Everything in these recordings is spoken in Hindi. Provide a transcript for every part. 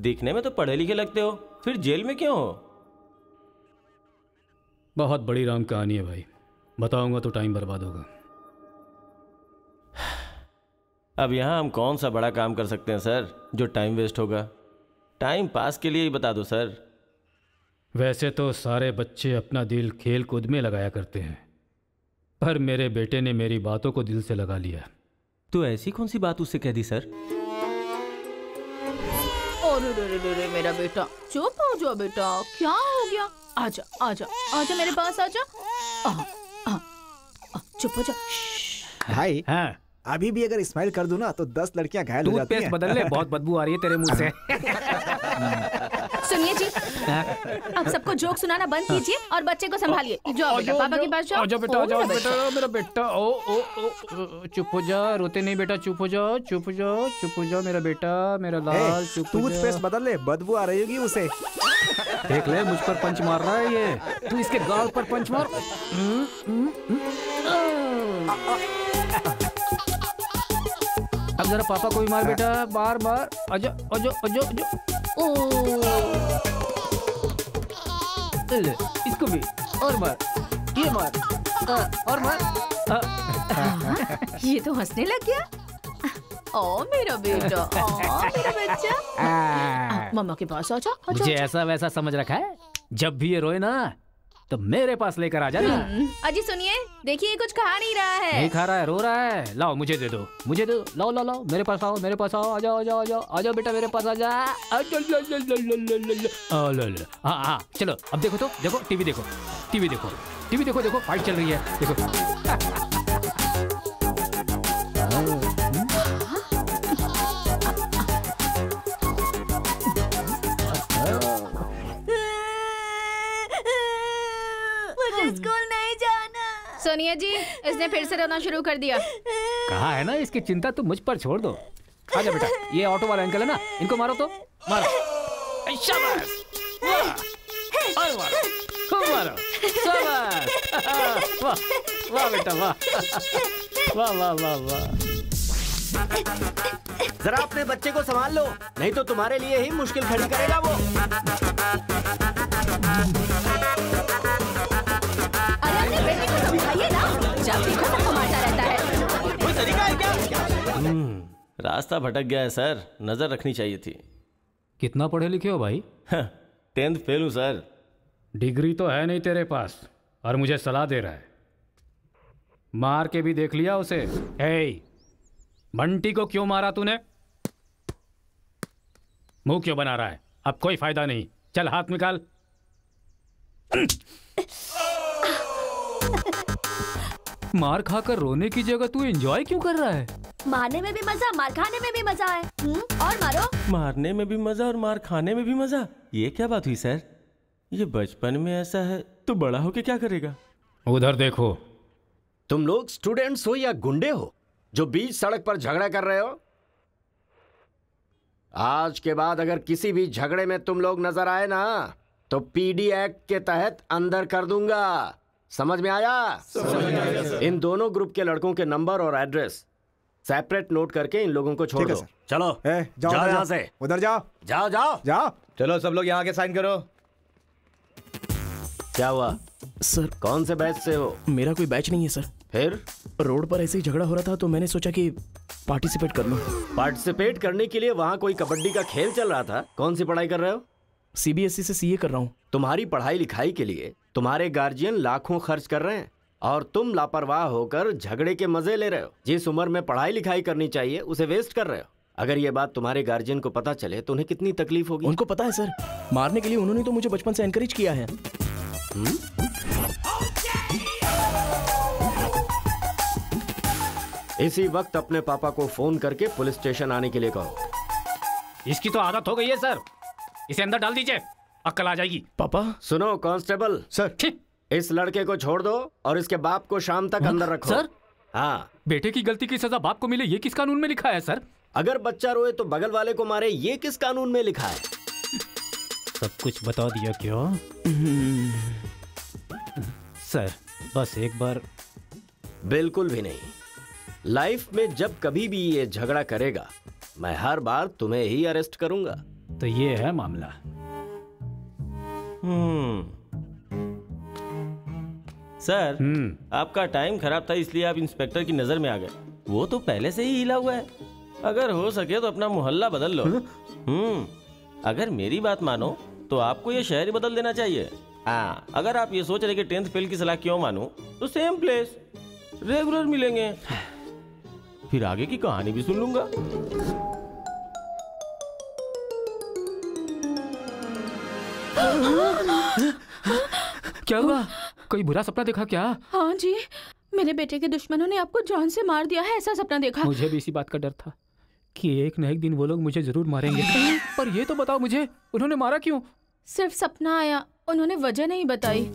दिखने में तो पढ़े लिखे लगते हो, फिर जेल में क्यों हो? बहुत बड़ी राम कहानी है भाई, बताऊंगा तो टाइम बर्बाद होगा। अब यहाँ हम कौन सा बड़ा काम कर सकते हैं सर जो टाइम वेस्ट होगा? टाइम पास के लिए ही बता दो सर। वैसे तो सारे बच्चे अपना दिल खेल कूद में लगाया करते हैं, पर मेरे बेटे ने मेरी बातों को दिल से लगा लिया। तो ऐसी कौन सी बात उससे कह दी सर? अरे मेरा बेटा, चुप हो जाओ बेटा, क्या हो गया? आजा आजा आजा मेरे पास आजा। चुप हो जा भाई। हाँ, अभी भी अगर स्माइल कर दूं ना तो 10 लड़कियां घायल हो जाती हैं। टूथपेस्ट बदल ले, बहुत बदबू आ रही है तेरे मुंह से। सुनिए जी, अब सबको जोक सुनाना बंद कीजिए और बच्चे को संभालिए। जाओ बेटा, पापा के पास जाओ। आजा बेटा, आजा बेटा, मेरा बेटा। ओ ओ ओ, चुप हो जा, रोते नहीं बेटा, चुप हो जाओ, चुप हो जाओ, चुप हो जाओ मेरा बेटा, मेरा लाल, चुप हो जा। टूथपेस्ट बदल ले, बदबू आ रही होगी उसे। देख ले, मुझ पर पंच मार रहा है ये, तू इसके गाल पर पंच मार। अब जरा पापा को भी मार बेटा, बार बार। आजा आजा आजा आजा। ले, इसको भी और मार, ये मार, और मार। ये तो हंसने लग गया। ओ मेरा बेटा, ओ मेरा बच्चा, मम्मा के पास आजा। मुझे ऐसा वैसा समझ रखा है? जब भी ये रोए ना तो मेरे पास लेकर आ जाना। अजी सुनिए, देखिए कुछ खा नहीं रहा है। नहीं खा रहा है, रो रहा है। लाओ मुझे दे दो, मुझे दो, लाओ लाओ लाओ, मेरे पास आओ, मेरे पास आओ, आ जाओ आ जाओ आ जाओ आ जाओ बेटा, मेरे पास आ जा। हाँ हाँ, चलो अब देखो, तो देखो, टीवी देखो, टीवी देखो, टीवी देखो, देखो फाइट चल रही है, देखो। स्कूल नहीं जाना। सोनिया जी, इसने फिर से रोना शुरू कर दिया। कहा है ना, इसकी चिंता तुम मुझ पर छोड़ दो। आजा बेटा, ये ऑटो वाला अंकल है ना, इनको मारो तो मारो। शाबाश, वाह, और मारो, खूब मारो, शाबाश। वाह वाह बेटा, वाह वाह वाह वाह वाह। जरा अपने बच्चे को संभाल लो, नहीं तो तुम्हारे लिए ही मुश्किल खड़ी करेगा वो। अरे अपने बेटे को समझाइए ना, जब देखो सबको मारता रहता है। कोई तरीका है क्या? रास्ता भटक गया है सर, नजर रखनी चाहिए थी। कितना पढ़े लिखे हो भाई? 10th फेल हूँ सर। डिग्री तो है नहीं तेरे पास और मुझे सलाह दे रहा है। मार के भी देख लिया उसे। हे, बंटी को क्यों मारा तूने? मुंह क्यों बना रहा है? अब कोई फायदा नहीं, चल हाथ निकाल। मार खाकर रोने की जगह तू एंजॉय क्यों कर रहा है? मारने में भी मजा, मार खाने में भी मजा है। और मारो। मारने में भी मजा और मार खाने में भी मजा, ये क्या बात हुई सर? ये बचपन में ऐसा है तो बड़ा होके क्या करेगा? उधर देखो। तुम लोग स्टूडेंट्स हो या गुंडे हो जो बीच सड़क पर झगड़ा कर रहे हो? आज के बाद अगर किसी भी झगड़े में तुम लोग नजर आए ना तो पीडी एक्ट के तहत अंदर कर दूंगा। समझ में आया? इन दोनों ग्रुप के लड़कों के नंबर और एड्रेस सेपरेट नोट करके इन लोगों को छोड़ दो। चलो जाओ यहाँ से, उधर जाओ, जाओ जाओ जाओ। चलो सब लोग यहाँ के साइन करो। क्या हुआ सर? कौन से बैच से हो? मेरा कोई बैच नहीं है सर। फिर रोड पर ऐसे ही झगड़ा हो रहा था तो मैंने सोचा कि पार्टिसिपेट कर लूं। पार्टिसिपेट करने के लिए वहाँ कोई कबड्डी का खेल चल रहा था? कौन सी पढ़ाई कर रहे हो? सीबीएसई से सीए कर रहा हूँ। तुम्हारी पढ़ाई लिखाई के लिए तुम्हारे गार्जियन लाखों खर्च कर रहे हैं और तुम लापरवाह होकर झगड़े के मजे ले रहे हो। जिस उम्र में पढ़ाई लिखाई करनी चाहिए उसे वेस्ट कर रहे हो। अगर ये बात तुम्हारे गार्जियन को पता चले तो उन्हें कितनी तकलीफ होगी। उनको पता है सर, मारने के लिए उन्होंने तो मुझे बचपन से एनकरेज किया है। इसी वक्त अपने पापा को फोन करके पुलिस स्टेशन आने के लिए कहो। इसकी तो आदत हो गई है सर, इसे अंदर डाल दीजिए, अक्ल आ जाएगी। पापा। सुनो कांस्टेबल सर, इस लड़के को छोड़ दो और इसके बाप को शाम तक अंदर रखो। सर? हाँ। बेटे की गलती की सजा बाप को मिले, ये किस कानून में लिखा है सर? अगर बच्चा रोए तो बगल वाले को मारे, ये किस कानून में लिखा है? सब कुछ बता दिया क्यों? सर बस एक बार। बिल्कुल भी नहीं। लाइफ में जब कभी भी ये झगड़ा करेगा मैं हर बार तुम्हें ही अरेस्ट करूंगा। तो ये है मामला। सर, आपका टाइम खराब था इसलिए आप इंस्पेक्टर की नजर में आ गए। वो तो पहले से ही हिला हुआ है। अगर हो सके तो अपना मोहल्ला बदल लो। अगर मेरी बात मानो तो आपको ये शहर ही बदल देना चाहिए। हाँ, अगर आप ये सोच रहे कि 10th फेल की सलाह क्यों मानूं, तो सेम प्लेस रेगुलर मिलेंगे, फिर आगे की कहानी भी सुन लूंगा। क्या हुआ? कोई बुरा सपना देखा क्या? हाँ जी, मेरे बेटे के दुश्मनों ने आपको जान से मार दिया है, ऐसा सपना देखा। मुझे भी इसी बात का डर था कि एक न एक दिन वो लोग मुझे जरूर मारेंगे। पर ये तो बताओ मुझे, उन्होंने मारा क्यों? सिर्फ सपना आया, उन्होंने वजह नहीं बताई।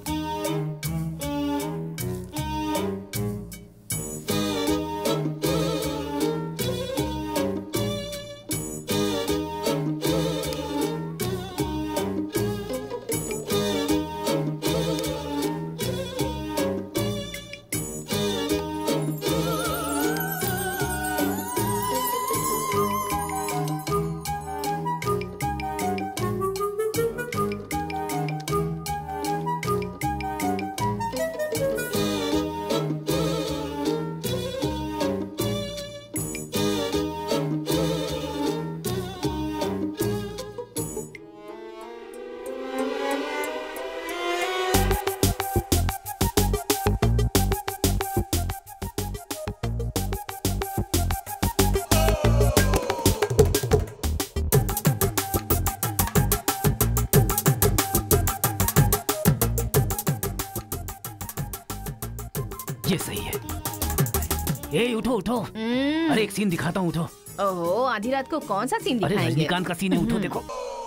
ये सही है। ए उठो उठो, अरे एक सीन दिखाता हूँ, उठो। ओहो, आधी रात को कौन सा सीन अरे दिखाएंगे? रजनीकांत का सीन है, उठो देखो।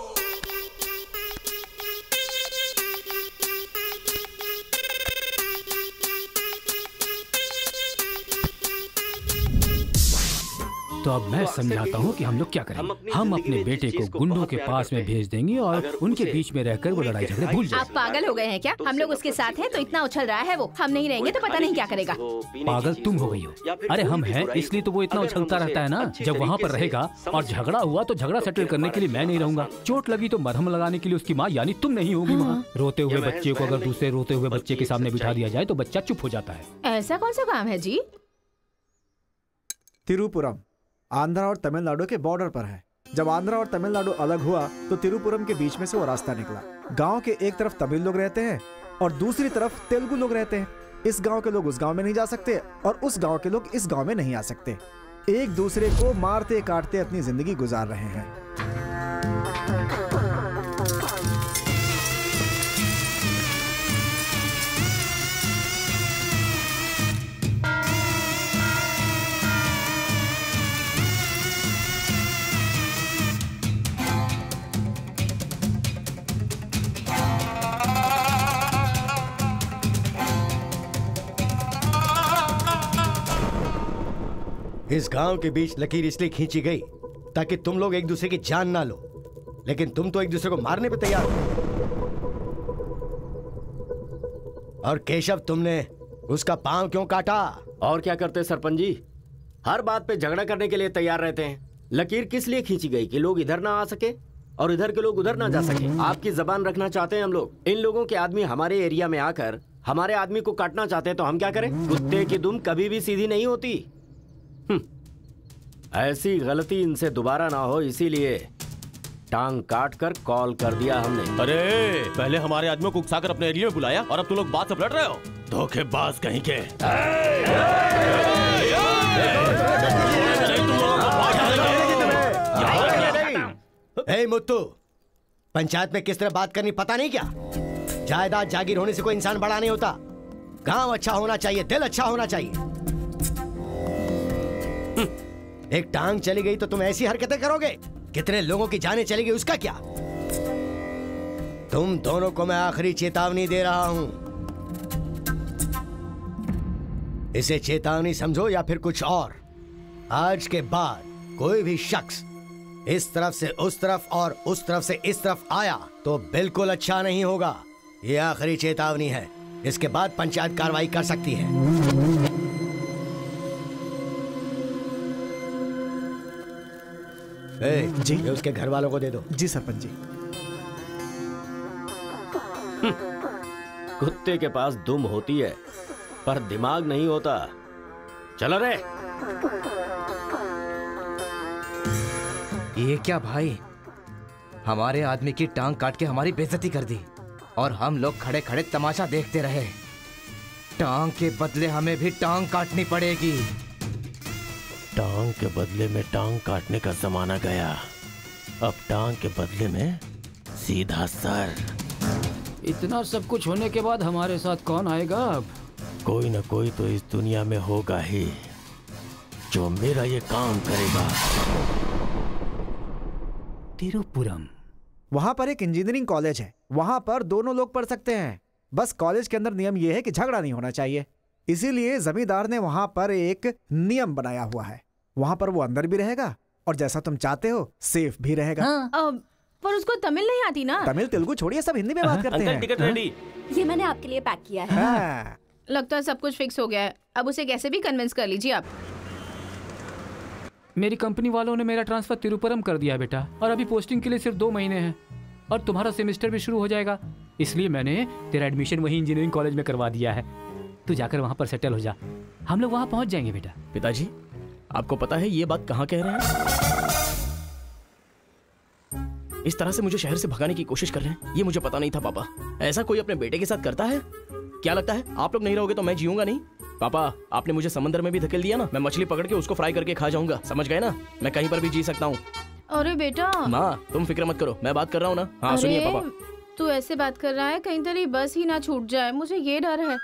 तो अब मैं समझाता हूँ कि हम लोग क्या करेंगे। हम अपने बेटे को गुंडों के पास में भेज देंगे और उनके बीच में रहकर वो लड़ाई झगड़े भूल जाएंगे। आप पागल हो गए हैं क्या? हम लोग उसके साथ हैं तो इतना उछल रहा है वो, हम नहीं रहेंगे तो पता नहीं क्या करेगा। पागल तुम हो गई हो। अरे हम हैं इसलिए तो वो इतना उछलता रहता है ना। जब वहाँ पर रहेगा और झगड़ा हुआ तो झगड़ा सेटल करने के लिए मैं नहीं रहूंगा। चोट लगी तो मरहम लगाने के लिए उसकी माँ यानी तुम नहीं होगी वहाँ। रोते हुए बच्चे को अगर दूसरे रोते हुए बच्चे के सामने बिठा दिया जाए तो बच्चा चुप हो जाता है। ऐसा कौन सा काम है जी? तिरुपुरम आंध्रा और तमिलनाडु के बॉर्डर पर है। जब आंध्रा और तमिलनाडु अलग हुआ तो तिरुपुरम के बीच में से वो रास्ता निकला। गांव के एक तरफ तमिल लोग रहते हैं और दूसरी तरफ तेलुगु लोग रहते हैं। इस गांव के लोग उस गांव में नहीं जा सकते और उस गांव के लोग इस गांव में नहीं आ सकते। एक दूसरे को मारते काटते अपनी जिंदगी गुजार रहे हैं। इस गांव के बीच लकीर इसलिए खींची गई ताकि तुम लोग एक दूसरे की जान ना लो, लेकिन तुम तो एक दूसरे को मारने पे तैयार हो। और केशव, तुमने उसका पांव क्यों काटा? और क्या करते सरपंच जी, हर बात पे झगड़ा करने के लिए तैयार रहते हैं। लकीर किस लिए खींची गई कि लोग इधर ना आ सके और इधर के लोग उधर ना जा सके। आपकी जबान रखना चाहते हैं हम लोग। इन लोगों के आदमी हमारे एरिया में आकर हमारे आदमी को काटना चाहते हैं तो हम क्या करें? कुत्ते की दुम कभी भी सीधी नहीं होती। ऐसी गलती इनसे दोबारा ना हो इसीलिए टांग काट कर कॉल कर दिया हमने। अरे पहले हमारे आदमियों को उकसाकर अपने एरिया में बुलाया और अब तुम लोग बात से पलट रहे हो। धोखेबाज कहीं के। हे मुत्तू, पंचायत में किस तरह बात करनी पता नहीं क्या? जायदाद जागीर होने से कोई इंसान बड़ा नहीं होता। गांव अच्छा होना चाहिए, दिल अच्छा होना चाहिए। एक टांग चली गई तो तुम ऐसी हरकतें करोगे? कितने लोगों की जानें चली गई उसका क्या? तुम दोनों को मैं आखिरी चेतावनी दे रहा हूं। इसे चेतावनी समझो या फिर कुछ और। आज के बाद कोई भी शख्स इस तरफ से उस तरफ और उस तरफ से इस तरफ आया तो बिल्कुल अच्छा नहीं होगा। यह आखिरी चेतावनी है। इसके बाद पंचायत कार्रवाई कर सकती है। जी ये उसके घर वालों को दे दो। जी सरपंच जी। कुत्ते के पास दुम होती है पर दिमाग नहीं होता। चलो रे। ये क्या भाई, हमारे आदमी की टांग काट के हमारी बेइज्जती कर दी और हम लोग खड़े खड़े तमाशा देखते रहे। टांग के बदले हमें भी टांग काटनी पड़ेगी। टांग के बदले में टांग काटने का जमाना गया। अब टांग के बदले में सीधा सर। इतना सब कुछ होने के बाद हमारे साथ कौन आएगा अब? कोई ना कोई तो इस दुनिया में होगा ही जो मेरा ये काम करेगा। तिरुपुरम। वहां पर एक इंजीनियरिंग कॉलेज है, वहां पर दोनों लोग पढ़ सकते हैं। बस कॉलेज के अंदर नियम यह है कि झगड़ा नहीं होना चाहिए, इसीलिए जमींदार ने वहां पर एक नियम बनाया हुआ है। वहां पर वो अंदर भी रहेगा और जैसा तुम चाहते हो सेफ भी रहेगा। पर उसको तमिल नहीं आती ना। तमिल तेलुगु छोड़िए, सब हिंदी में बात करते हैं। Ticket ready. ये मैंने आपके लिए पैक किया है। हाँ। लगता है सब कुछ फिक्स हो गया है। अब उसे कैसे भी कन्विंस कर लीजिए आप। मेरी कंपनी वालों ने मेरा ट्रांसफर तिरुपुरम कर दिया बेटा, और अभी पोस्टिंग के लिए सिर्फ 2 महीने हैं और तुम्हारा सेमेस्टर भी शुरू हो जाएगा। इसलिए मैंने तेरा एडमिशन वही इंजीनियरिंग कॉलेज में करवा दिया है। तू जाकर वहाँ पर सेटल हो जा, हम लोग वहाँ पहुँच जाएंगे बेटा। पिताजी, आपको पता है ये बात कहाँ कह रहे हैं? इस तरह से मुझे शहर से भगाने की कोशिश कर रहे हैं, ये मुझे पता नहीं था पापा। ऐसा कोई अपने बेटे के साथ करता है? क्या लगता है आप लोग नहीं रहोगे तो मैं जीऊंगा नहीं? पापा, आपने मुझे समंदर में भी धकेल दिया ना, मैं मछली पकड़ के उसको फ्राई करके खा जाऊंगा, समझ गए ना? मैं कहीं पर भी जी सकता हूँ। अरे बेटा। माँ तुम फिक्र मत करो, मैं बात कर रहा हूँ ना। हाँ सुनिए पापा। तू ऐसे बात कर रहा है, कहीं तेरी बस ही ना छूट जाए, मुझे ये डर है।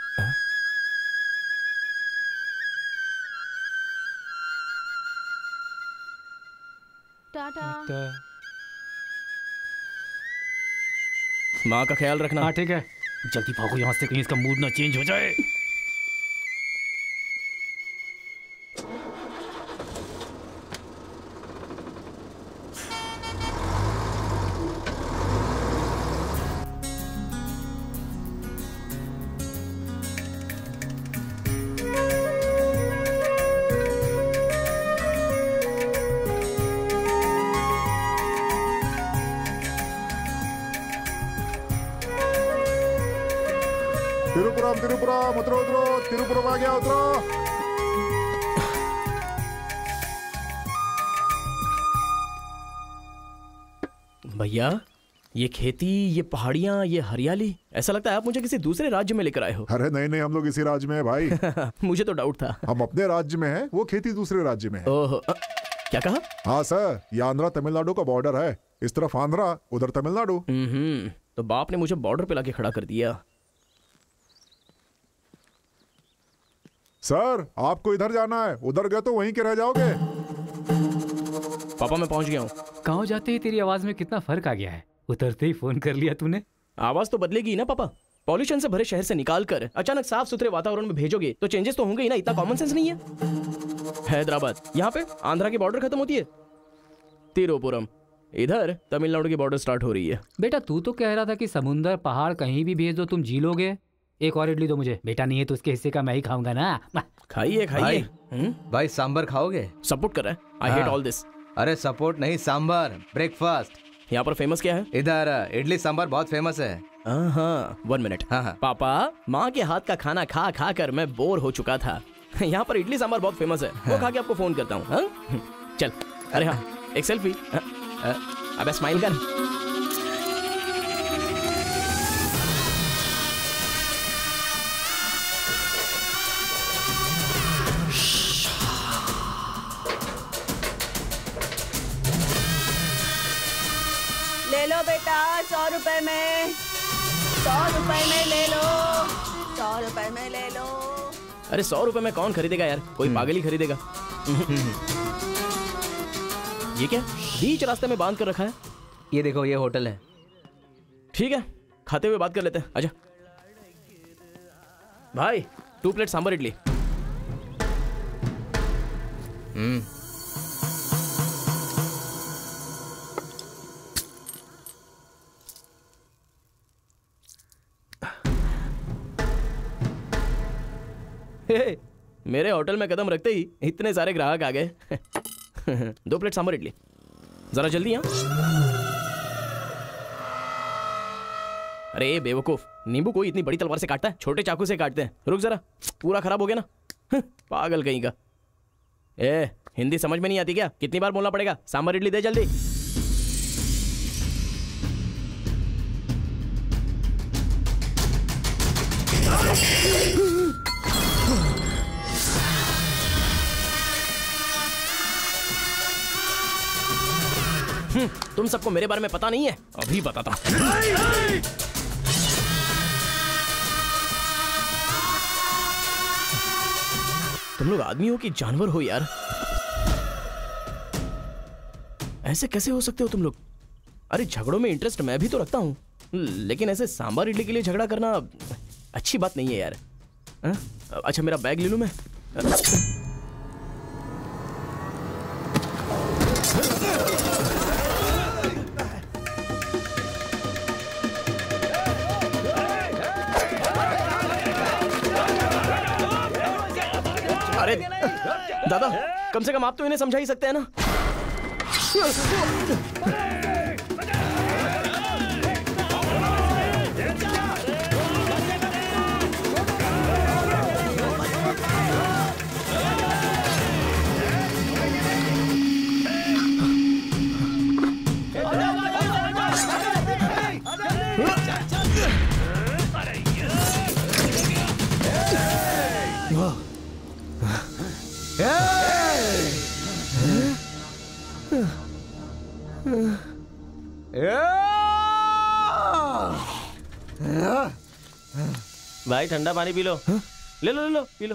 टाटा। माँ का ख्याल रखना। हाँ ठीक है, जल्दी भागो यहाँ से, कहीं इसका मूड ना चेंज हो जाए। तिरुपुरम तिरुपुरम, उतरो उतरो, तिरुपुरम आ गया, उतरो। भैया, ये खेती, ये पहाड़ियाँ, ये हरियाली, ऐसा लगता है आप मुझे किसी दूसरे राज्य में लेकर आए हो। अरे नहीं नहीं, हम लोग इसी राज्य में है भाई। मुझे तो डाउट था। हम अपने राज्य में हैं, वो खेती दूसरे राज्य में है। ओह, क्या कहा? हाँ सर, ये आंध्रा तमिलनाडु का बॉर्डर है। इस तरफ आंध्रा, उधर तमिलनाडु। तो बाप ने मुझे बॉर्डर पे लाके खड़ा कर दिया। सर, आपको इधर जाना है, उधर गए तो वहीं के रह जाओगे। पापा मैं पहुंच गया हूँ। गाँव जाते ही तेरी आवाज में कितना फर्क आ गया है, उतरते ही फोन कर लिया तूने। आवाज तो बदलेगी ना पापा, पॉल्यूशन से भरे शहर से निकाल कर अचानक साफ सुथरे वातावरण में भेजोगे तो चेंजेस तो होंगे ही ना, इतना कॉमन सेंस नहीं है। हैदराबाद, यहाँ पे आंध्रा की बॉर्डर खत्म होती है, तिरुपुरम इधर तमिलनाडु की बॉर्डर स्टार्ट हो रही है। बेटा तू तो कह रहा था कि समुंदर पहाड़ कहीं भी भेज दो तुम जी लोगे। एक और इडली दो मुझे। बेटा नहीं है तो उसके हिस्से का मैं ही खाऊंगा ना। खाइए खाइए। भाई सांबर खाओगे? सपोर्ट कर रहा है, आई हेट ऑल दिस। अरे सपोर्ट नहीं, सांबर, ब्रेकफास्ट। यहाँ पर फेमस क्या है? इधर इडली सांबर बहुत फेमस है। हाँ, 1 मिनट। हाँ। पापा, माँ के हाथ का खाना खा खा कर मैं बोर हो चुका था। यहाँ पर इडली सांबर बहुत फेमस है, वो खा के आपको फोन करता हूँ। चल। अरे हाँ, एक सेल्फी। अबे स्माइल कर। ले लो बेटा, 100 रुपए में, 100 रुपए में ले लो, 100 रुपए में ले लो। अरे 100 रुपए में कौन खरीदेगा यार, कोई पागल ही खरीदेगा। ये क्या बीच रास्ते में बांध कर रखा है? ये देखो, ये होटल है। ठीक है, खाते हुए बात कर लेते हैं, आजा। भाई 2 प्लेट सांबर इडली। मेरे होटल में कदम रखते ही इतने सारे ग्राहक आ गए। 2 प्लेट सांबर इडली। जरा जल्दी यहाँ। अरे बेवकूफ, नींबू कोई इतनी बड़ी तलवार से काटता है? छोटे चाकू से काटते हैं। रुक जरा, पूरा खराब हो गया ना। पागल कहीं का। ए, हिंदी समझ में नहीं आती क्या? कितनी बार बोलना पड़ेगा? सांभर इडली दे जल्दी। तुम सबको मेरे बारे में पता नहीं है? अभी बताता हूं। तुम लोग आदमी हो कि जानवर हो यार? ऐसे कैसे हो सकते हो तुम लोग? अरे झगड़ों में इंटरेस्ट मैं भी तो रखता हूं, लेकिन ऐसे सांभर इडली के लिए झगड़ा करना अच्छी बात नहीं है यार। अच्छा मेरा बैग ले लूं मैं? अरे दादा, कम से कम आप तो इन्हें समझा ही सकते हैं ना। भाई ठंडा पानी पी लो। ले लो ले लो, पी लो।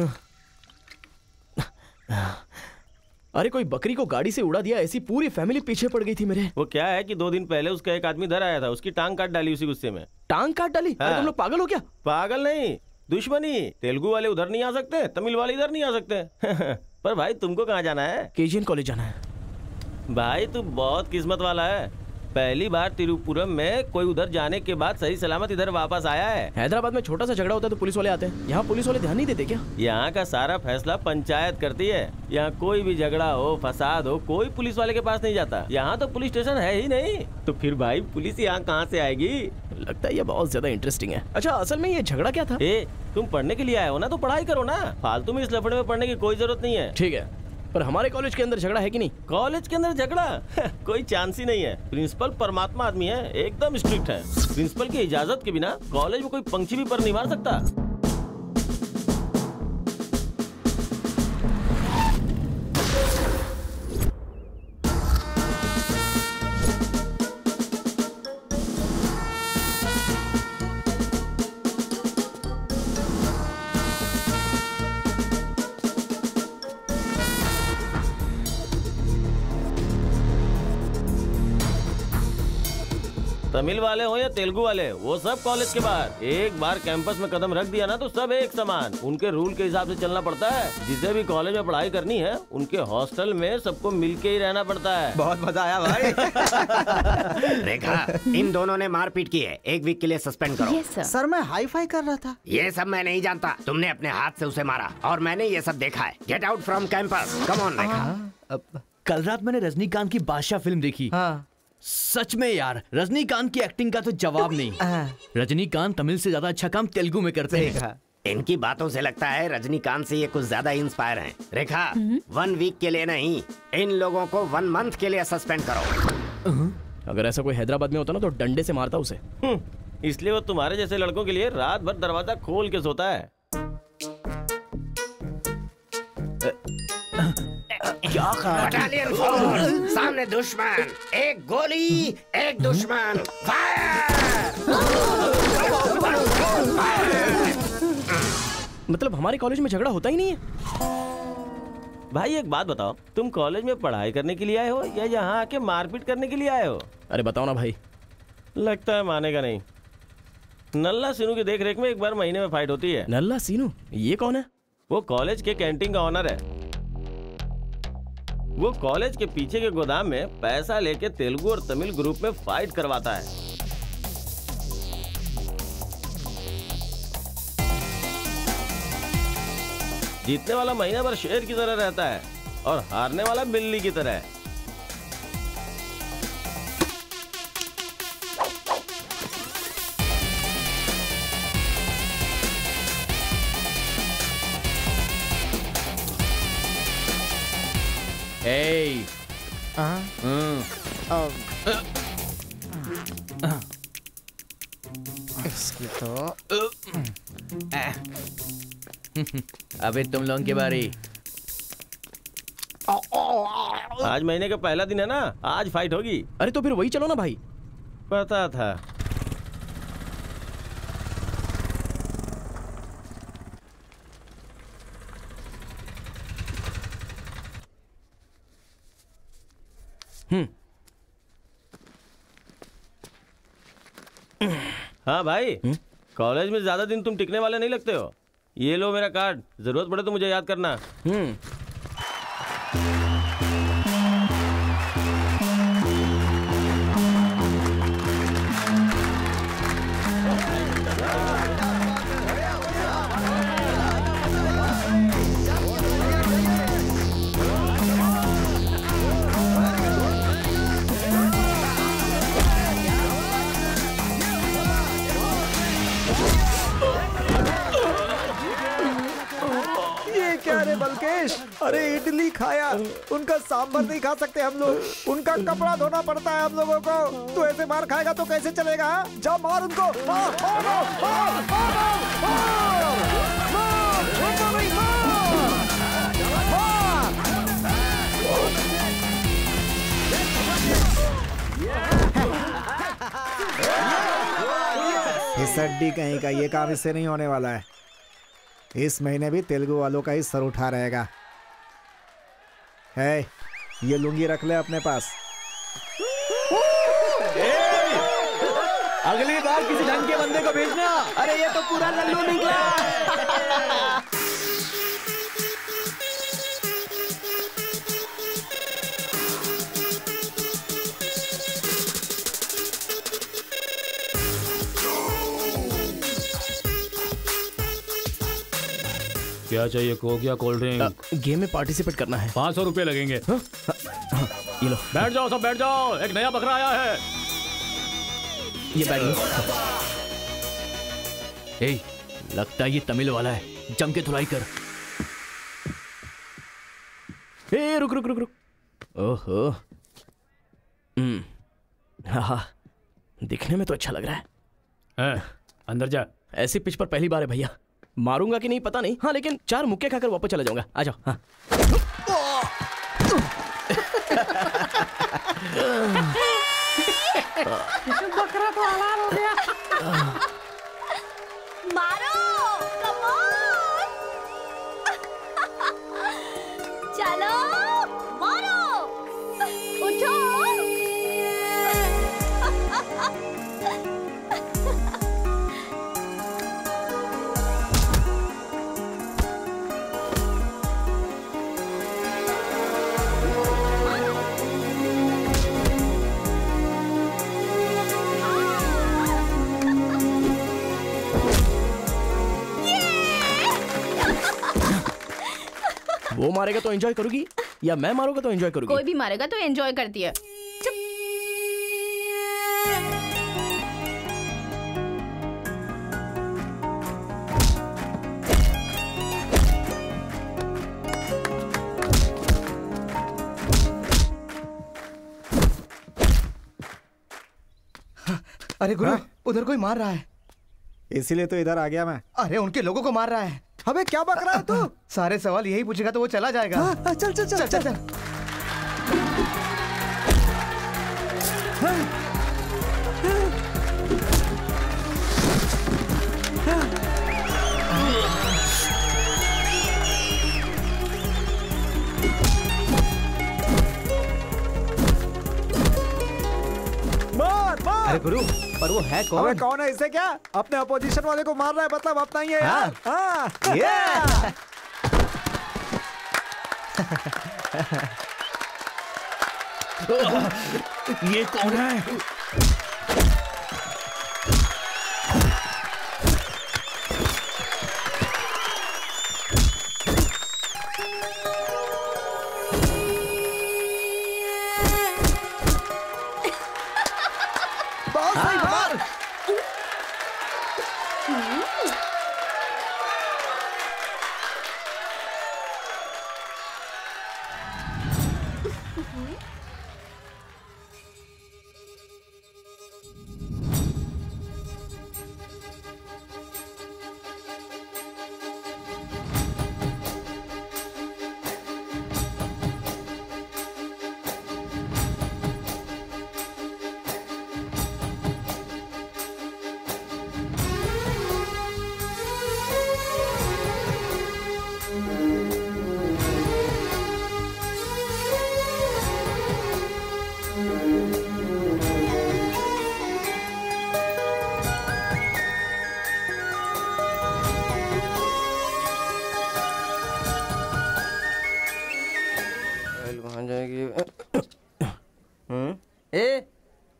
अरे कोई बकरी को गाड़ी से उड़ा दिया, ऐसी पूरी फैमिली पीछे पड़ गई थी मेरे। वो क्या है कि 2 दिन पहले उसका एक आदमी इधर आया था, उसकी टांग काट डाली उसी गुस्से में। टांग काट डाली? हाँ। अरे तुम लोग पागल हो क्या? पागल नहीं, दुश्मनी। तेलुगु वाले उधर नहीं आ सकते, तमिल वाले इधर नहीं आ सकते। पर भाई तुमको कहाँ जाना है? केजीएन कॉलेज जाना है। भाई तू बहुत किस्मत वाला है, पहली बार तिरुपुरम में कोई उधर जाने के बाद सही सलामत इधर वापस आया है। हैदराबाद में छोटा सा झगड़ा होता है तो पुलिस वाले आते हैं, यहाँ पुलिस वाले ध्यान नहीं देते क्या? यहाँ का सारा फैसला पंचायत करती है। यहाँ कोई भी झगड़ा हो, फसाद हो, कोई पुलिस वाले के पास नहीं जाता। यहाँ तो पुलिस स्टेशन है ही नहीं, तो फिर भाई पुलिस यहाँ कहाँ से आएगी? लगता है ये बहुत ज्यादा इंटरेस्टिंग है। अच्छा असल में ये झगड़ा क्या था? तुम पढ़ने के लिए आए हो ना, तो पढ़ाई करो ना, फालतू में इस लफड़े में पढ़ने की कोई जरूरत नहीं है। ठीक है, पर हमारे कॉलेज के अंदर झगड़ा है कि नहीं? कॉलेज के अंदर झगड़ा? कोई चांस ही नहीं है। प्रिंसिपल परमात्मा आदमी है, एकदम स्ट्रिक्ट है। प्रिंसिपल की इजाजत के बिना कॉलेज में कोई पंछी भी पर नहीं मार सकता। तमिल वाले हो या तेलुगु वाले, वो सब कॉलेज के बाहर। एक बार कैंपस में कदम रख दिया ना तो सब एक समान। उनके रूल के हिसाब से चलना पड़ता है। जिसे भी कॉलेज में पढ़ाई करनी है, उनके हॉस्टल में सबको मिलके ही रहना पड़ता है। बहुत मजा आया भाई। रेखा, इन दोनों ने मारपीट की है, 1 वीक के लिए सस्पेंड करो। Yes, sir. सर मैं हाई फाई कर रहा था। ये सब मैं नहीं जानता, तुमने अपने हाथ से उसे मारा और मैंने ये सब देखा है। Get out from campus, come on Rekha. कल रात मैंने रजनीकांत की बादशाह फिल्म देखी। हाँ। सच में यार, रजनीकांत की एक्टिंग का तो जवाब नहीं। रजनीकांत तमिल से ज्यादा अच्छा काम तेलुगु में करते हैं। इनकी बातों से लगता है रजनीकांत से ये कुछ ज्यादा इंस्पायर हैं। रेखा, 1 वीक के लिए नहीं, इन लोगों को 1 मंथ के लिए सस्पेंड करो। अगर ऐसा कोई हैदराबाद में होता ना तो डंडे से मारता उसे। इसलिए वो तुम्हारे जैसे लड़कों के लिए रात भर दरवाजा खोल के सोता है। क्या बटालियन फॉरवर्ड, सामने दुश्मन, एक गोली, एक दुश्मन, मतलब हमारे कॉलेज में झगड़ा होता ही नहीं है? भाई एक बात बताओ, तुम कॉलेज में पढ़ाई करने के लिए आए हो या यहाँ आके मारपीट करने के लिए आए हो? अरे बताओ ना भाई। लगता है मानेगा नहीं। नल्ला सीनू की देख रेख में 1 बार महीने में फाइट होती है। नल्ला सीनू? ये कौन है? वो कॉलेज के कैंटीन का ऑनर है। वो कॉलेज के पीछे के गोदाम में पैसा लेके तेलुगु और तमिल ग्रुप में फाइट करवाता है। जीतने वाला महीना भर शेर की तरह रहता है और हारने वाला बिल्ली की तरह। ए इसकी तो अबे तुम लोगों की बारी। आज महीने का पहला दिन है ना, आज फाइट होगी। अरे तो फिर वही चलो ना भाई। पता था। हाँ भाई, कॉलेज में ज्यादा दिन तुम टिकने वाले नहीं लगते हो। ये लो मेरा कार्ड, जरूरत पड़े तो मुझे याद करना। बल्केश, अरे इडली खाया, उनका सांभर नहीं खा सकते हम लोग, उनका कपड़ा धोना पड़ता है हम लोगों को। तू ऐसे मार खाएगा तो कैसे चलेगा? जा मार उनको, मार, इस हड्डी कहीं का ये काम इससे नहीं होने वाला है। इस महीने भी तेलुगु वालों का ही सर उठा रहेगा। है, ये लुंगी रख ले अपने पास। अगली बार किसी ढंग के बंदे को भेजना। अरे ये तो पूरा लल्लू निकला। क्या चाहिए? कोक या कोल्ड ड्रिंक? गेम में पार्टिसिपेट करना है। 500 रुपए लगेंगे। ये लो। बैठ जाओ, सब बैठ जाओ, एक नया बकरा आया है। ये बैठ लो। ए, लगता है ये तमिल वाला है, जम के धुलाई कर। ए, रुक रुक रुक रुक। ओहो, हाँ, दिखने में तो अच्छा लग रहा है। अंदर जा। ऐसी पिच पर पहली बार है भैया, मारूंगा कि नहीं पता नहीं। हाँ, लेकिन 4 मुक्के खाकर वापस चला जाऊंगा। आ जाओ। हाँ। बकरा तो हलाल हो गया। मारो, कम ऑन। चलो, मारो, उठो। वो मारेगा तो एंजॉय करोगी या मैं मारूंगा तो एंजॉय करोगी? कोई भी मारेगा तो एंजॉय करती है। अरे गुरु, उधर कोई मार रहा है। इसीलिए तो इधर आ गया मैं। अरे उनके लोगों को मार रहा है। अबे क्या बक रहा है तू? सारे सवाल यही पूछेगा तो वो चला जाएगा। चल चल चल चल चल। अरे गुरु, पर वो है कौन? अबे कौन है? इससे क्या? अपने अपोजिशन वाले को मार रहा है, मतलब अपना ही है यार। हाँ। ये कौन है?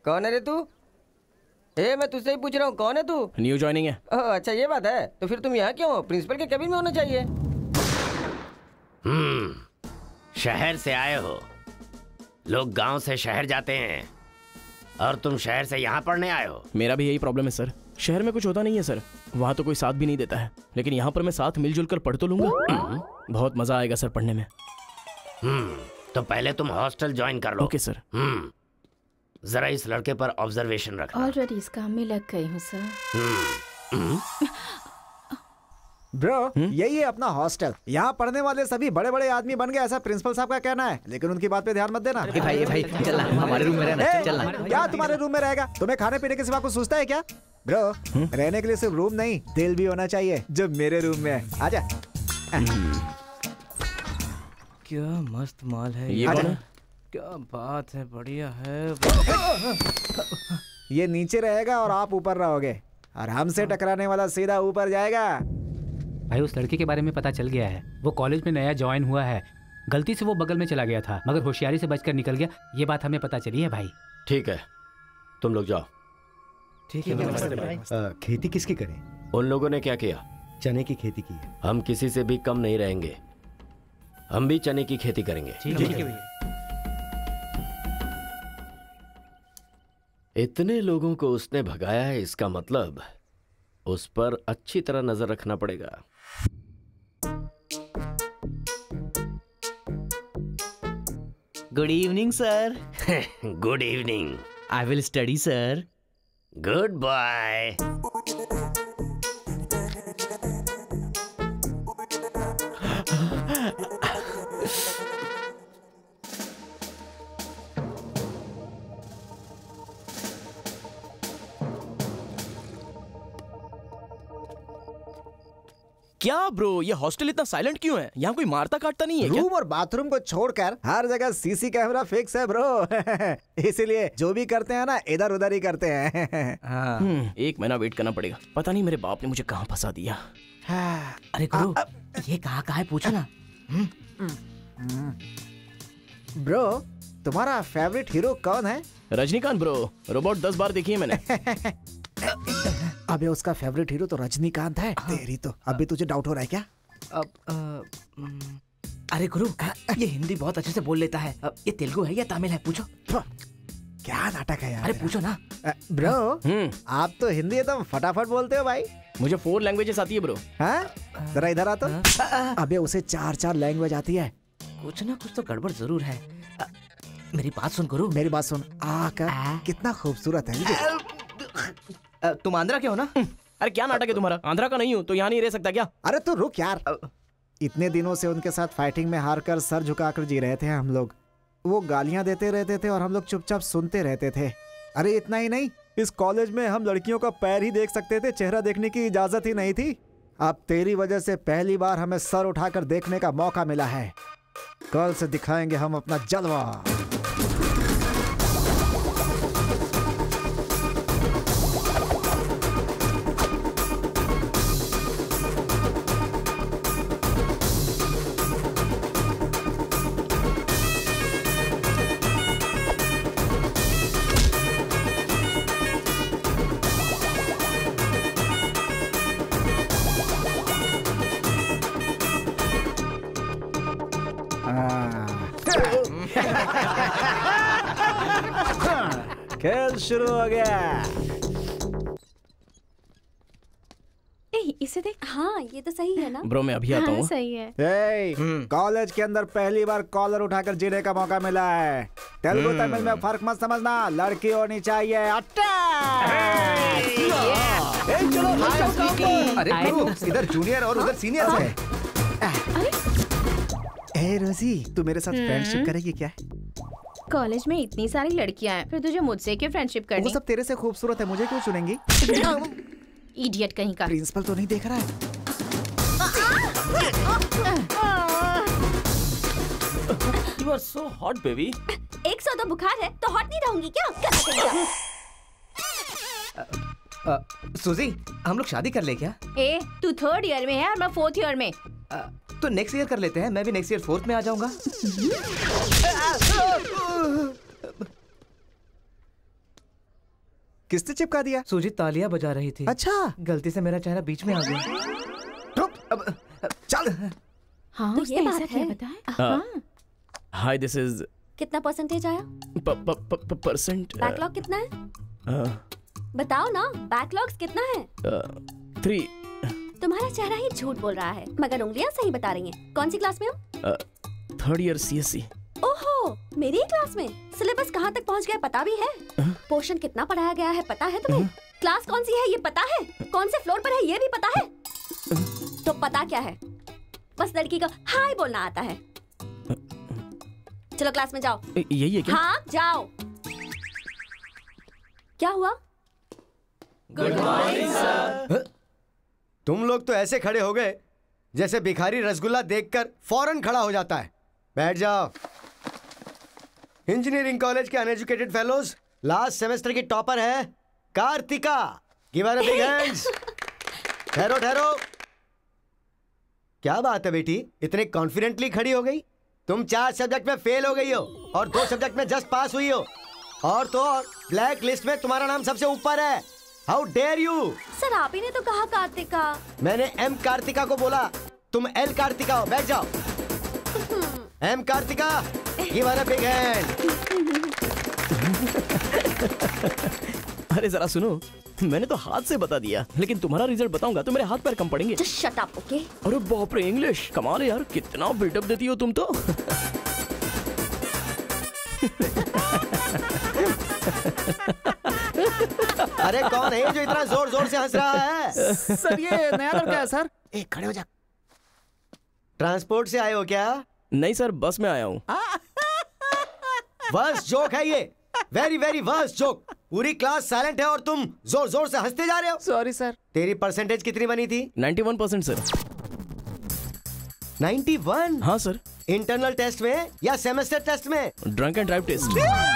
कौन है रे तू? मैं तुझसे ही पूछ रहा हूँ, कौन है तू? न्यू ज्वाइनिंग है। अच्छा ये बात है, तो फिर तुम यहाँ क्यों हो? प्रिंसिपल के केबिन में होना चाहिए। शहर से आए हो। लोग गांव से शहर जाते हैं और तुम शहर से यहाँ पढ़ने आए हो। मेरा भी यही प्रॉब्लम है सर, शहर में कुछ होता नहीं है सर, वहाँ तो कोई साथ भी नहीं देता है, लेकिन यहाँ पर मैं साथ मिलजुल कर पढ़ तो लूंगा। बहुत मजा आएगा सर पढ़ने में। तो पहले तुम हॉस्टल ज्वाइन कर लो। Okay sir. जरा इस लड़के पर ऑब्जर्वेशन रखना। ऑलरेडी इस काम में लग गई हूँ सर। ब्रो यही है अपना हॉस्टल, यहाँ पढ़ने वाले सभी बड़े बड़े आदमी बन गए, ऐसा प्रिंसिपल साहब का कहना है, लेकिन उनकी बात पे ध्यान मत देना। भाई चल हमारे रूम में रहना, चल क्या तुम्हारे रूम में रहेगा? तुम्हें खाने पीने के सिवा कुछ सोचता है क्या? ब्रो रहने के लिए सिर्फ रूम नहीं, दिल भी होना चाहिए, जो मेरे रूम में है। आजा। क्या मस्त माल है ये कौन है? क्या बात है, बढ़िया है। ये नीचे रहेगा और आप ऊपर रहोगे, और हमसे टकराने वाला सीधा ऊपर जाएगा। भाई उस लड़के के बारे में पता चल गया है, वो कॉलेज में नया ज्वाइन हुआ है, गलती से वो बगल में चला गया था, मगर होशियारी से बचकर निकल गया, ये बात हमें पता चली है भाई। ठीक है तुम लोग जाओ। ठीक है। खेती किसकी करें? उन लोगों ने क्या किया? चने की खेती की है। हम किसी से भी कम नहीं रहेंगे, हम भी चने की खेती करेंगे। ठीक है। इतने लोगों को उसने भगाया है, इसका मतलब उस पर अच्छी तरह नजर रखना पड़ेगा। Good evening sir. Good evening. I will study sir. Good bye. क्या ब्रो ये हॉस्टल इतना साइलेंट क्यों है? यहाँ कोई मारता काटता नहीं है क्या? रूम और बाथरूम को छोड़कर हर जगह सीसी कैमरा फिक्स है ब्रो। इसीलिए जो भी करते हैं ना इधर उधर ही करते हैं। एक महीना वेट करना पड़ेगा, पता नहीं मेरे बाप ने मुझे कहाँ फंसा दिया। अरे गुरु ये कहाँ है पूछो ना। ब्रो तुम्हारा फेवरेट हीरो कौन है? रजनीकांत ब्रो, रोबोट 10 बार देखी है मैंने। अबे उसका फेवरेट हीरो तो रजनीकांत है। तेरी तो अभी तुझे डाउट हो रहा है क्या? अरे गुरु ये हिंदी बहुत अच्छे से बोल लेता है, ये तेलुगु है या तमिल है? पूछो। क्या नाटक है यार। अरे पूछो ना। ब्रो आप तो हिंदी एकदम फटाफट बोलते हो भाई। मुझे 4 लैंग्वेजेस आती है ब्रो। हाँ जरा इधर आ तो। अबे उसे 4 लैंग्वेज आती है। कुछ ना कुछ तो गड़बड़ जरूर है। मेरी बात सुन गुरु। मेरी बात सुन। कितना खूबसूरत है। तुम आंध्रा के हो ना? अरे क्या नाटक है तुम्हारा? आंध्रा का नहीं हूँ तो यहाँ नहीं रह सकता क्या? अरे तू रुक यार। इतने दिनों से उनके साथ फाइटिंग में हारकर सर झुकाकर जी रहे थे हम लोग। वो गालियां देते रहते थे और हम लोग चुपचाप सुनते रहते थे। अरे इतना ही नहीं, इस कॉलेज में हम लड़कियों का पैर ही देख सकते थे, चेहरा देखने की इजाजत ही नहीं थी। अब तेरी वजह से पहली बार हमें सर उठाकर देखने का मौका मिला है। कल से दिखाएंगे हम अपना जलवा। खेल शुरू हो गया। इसे देख। हाँ ये तो सही है ना ब्रो मैं अभी आता हूँ। सही है। कॉलेज के अंदर पहली बार कॉलर उठाकर जीने का मौका मिला है। तेलुगु तमिल में फर्क मत समझना, लड़की होनी चाहिए। अरे इधर जूनियर और उधर सीनियर है। ए रोजी तू मेरे साथ फ्रेंडशिप करेगी क्या? कॉलेज में इतनी सारी लड़कियां हैं, फिर तुझे मुझसे क्यों फ्रेंडशिप करनी? वो सब तेरे से खूबसूरत है, मुझे क्यों चुनेंगी? इडियट कहीं का। प्रिंसिपल तो नहीं देख रहा है? You are so hot, baby. 102 बुखार है तो हॉट नहीं रहूंगी क्या? सुजी हम लोग शादी कर ले क्या? ए तू 3rd ईयर में है और मैं 4th ईयर में। तो नेक्स्ट ईयर कर लेते हैं, मैं भी नेक्स्ट ईयर 4th में आ जाऊंगा। किसने चिपका दिया? सुजीत तालियां बजा रही थी। अच्छा, गलती से मेरा चेहरा बीच में आ गया। चल। हाँ, तो ये बात है। हाँ। हाय, दिस इज कितना परसेंटेज आया? परसेंट। बैकलॉग कितना है? बताओ ना, बैकलॉग्स कितना है? 3। तुम्हारा चेहरा ही झूठ बोल रहा है, मगर उंगलियां सही बता रही हैं। कौन सी क्लास में हो? 3rd year CSE। ओहो, मेरी क्लास में। सिलेबस कहाँ तक पहुँच गया पता भी है? पोर्शन कितना पढ़ाया गया है पता है तुम्हें? क्लास कौन सी है ये पता है? कौन से फ्लोर पर है ये भी पता है? तो पता क्या है? बस लड़की को हाय बोलना आता है। चलो क्लास में जाओ। यही है क्या? हाँ, जाओ। क्या हुआ? Good morning sir. तुम लोग तो ऐसे खड़े हो गए जैसे भिखारी रसगुल्ला देखकर फौरन खड़ा हो जाता है। बैठ जाओ। इंजीनियरिंग कॉलेज के अनएजुकेटेड फेलोज, लास्ट सेमेस्टर की टॉपर है Karthika. Give her a big hands. ठहरो ठहरो। क्या बात है बेटी, इतने कॉन्फिडेंटली खड़ी हो गई? तुम 4 सब्जेक्ट में फेल हो गई हो और 2 सब्जेक्ट में जस्ट पास हुई हो, और तो और ब्लैक लिस्ट में तुम्हारा नाम सबसे ऊपर है। How dare you? सर, आप ही ने तो कहा कार्तिका। मैंने एम कार्तिका को बोला, तुम एल कार्तिका हो। बैठ जाओ। M Karthika, give her a big hand. अरे जरा सुनो, मैंने तो हाथ से बता दिया, लेकिन तुम्हारा रिजल्ट बताऊंगा तो मेरे हाथ पैर कम पड़ेंगे। Just shut up, okay? अरे बाप रे, इंग्लिश कमाल है यार, कितना बिल्डअप देती हो तुम तो। अरे कौन है जो इतना जोर जोर से हंस रहा है? सर ये नया लड़का है सर। खड़े हो जा। ट्रांसपोर्ट से आए हो क्या? नहीं सर, बस में आया हूँ। वर्स्ट जोक है ये, वेरी वेरी वर्स्ट जोक। पूरी क्लास साइलेंट है और तुम जोर जोर से हंसते जा रहे हो। Sorry sir. तेरी परसेंटेज कितनी बनी थी? 91% सर। 91? हाँ सर। इंटरनल टेस्ट में या सेमेस्टर टेस्ट में? Drunk and drive test.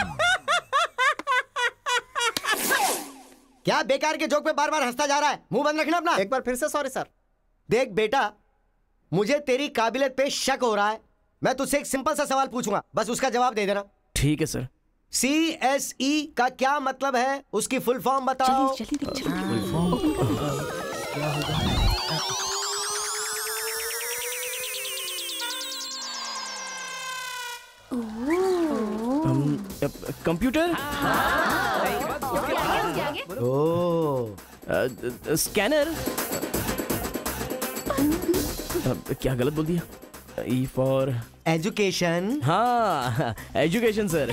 क्या बेकार के जोक पे बार बार हंसता जा रहा है? मुंह बंद रखना अपना। एक बार फिर से सॉरी सर। देख बेटा, मुझे तेरी काबिलियत पे शक हो रहा है। मैं तुझसे एक सिंपल सा सवाल पूछूंगा, बस उसका जवाब दे देना। ठीक है सर। CSE का क्या मतलब है? उसकी फुल फॉर्म बताओ। Computer, scanner. क्या गलत बोल दिया? E for education. हाँ, एजुकेशन सर।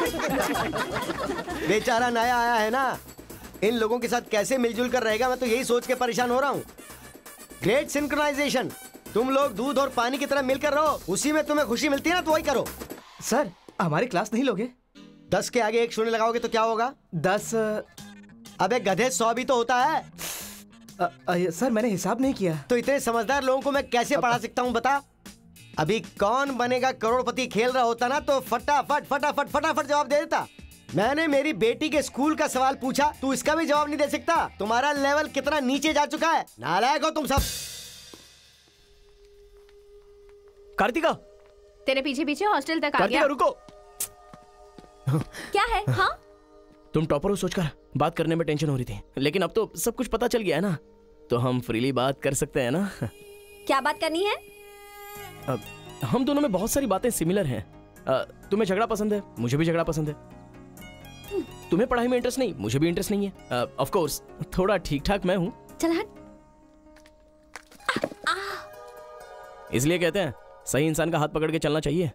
बेचारा नया आया है ना, इन लोगों के साथ कैसे मिलजुल कर रहेगा, मैं तो यही सोच के परेशान हो रहा हूँ। Great synchronisation. तुम लोग दूध और पानी की तरह मिलकर रहो, उसी में तुम्हें खुशी मिलती है ना, तो वही करो। सर, हमारी क्लास नहीं लोगे? 10 के आगे 1 शून्य लगाओगे तो क्या होगा? 10। अबे गधे, 100 भी तो होता है। सर मैंने हिसाब नहीं किया। तो इतने समझदार लोगों को मैं कैसे पढ़ा सकता हूँ बता? अभी कौन बनेगा करोड़पति खेल रहा होता ना, तो फटाफट फटाफट फटाफट जवाब दे देता। मैंने मेरी बेटी के स्कूल का सवाल पूछा, तू इसका भी जवाब नहीं दे सकता? तुम्हारा लेवल कितना नीचे जा चुका है। नालायक हो तुम सब। कार्तिका, तेरे पीछे पीछे हॉस्टल तक आ कार्तिका गया। रुको। क्या है? हाँ, तुम टॉपर हो सोचकर बात करने में टेंशन हो रही थी, लेकिन अब तो सब कुछ पता चल गया है ना, तो हम फ्रीली बात कर सकते हैं ना। क्या बात करनी है? अब हम दोनों में बहुत सारी बातें सिमिलर हैं। तुम्हें झगड़ा पसंद है, मुझे भी झगड़ा पसंद है। तुम्हें पढ़ाई में इंटरेस्ट नहीं, मुझे भी इंटरेस्ट नहीं है। ऑफ कोर्स थोड़ा ठीक ठाक मैं हूँ। चल हट। इसलिए कहते हैं सही इंसान का हाथ पकड़ के चलना चाहिए।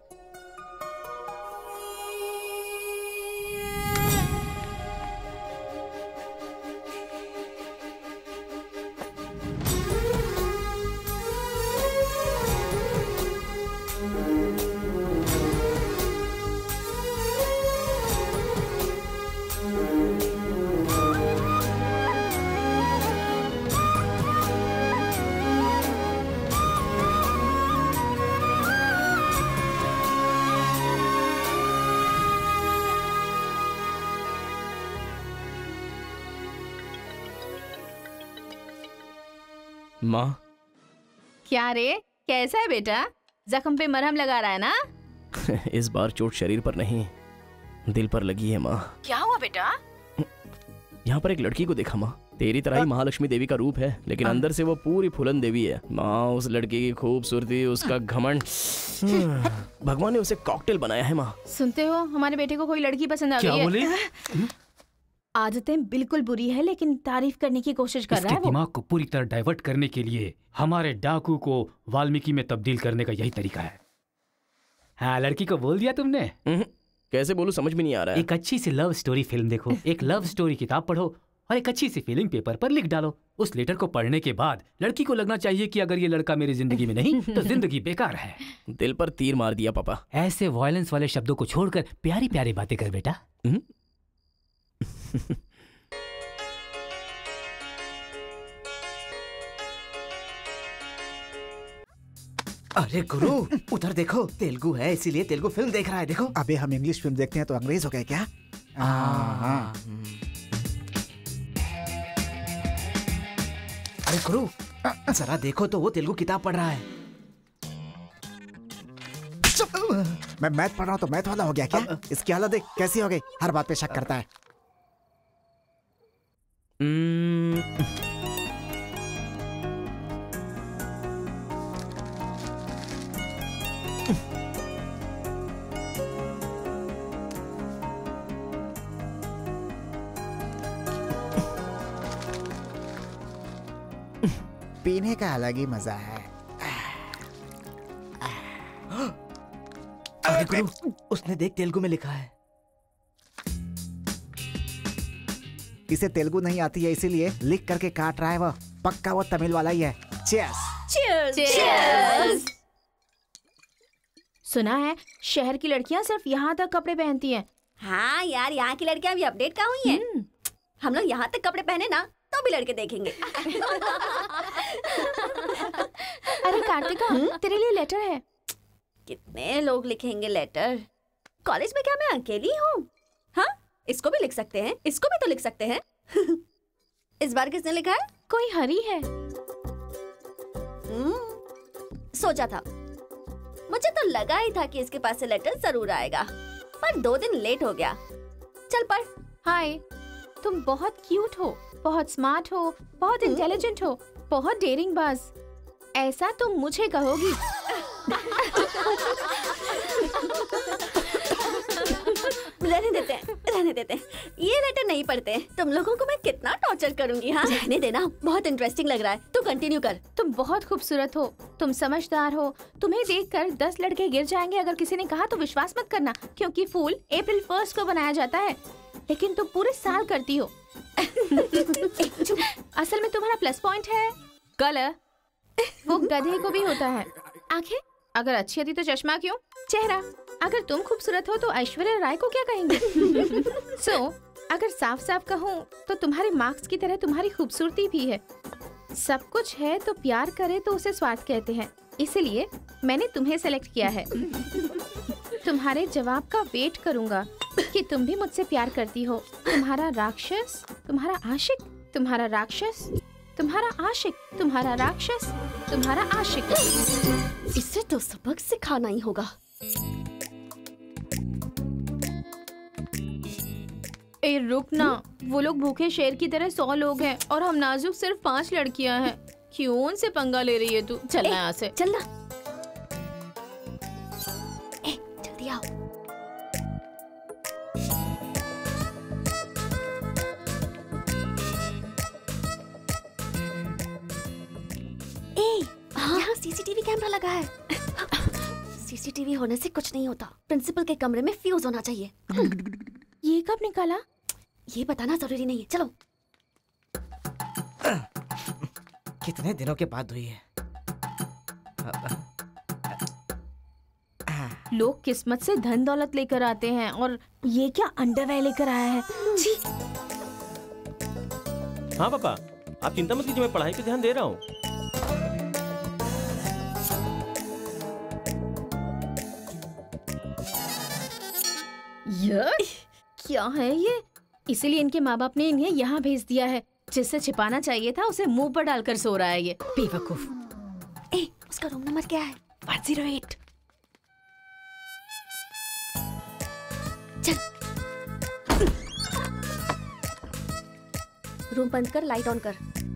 माँ, क्या रे, कैसा है बेटा? जख्म पे मरहम लगा रहा है ना? इस बार चोट शरीर पर नहीं, दिल पर लगी है माँ। क्या हुआ बेटा? यहाँ पर एक लड़की को देखा माँ, तेरी तरह ही महालक्ष्मी देवी का रूप है, लेकिन अंदर से वो पूरी फूलन देवी है। माँ उस लड़की की खूबसूरती, उसका घमंड, भगवान ने उसे कॉकटेल बनाया है माँ। सुनते हो, हमारे बेटे को कोई लड़की पसंद आ गई है। क्या बोली? आदतें बिल्कुल बुरी है, लेकिन तारीफ करने की कोशिश कर रहा है वो। दिमाग को पूरी तरह डाइवर्ट करने के लिए हमारे डाकू को वाल्मीकि में तब्दील करने का यही तरीका है। हाँ, लड़की को बोल दिया तुमने? कैसे बोलूं, समझ में नहीं आ रहा है। एक अच्छी सी लव स्टोरी फिल्म देखो, एक लव स्टोरी किताब पढ़ो और एक अच्छी सी फीलिंग पेपर पर लिख डालो। उस लेटर को पढ़ने के बाद लड़की को लगना चाहिए कि अगर ये लड़का मेरी जिंदगी में नहीं तो जिंदगी बेकार है। दिल पर तीर मार दिया पापा। ऐसे वायलेंस वाले शब्दों को छोड़कर प्यारी प्यारी बातें कर बेटा। अरे गुरु, उधर देखो, तेलुगु है इसीलिए तेलुगु फिल्म देख रहा है। देखो। अबे हम इंग्लिश फिल्म देखते हैं तो अंग्रेज हो गए क्या? अरे गुरु, जरा देखो तो वो तेलुगु किताब पढ़ रहा है। मैं मैथ पढ़ रहा हूँ तो मैथ वाला हो गया क्या? इसकी हालत देख कैसी हो गई, हर बात पे शक करता है। पीने का अलग ही मजा है। अरे गुरु, उसने देख तेलुगु में लिखा है। इसे तेलुगु नहीं आती है इसीलिए लिख करके काट रहा है वो। पक्का वो तमिल वाला ही है। चीयर्स। चीयर्स। चीयर्स। सुना है शहर की लड़कियां सिर्फ यहाँ तक कपड़े पहनती हैं। हाँ यार, यहाँ की लड़कियां भी अपडेट कहाँ हुई हैं? हम लोग यहाँ तक कपड़े पहने ना तो भी लड़के देखेंगे। अरे कार्तिका, तेरे लिए लेटर है। कितने लोग लिखेंगे लेटर? कॉलेज में क्या मैं अकेली हूँ? हाँ, इसको भी लिख सकते हैं, इसको भी तो लिख सकते हैं। इस बार किसने लिखा है? कोई हरी है। सोचा था, मुझे तो लगा ही था कि इसके पास से लेटर जरूर आएगा, पर 2 दिन लेट हो गया। चल पढ़। हाय, तुम बहुत क्यूट हो, बहुत स्मार्ट हो, बहुत इंटेलिजेंट हो, बहुत डेयरिंग बाज। ऐसा तुम मुझे कहोगी? रहने देते हैं, रहने देते हैं। ये लेटर नहीं पढ़ते। तुम लोगों को मैं कितना टॉर्चर करूंगी। हाँ, रहने देना, बहुत इंटरेस्टिंग लग रहा है। तू कंटिन्यू कर। तुम बहुत खूबसूरत हो, तुम समझदार हो। तुम्हें देखकर 10 लड़के गिर जाएंगे। अगर किसी ने कहा तो विश्वास मत करना, क्योंकि फूल अप्रैल 1 को बनाया जाता है, लेकिन तुम पूरे साल करती हो। असल में तुम्हारा प्लस पॉइंट है कलर। वो गधे को भी होता है। आंखें अगर अच्छी होती तो चश्मा क्यों? चेहरा अगर तुम खूबसूरत हो तो ऐश्वर्या राय को क्या कहेंगे? अगर साफ साफ कहूँ तो तुम्हारे मार्क्स की तरह तुम्हारी खूबसूरती भी है। सब कुछ है तो प्यार करे तो उसे स्वार्थ कहते हैं, इसलिए मैंने तुम्हें सेलेक्ट किया है। तुम्हारे जवाब का वेट करूंगा कि तुम भी मुझसे प्यार करती हो। तुम्हारा राक्षस, तुम्हारा आशिक, तुम्हारा राक्षस, तुम्हारा आशिक, तुम्हारा राक्षस, तुम्हारा आशिक। इसे तो सबक सिखाना ही होगा। ए रुक ना, वो लोग भूखे शेर की तरह 100 लोग हैं और हम नाजुक सिर्फ 5 लड़कियां हैं। क्यों उनसे पंगा ले रही है तू? चलना यहाँ से। चलना। जल्दी आओ। यहाँ सीसीटीवी कैमरा लगा है। सीसीटीवी होने से कुछ नहीं होता। प्रिंसिपल के कमरे में फ्यूज होना चाहिए। ये कब निकाला? ये बताना जरूरी नहीं है। चलो। कितने दिनों के बाद हुई है? लोग किस्मत से धन दौलत लेकर आते हैं और ये क्या अंडरवेयर लेकर आया है? हाँ पापा, आप चिंता मत कीजिए, मैं पढ़ाई पे ध्यान दे रहा हूँ। क्या है ये? इसीलिए इनके माँ बाप ने इन्हें यहाँ भेज दिया है। जिससे छिपाना चाहिए था उसे मुंह पर डालकर सो रहा है ये बेवकूफ। उसका रूम नंबर क्या है? 108। चल। रूम बंद कर, लाइट ऑन कर।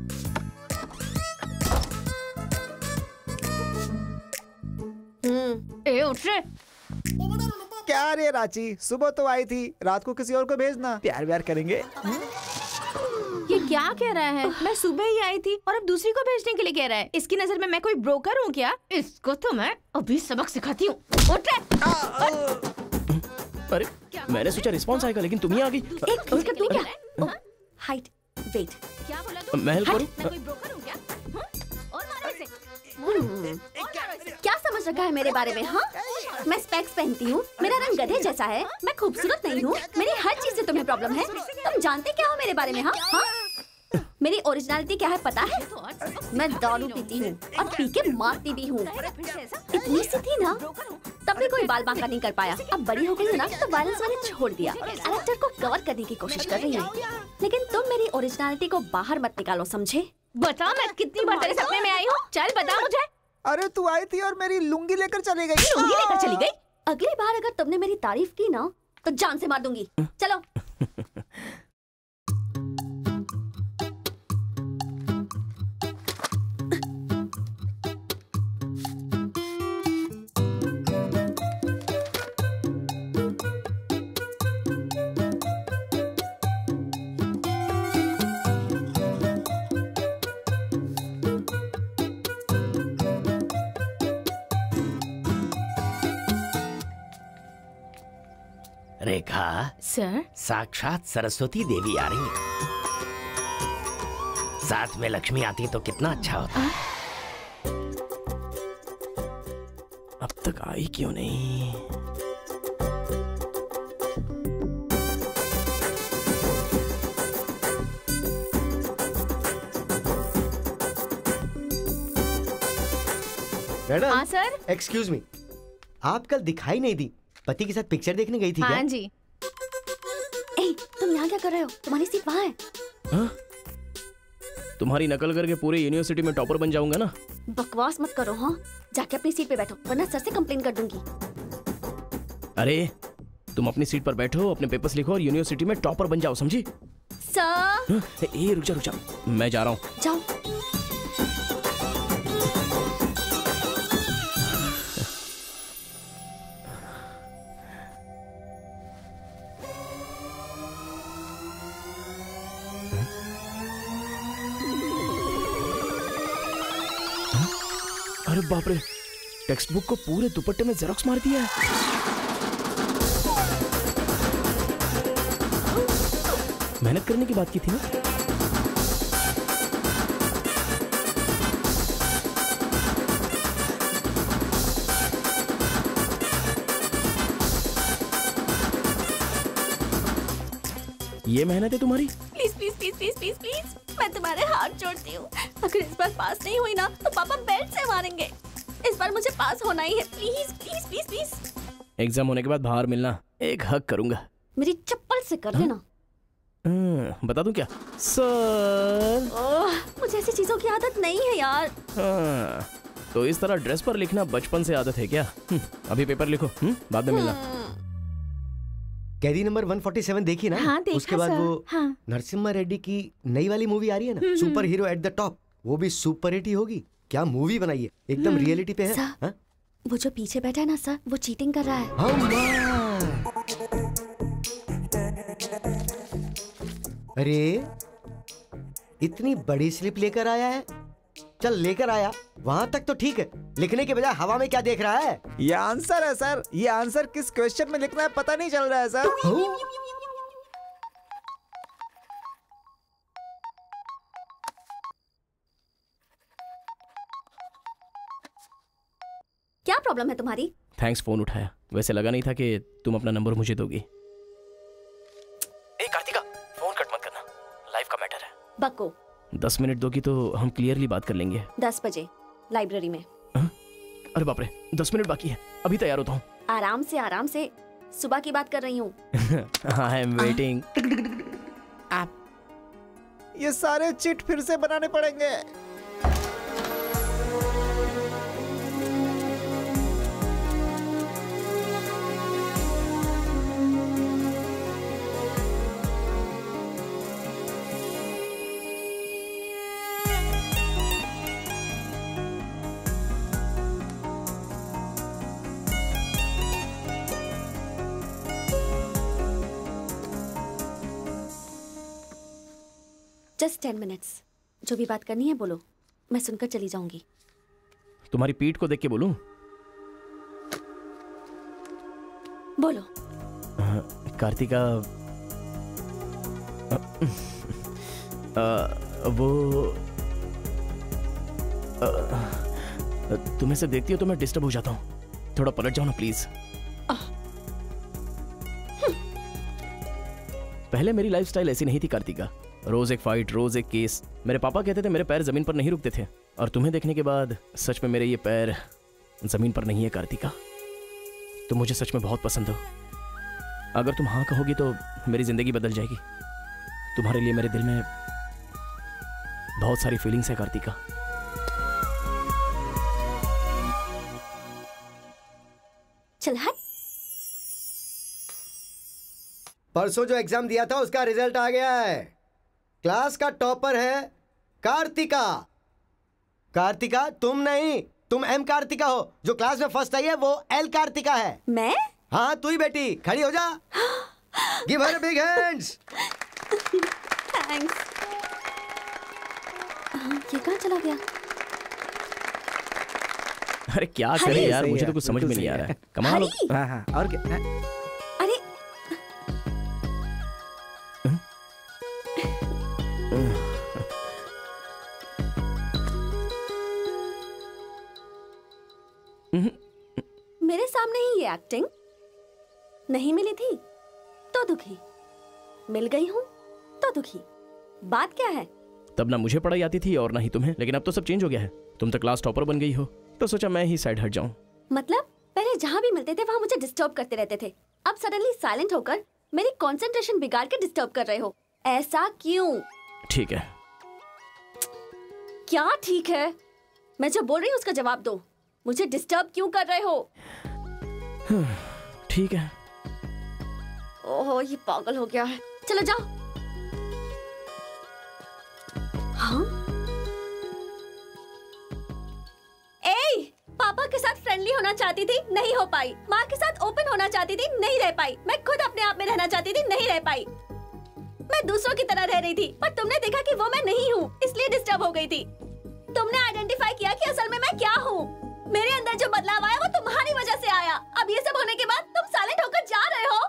ए उठ रे। क्या रे रांची, सुबह तो आई थी, रात को किसी और को भेजना, प्यार व्यार करेंगे। ये क्या कह रहा है? मैं सुबह ही आई थी और अब दूसरी को भेजने के लिए कह रहा है। इसकी नजर में मैं कोई ब्रोकर हूँ क्या? इसको तो मैं अभी सबक सिखाती हूँ। उठ रे। अरे मैंने सोचा रिस्पॉन्स आएगा, लेकिन तुम ही आ गई। एक मिनट, तू क्या? Height, weight. क्या बोला तू? मैं हेल्प करूं? मैं कोई ब्रोकर हूँ क्या? और मारो इसे। क्या समझ रखा है मेरे बारे में? हाँ, मैं स्पेक्स पहनती हूँ, मेरा रंग गधे जैसा है, मैं खूबसूरत नहीं हूँ, मेरी हर चीज से तुम्हें प्रॉब्लम है। तुम जानते क्या हो मेरे बारे में? हाँ हाँ, मेरी ओरिजिनलिटी क्या है पता है? मैं दारू पीती हूँ और पी के मारती भी हूँ। इतनी सी थी ना, तब भी कोई बाल बांका नहीं कर पाया। अब बड़ी हो गई हूँ ना, तो वायलेंस मैंने छोड़ दिया। कैरेक्टर को कवर करने की कोशिश कर रही हूँ, लेकिन तुम मेरी ओरिजिनलिटी को बाहर मत निकालो, समझे? बता, मैं कितनी बार तेरे सपने में आई हूँ? चल बता मुझे। अरे तू आई थी और मेरी लुंगी लेकर चली गई। लुंगी लेकर चली गई? अगली बार अगर तुमने मेरी तारीफ की ना, तो जान से मार दूंगी। चलो। रेखा सर, साक्षात सरस्वती देवी आ रही है। साथ में लक्ष्मी आती तो कितना अच्छा होता। अब तक आई क्यों नहीं? मैडम। हाँ सर। एक्सक्यूज मी, आप कल दिखाई नहीं दी, पति के साथ पिक्चर देखने गई थी क्या? हाँ जी। ए, तुम यहाँ क्या कर रहे हो? तुम्हारी सीट वहाँ है। हाँ? तुम्हारी नकल करके पूरे यूनिवर्सिटी में टॉपर बन जाऊंगा ना। बकवास मत करो। हाँ, जाके अपनी सीट पे बैठो, वरना सर से कंप्लेन कर दूंगी। अरे तुम अपनी सीट पर बैठो, अपने पेपर्स लिखो और यूनिवर्सिटी में टॉपर बन जाओ, समझी? सर। ए रुक जा, मैं जा रहा हूँ। जाओ। अरे बाप रे, टेक्स्ट बुक को पूरे दुपट्टे में जेरोक्स मार दिया है। मेहनत करने की बात की थी ना। ये मेहनत है तुम्हारी? Please please please please please please, मैं तुम्हारे हाथ जोड़ती हूँ। अगर इस बार पास नहीं हुई ना, तो पापा बेल्ट से मारेंगे। इस बार मुझे पास होना ही है। Please please please please. Exam होने के बाद बाहर मिलना, एक हक करूंगा। मेरी चप्पल से कर देना। बता दूं क्या? सर। मुझे ऐसी चीजों की आदत नहीं है यार। तो इस तरह ड्रेस पर लिखना बचपन से आदत है क्या? अभी पेपर लिखो, बाद में मिलना। कैदी नंबर 147 देखी ना? हाँ, देखा उसके बाद सर। वो हाँ। नरसिम्हा रेड्डी की नई वाली मूवी आ रही है ना, super hero at the top, वो भी सुपर हिट ही होगी। क्या मूवी बनाई है, एकदम रियलिटी पे है। सर, वो जो पीछे बैठा है ना सर, वो चीटिंग कर रहा है। अरे इतनी बड़ी स्लिप लेकर आया है। चल लेकर आया, वहां तक तो ठीक है, लिखने के बजाय हवा में क्या देख रहा है? ये आंसर है सर। ये आंसर किस क्वेश्चन में लिखना है पता नहीं चल रहा है सर। क्या प्रॉब्लम है तुम्हारी? थैंक्स फोन उठाया, वैसे लगा नहीं था कि तुम अपना नंबर मुझे दोगी। ए कार्तिका, फोन कट मत करना, लाइफ का मैटर है। बक्को। 10 मिनट दोगी तो हम क्लियरली बात कर लेंगे। 10 बजे लाइब्रेरी में। अरे बाप रे, 10 मिनट बाकी है, अभी तैयार होता हूँ। आराम से, सुबह की बात कर रही हूँ। I am waiting. ये सारे चिट फिर से बनाने पड़ेंगे। Just 10 minutes. जो भी बात करनी है बोलो, मैं सुनकर चली जाऊंगी। तुम्हारी पीठ को देख के बोलूं? बोलो। कार्तिका, वो तुम्हें से देखती हो तो मैं डिस्टर्ब हो जाता हूँ। थोड़ा पलट जाओ ना प्लीज। पहले मेरी लाइफस्टाइल ऐसी नहीं थी कार्तिका। रोज एक फाइट, रोज एक केस। मेरे पापा कहते थे मेरे पैर जमीन पर नहीं रुकते थे, और तुम्हें देखने के बाद सच में मेरे ये पैर जमीन पर नहीं है कार्तिका। तुम मुझे सच में बहुत पसंद हो। अगर तुम हाँ कहोगी तो मेरी जिंदगी बदल जाएगी। तुम्हारे लिए मेरे दिल में बहुत सारी फीलिंग्स है कार्तिका। चल हट। परसों जो एग्जाम दिया था उसका रिजल्ट आ गया है। क्लास का टॉपर है कार्तिका। कार्तिका तुम नहीं, तुम एम कार्तिका हो। जो क्लास में फर्स्ट आई है वो एल कार्तिका है। मैं? हाँ तू ही बेटी, खड़ी हो जा। Give her big hands. Thanks. ये कहाँ चला गया? अरे क्या करें यार, मुझे तो कुछ समझ में नहीं आ रहा है। कमाल। हाँ हाँ, और क्या? अरे मेरे सामने ही ये एक्टिंग नहीं मिली थी तो दुखी, मिल गई हूँ तो दुखी। बात क्या है? तब ना मुझे पढ़ाई आती थी और ना ही तुम्हें, लेकिन अब तो सब चेंज हो गया है। तुम तो क्लास टॉपर बन गई हो, तो सोचा मैं ही साइड हट जाऊं। मतलब पहले जहाँ भी मिलते थे वहाँ मुझे डिस्टर्ब करते रहते थे, अब सडनली साइलेंट होकर मेरी कंसंट्रेशन बिगाड़ के डिस्टर्ब कर रहे हो। ऐसा क्यों? ठीक है। क्या ठीक है? मैं जो बोल रही हूँ उसका जवाब दो। मुझे डिस्टर्ब क्यों कर रहे हो? ठीक है। ओहो ये पागल हो गया है। चलो जाओ। हाँ? ए, पापा के साथ फ्रेंडली होना चाहती थी, नहीं हो पाई। माँ के साथ ओपन होना चाहती थी, नहीं रह पाई। मैं खुद अपने आप में रहना चाहती थी, नहीं रह पाई। मैं दूसरों की तरह रह रही थी, पर तुमने देखा कि वो मैं नहीं हूँ, इसलिए डिस्टर्ब हो गई थी। तुमने आइडेंटिफाई किया कि असल में मैं क्या हूँ। मेरे अंदर जो बदलाव आया वो तुम्हारी वजह से आया। अब ये सब होने के बाद तुम साइलेंट होकर जा रहे हो।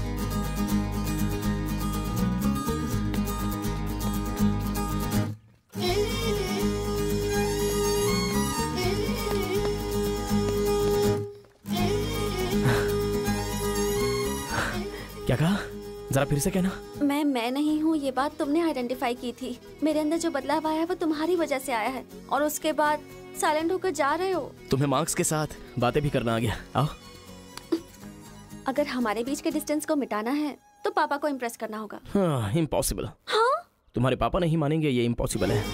क्या कहा? जरा फिर से कहना। मैं नहीं हूँ, ये बात तुमने आइडेंटिफाई की थी। मेरे अंदर जो बदलाव आया है वो तुम्हारी वजह से आया है, और उसके बाद साइलेंट होकर जा रहे हो। तुम्हें मार्क्स के साथ बातें भी करना आ गया। आओ। अगर हमारे बीच के डिस्टेंस को मिटाना है तो पापा को इम्प्रेस करना होगा। हाँ, इम्पॉसिबल। हाँ? तुम्हारे पापा नहीं मानेंगे, ये इम्पॉसिबल है।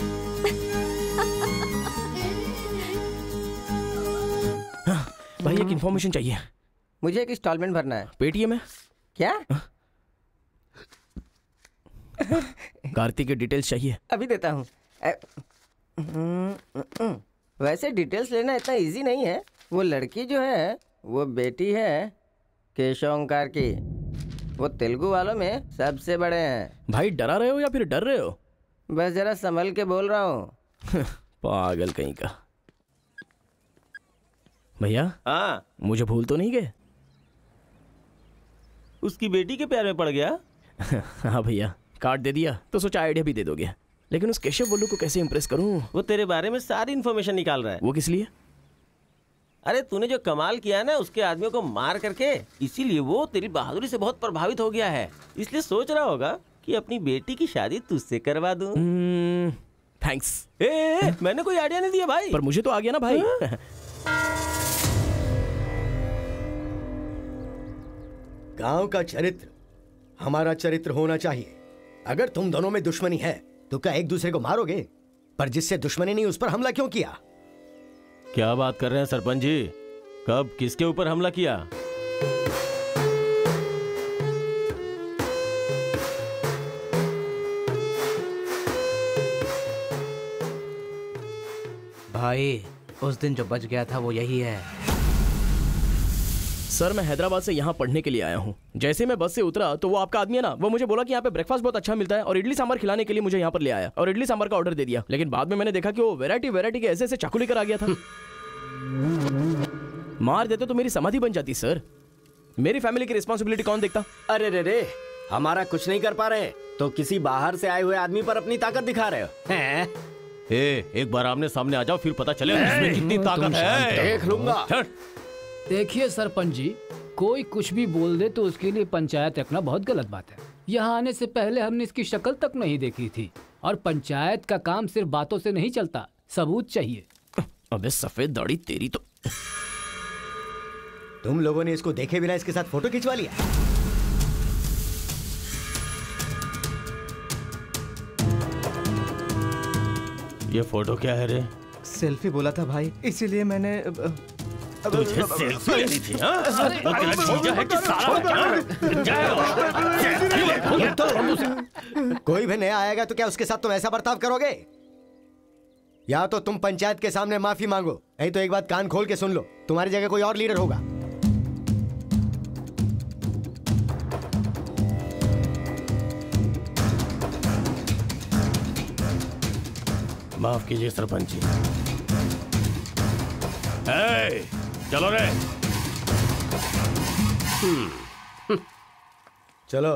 हाँ, भाई एक इन्फॉर्मेशन चाहिए। मुझे एक इंस्टॉलमेंट भरना है। पेटीएम में। क्या? कार्तिक की डिटेल्स चाहिए। अभी देता हूँ। वैसे डिटेल्स लेना इतना इजी नहीं है। वो लड़की जो है वो बेटी है केशव ओंकार की। वो तेलुगु वालों में सबसे बड़े हैं। भाई डरा रहे हो या फिर डर रहे हो? बस जरा संभल के बोल रहा हूँ। पागल कहीं का। भैया हाँ, मुझे भूल तो नहीं गए? उसकी बेटी के प्यार में पड़ गया। हाँ भैया, कार्ड दे दिया तो सोचा आइडिया भी दे दोगे। लेकिन उस केशव बोलू को कैसे इंप्रेस करूं? वो तेरे बारे में सारी इन्फॉर्मेशन निकाल रहा है। वो किस लिए? अरे तूने जो कमाल किया ना उसके आदमियों को मार करके, इसीलिए वो तेरी बहादुरी से बहुत प्रभावित हो गया है। इसलिए सोच रहा होगा कि अपनी बेटी की शादी तुझसे करवा दूं। थैंक्स। मैंने कोई आइडिया नहीं दिया भाई। पर मुझे तो आ गया ना भाई। गांव का चरित्र हमारा चरित्र होना चाहिए। अगर तुम दोनों में दुश्मनी है तो क्या एक दूसरे को मारोगे? पर जिससे दुश्मनी नहीं उस पर हमला क्यों किया? क्या बात कर रहे हैं सरपंच जी? कब किसके ऊपर हमला किया? भाई उस दिन जो बच गया था वो यही है। सर मैं हैदराबाद से यहाँ पढ़ने के लिए आया हूँ। जैसे मैं बस से उतरा तो वो आपका आदमी है ना, वो मुझे बोला कि यहाँ पे ब्रेकफास्ट बहुत अच्छा मिलता है और इडली सांभर खिलाने के लिए मुझे यहाँ पर ले आया और इडली सांभर का ऑर्डर दे दिया। लेकिन बाद में मैंने देखा कि वो वैरायटी के ऐसे चाकू लेकर आ गया था। मार देते तो मेरी समाधि बन जाती सर। मेरी फैमिली की रिस्पॉन्सिबिलिटी कौन देखता? अरे रे रे, हमारा कुछ नहीं कर पा रहे तो किसी बाहर से आए हुए आदमी पर अपनी ताकत दिखा रहे हो हैं? एक बार आमने सामने आ जाओ, फिर पता चले इसमें कितनी ताकत है। देख लूंगा। देखिए सरपंच जी, कोई कुछ भी बोल दे तो उसके लिए पंचायत रखना बहुत गलत बात है। यहाँ आने से पहले हमने इसकी शक्ल तक नहीं देखी थी और पंचायत का काम सिर्फ बातों से नहीं चलता, सबूत चाहिए। अबे सफेद दाढ़ी तेरी तो। तुम लोगों ने इसको देखे बिना इसके साथ फोटो खिंचवा लिया। ये फोटो क्या है रे? सेल्फी बोला था भाई, इसीलिए मैंने तुझे सेल्फी लेनी थी हाँ? वो तेरा जीजा है कि साला कोई भी नया आएगा तो क्या उसके साथ तुम ऐसा बर्ताव करोगे? या तो तुम पंचायत के सामने माफी मांगो, नहीं तो एक बात कान खोल के सुन लो, तुम्हारी जगह कोई और लीडर होगा। माफ कीजिए सरपंच जी। चलो रे। चलो।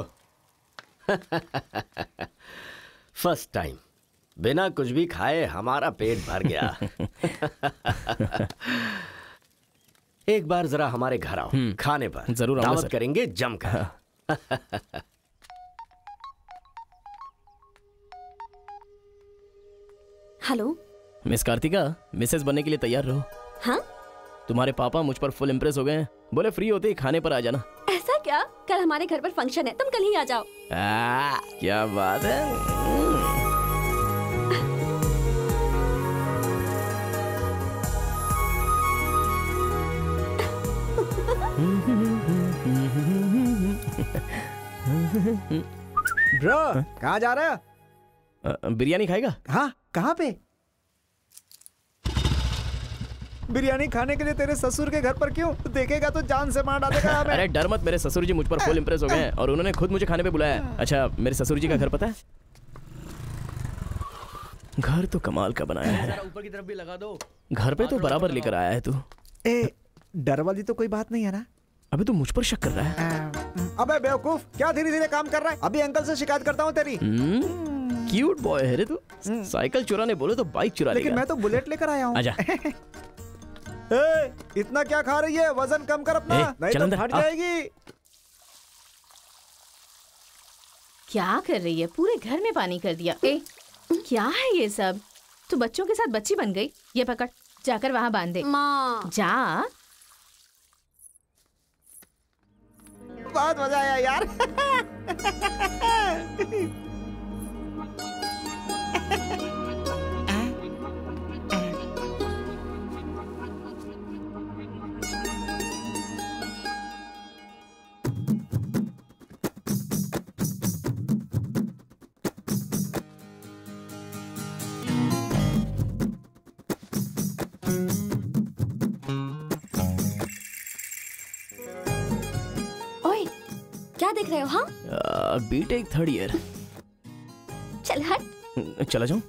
फर्स्ट टाइम बिना कुछ भी खाए हमारा पेट भर गया। एक बार जरा हमारे घर आओ, खाने पर जरूर दावत करेंगे जमकर। हेलो मिस कार्तिका, मिसेस बनने के लिए तैयार रहो। हाँ? तुम्हारे पापा मुझ पर फुल इम्प्रेस हो गए हैं, बोले फ्री होते ही खाने पर आ जाना। ऐसा क्या? कल हमारे घर पर फंक्शन है, तुम कल ही आ जाओ। क्या बात है। ब्रो कहाँ जा रहा है? बिरयानी खाएगा? हाँ, कहाँ पे? बिरयानी खाने के लिए तेरे ससुर के घर पर क्यों? देखेगा तो जान से मार डालेगा हमें। अरे डर मत, मेरे ससुर जी मुझ पर फुल इम्प्रेस हो गए हैं और उन्होंने खुद मुझे खाने पे बुलाया है। अच्छा, मेरे ससुर जी का घर पता है? घर तो कमाल का बनाया है। ऊपर की तरफ भी लगा दो। घर पे तो बराबर लेकर आया है तू। डर वाली तो कोई बात नहीं है ना? अबे तू मुझ पर शक कर रहा है? अबे बेवकूफ, क्या धीरे धीरे काम कर रहा है? अभी अंकल से शिकायत करता हूँ तेरी। क्यूट बॉय है रे तू। साइकिल चुराने बोले तो बाइक चुरा लेगा। लेकिन मैं तो बुलेट लेकर आया हूँ। आजा। इतना क्या खा रही है? वजन कम कर अपना, नहीं तो फट जाएगी। क्या कर रही है? पूरे घर में पानी कर दिया। क्या है ये सब? तू बच्चों के साथ बच्ची बन गई। ये पकड़, जाकर वहाँ बांध दे। माँ जा। बहुत मजा आया यार। क्या देख रहे हो? हाँ, बीटेक थर्ड ईयर। चल हट। चला जाऊं?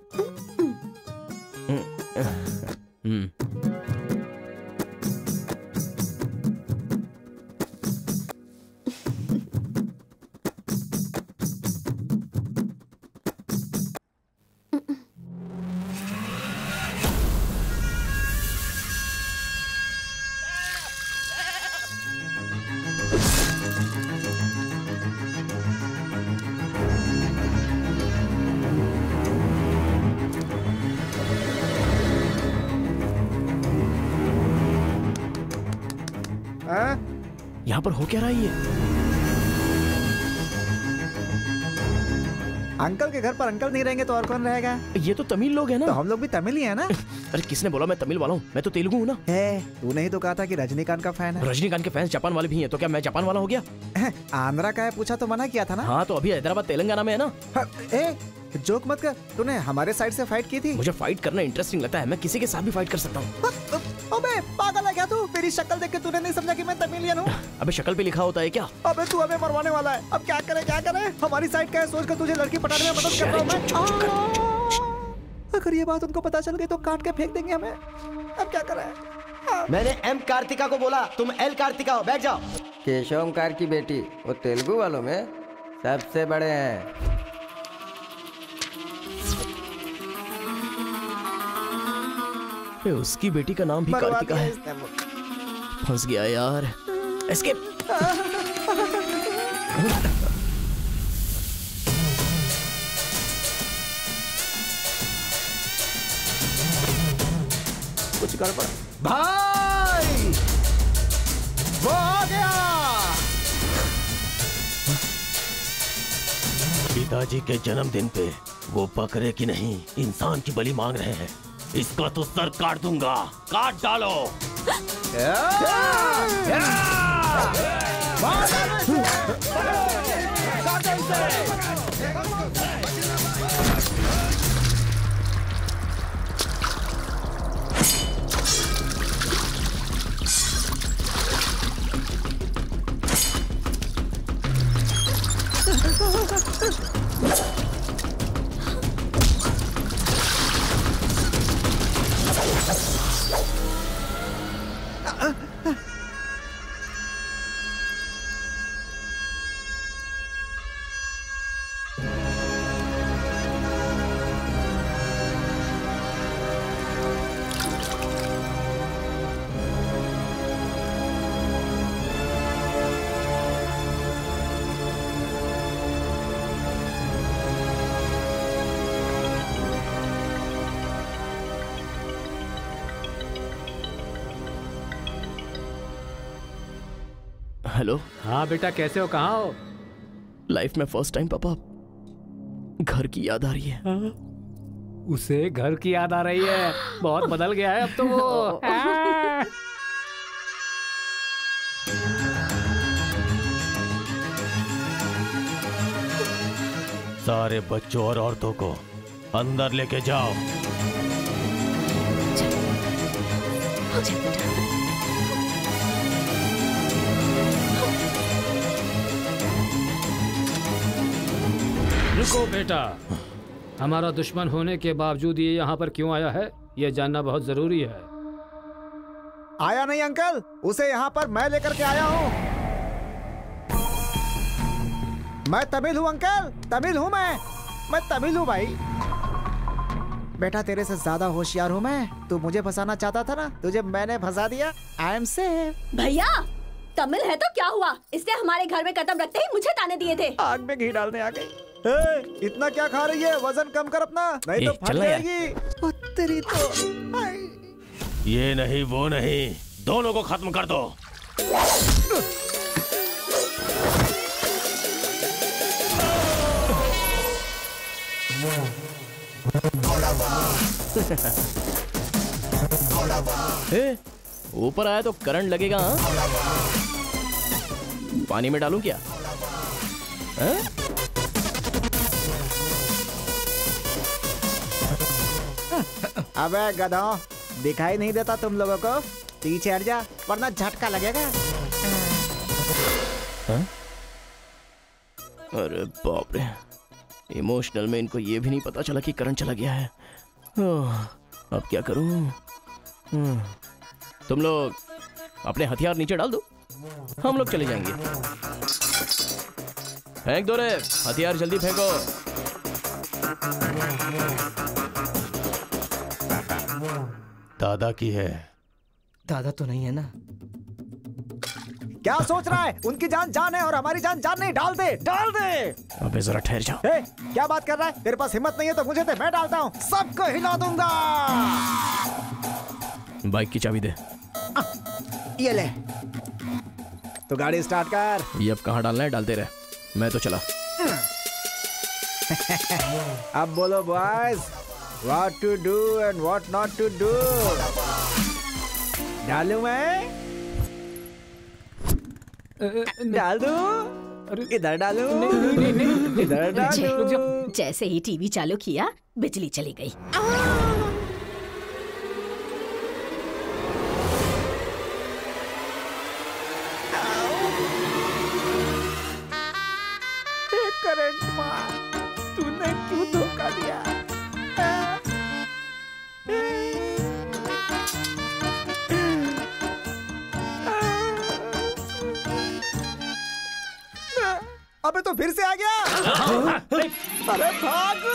यहाँ पर हो क्या रहा है ये? अंकल के घर पर अंकल नहीं रहेंगे तो और कौन रहेगा? ये तो तमिल लोग हैं ना। तो हम लोग भी तमिल ही है ना। अरे किसने बोला मैं तमिल वाला हूँ? मैं तो तेलुगु हूँ ना। तूने ही तो कहा था कि रजनीकांत का फैन है। रजनीकांत के फैंस जापान वाले भी हैं, तो क्या मैं जापान वाला हो गया? आंध्रा का है पूछा तो मना किया था ना। हाँ तो अभी हैदराबाद तेलंगाना में है ना। जोक मत कर, तूने हमारे साइड से फाइट की थी। मुझे फाइट करना इंटरेस्टिंग लगता है, मैं किसी के साथ भी फाइट कर सकता हूँ। अबे पागल है क्या तू? मेरी शक्ल देख के तूने नहीं समझा कि मैं तमिल एलियन हूँ। अबे शक्ल पे लिखा होता है क्या? अबे तू हमें मरवाने वाला है, अब क्या करे क्या करे? हमारी साइड का है, सोच कर तुझे लड़की पटाने में मदद कर रहा हूँ मैं। अगर ये बात उनको पता चल गई तो काट के फेंक देंगे हमें, अब क्या करें? मैंने एम कार्तिका को बोला, तुम एल कार्तिका हो, बैठ जाओ। केशव ओमकार की बेटी, वो तेलुगु वालों में सबसे बड़े हैं। उसकी बेटी का नाम भी कार्तिका है। फंस गया यार। एस्केप। कुछ गड़बड़ भाई, वो आ गया। पिताजी के जन्मदिन पे वो बकरे की नहीं इंसान की बलि मांग रहे हैं। इसका तो सर काट दूंगा, काट डालो। हेलो। हाँ बेटा, कैसे हो, कहाँ हो? लाइफ में फर्स्ट टाइम पापा घर की याद आ रही है। उसे घर की याद आ रही है? बहुत बदल गया है अब तो वो। सारे बच्चों और औरतों को अंदर लेके जाओ। रुको बेटा, हमारा दुश्मन होने के बावजूद ये यहाँ पर क्यों आया है, ये जानना बहुत जरूरी है। आया नहीं अंकल, उसे यहाँ पर मैं लेकर के आया हूँ। मैं तमिल हूँ अंकल, तमिल हूँ मैं तमिल हूँ भाई। बेटा तेरे से ज्यादा होशियार हूँ मैं। तू मुझे फंसाना चाहता था ना, तुझे मैंने फंसा दिया। I am safe. भैया तमिल है तो क्या हुआ, इसने हमारे घर में कदम रखते ही मुझे ताने दिए थे। आग में घी डालने आ गई। इतना क्या खा रही है, वजन कम कर अपना, नहीं तो फट जाएगी। तेरी तो ये नहीं वो नहीं, दोनों को खत्म कर दो। ऊपर आया तो करंट लगेगा। पानी में डालूं क्या? अबे गधों, दिखाई नहीं देता तुम लोगों को? पीछे हट जा वरना झटका लगेगा। अरे बाप रे, इमोशनल में इनको ये भी नहीं पता चला कि करंट चला गया है। अब क्या करूं? तुम लोग अपने हथियार नीचे डाल दो, हम लोग चले जाएंगे। फेंक दो रे हथियार, जल्दी फेंको। दादा की है। दादा तो नहीं है ना? क्या सोच रहा है? उनकी जान जान है और हमारी जान जान नहीं। डाल दे, डाल दे। अबे जरा ठहर जा। क्या बात कर रहा है? तेरे पास हिम्मत नहीं है तो मुझे दे, मैं डालता हूँ, सबको हिला दूंगा। बाइक की चाबी दे। ये ले, तो गाड़ी स्टार्ट कर। ये अब कहाँ डालना है, डालते रहे, मैं तो चला। अब बोलो boys, what to do and what not to do. डालूं मैं? डाल दूं? इधर डालूं? इधर डालूं? जैसे ही टीवी चालू किया बिजली चली गई। अबे तो फिर से आ गया। अरे भागो।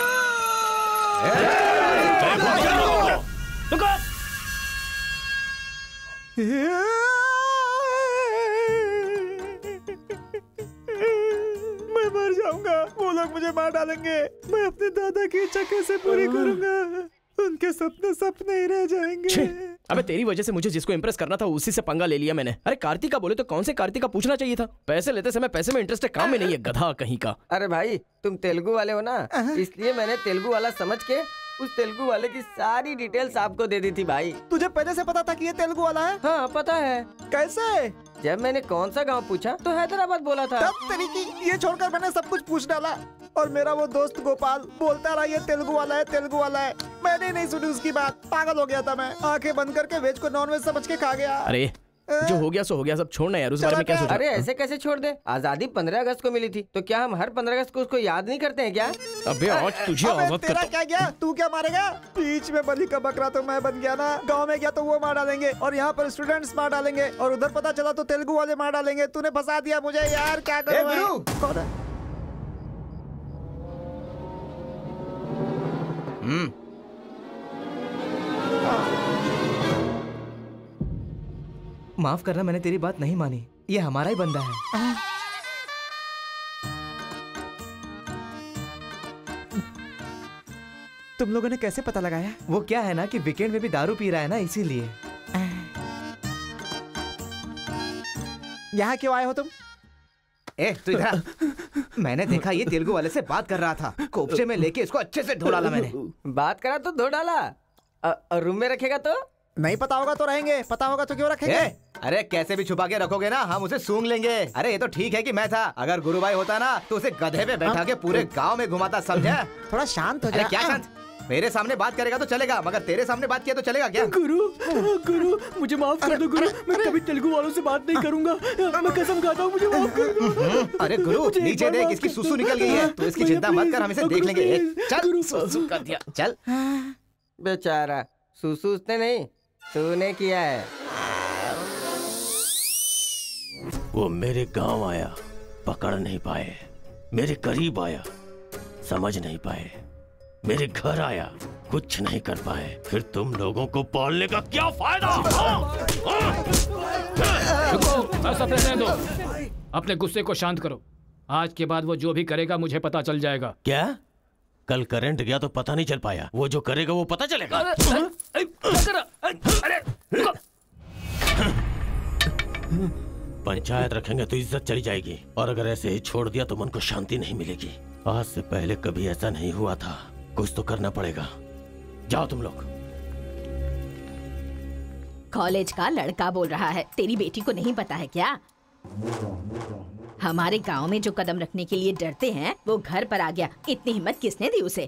मैं मर जाऊंगा, वो लोग मुझे मार डालेंगे। मैं अपने दादा की इच्छा कैसे पूरी करूंगा? उनके सपने सपने ही रह जाएंगे। अबे तेरी वजह से मुझे जिसको इम्प्रेस करना था उसी से पंगा ले लिया मैंने। अरे कार्तिका बोले तो कौन से कार्तिका पूछना चाहिए था। पैसे लेते समय पैसे में इंटरेस्ट है, काम में नहीं है, गधा कहीं का। अरे भाई तुम तेलुगु वाले हो ना, इसलिए मैंने तेलुगु वाला समझ के उस तेलुगु वाले की सारी डिटेल्स आपको दे दी थी भाई। तुझे पहले से पता था कि ये तेलुगु वाला है? हाँ पता है। कैसे? जब मैंने कौन सा गांव पूछा तो हैदराबाद बोला था। तब तरीकी ये छोड़कर मैंने सब कुछ पूछ डाला और मेरा वो दोस्त गोपाल बोलता रहा ये तेलुगु वाला है, तेलुगु वाला है। मैंने नहीं सुनी उसकी बात, पागल हो गया था मैं। आंखें बंद करके वेज को नॉन वेज समझ के खा गया। अरे जो हो गया सो हो गया, सब छोड़ना यार, उस बारे में क्या सोचा? अरे ऐसे कैसे छोड़ दे? आजादी 15 अगस्त को मिली थी, तो क्या हम हर 15 अगस्त को उसको याद नहीं करते हैं क्या? अबे आज तुझे आजाद तेरा क्या गया? तू क्या मारेगा? बीच में बलि का बकरा तो मैं बन गया ना। गांव में गया तो वो मार डालेंगे और यहाँ पर स्टूडेंट्स मार डालेंगे और उधर पता चला तो तेलुगु वाले मार डालेंगे। तूने फंसा दिया मुझे यार, क्या करूं? माफ करना, मैंने तेरी बात नहीं मानी। ये हमारा ही बंदा है। तुम लोगों ने कैसे पता लगाया? वो क्या है ना कि वीकेंड में भी दारू पी रहा है ना, इसीलिए। यहाँ क्यों आए हो तुम? तू इधर। मैंने देखा ये तेलुगु वाले से बात कर रहा था, कोपचे में लेके इसको अच्छे से धो डाला मैंने। बात करा तो धो डाला। रूम में रखेगा तो? नहीं पता होगा तो रहेंगे, पता होगा तो क्यों रखेंगे? अरे कैसे भी छुपा के रखोगे ना, हम उसे सूंघ लेंगे। अरे ये तो ठीक है कि मैं था, अगर गुरु भाई होता ना तो उसे गधे पे बैठा के पूरे गांव में घुमाता, समझा? थोड़ा शांत हो जा। अरे क्या शांत? मेरे सामने बात करेगा तो चलेगा, मगर तेरे सामने बात किया तो चलेगा क्या? गुरु मुझे माफ कर दो गुरु, मैं कभी तेलुगु वालों से बात नहीं करूंगा। मैं कसम खाता हूँ, मुझे माफ कर दो। अरे गुरु नीचे देख, इसकी सुसु निकल गई है। तो इसकी चिंता मत कर, हम इसे देख लेंगे। चल सुसु कर दिया, चल। बेचारा सुसु उसने नहीं, तूने किया है। वो मेरे गांव आया, पकड़ नहीं पाए। मेरे करीब आया, समझ नहीं पाए। मेरे घर आया, कुछ नहीं कर पाए। फिर तुम लोगों को पालने का क्या फायदा? रुको, बस अब रहने दो। अपने गुस्से को शांत करो। आज के बाद वो जो भी करेगा मुझे पता चल जाएगा। क्या? कल करंट गया तो पता नहीं चल पाया, वो जो करेगा वो पता चलेगा। पंचायत रखेंगे तो इज्जत चली जाएगी, और अगर ऐसे ही छोड़ दिया तो मन को शांति नहीं मिलेगी। आज से पहले कभी ऐसा नहीं हुआ था, कुछ तो करना पड़ेगा। जाओ तुम लोग। कॉलेज का लड़का बोल रहा है, तेरी बेटी को नहीं पता है क्या? हमारे गांव में जो कदम रखने के लिए डरते हैं वो घर पर आ गया। इतनी हिम्मत किसने दी उसे?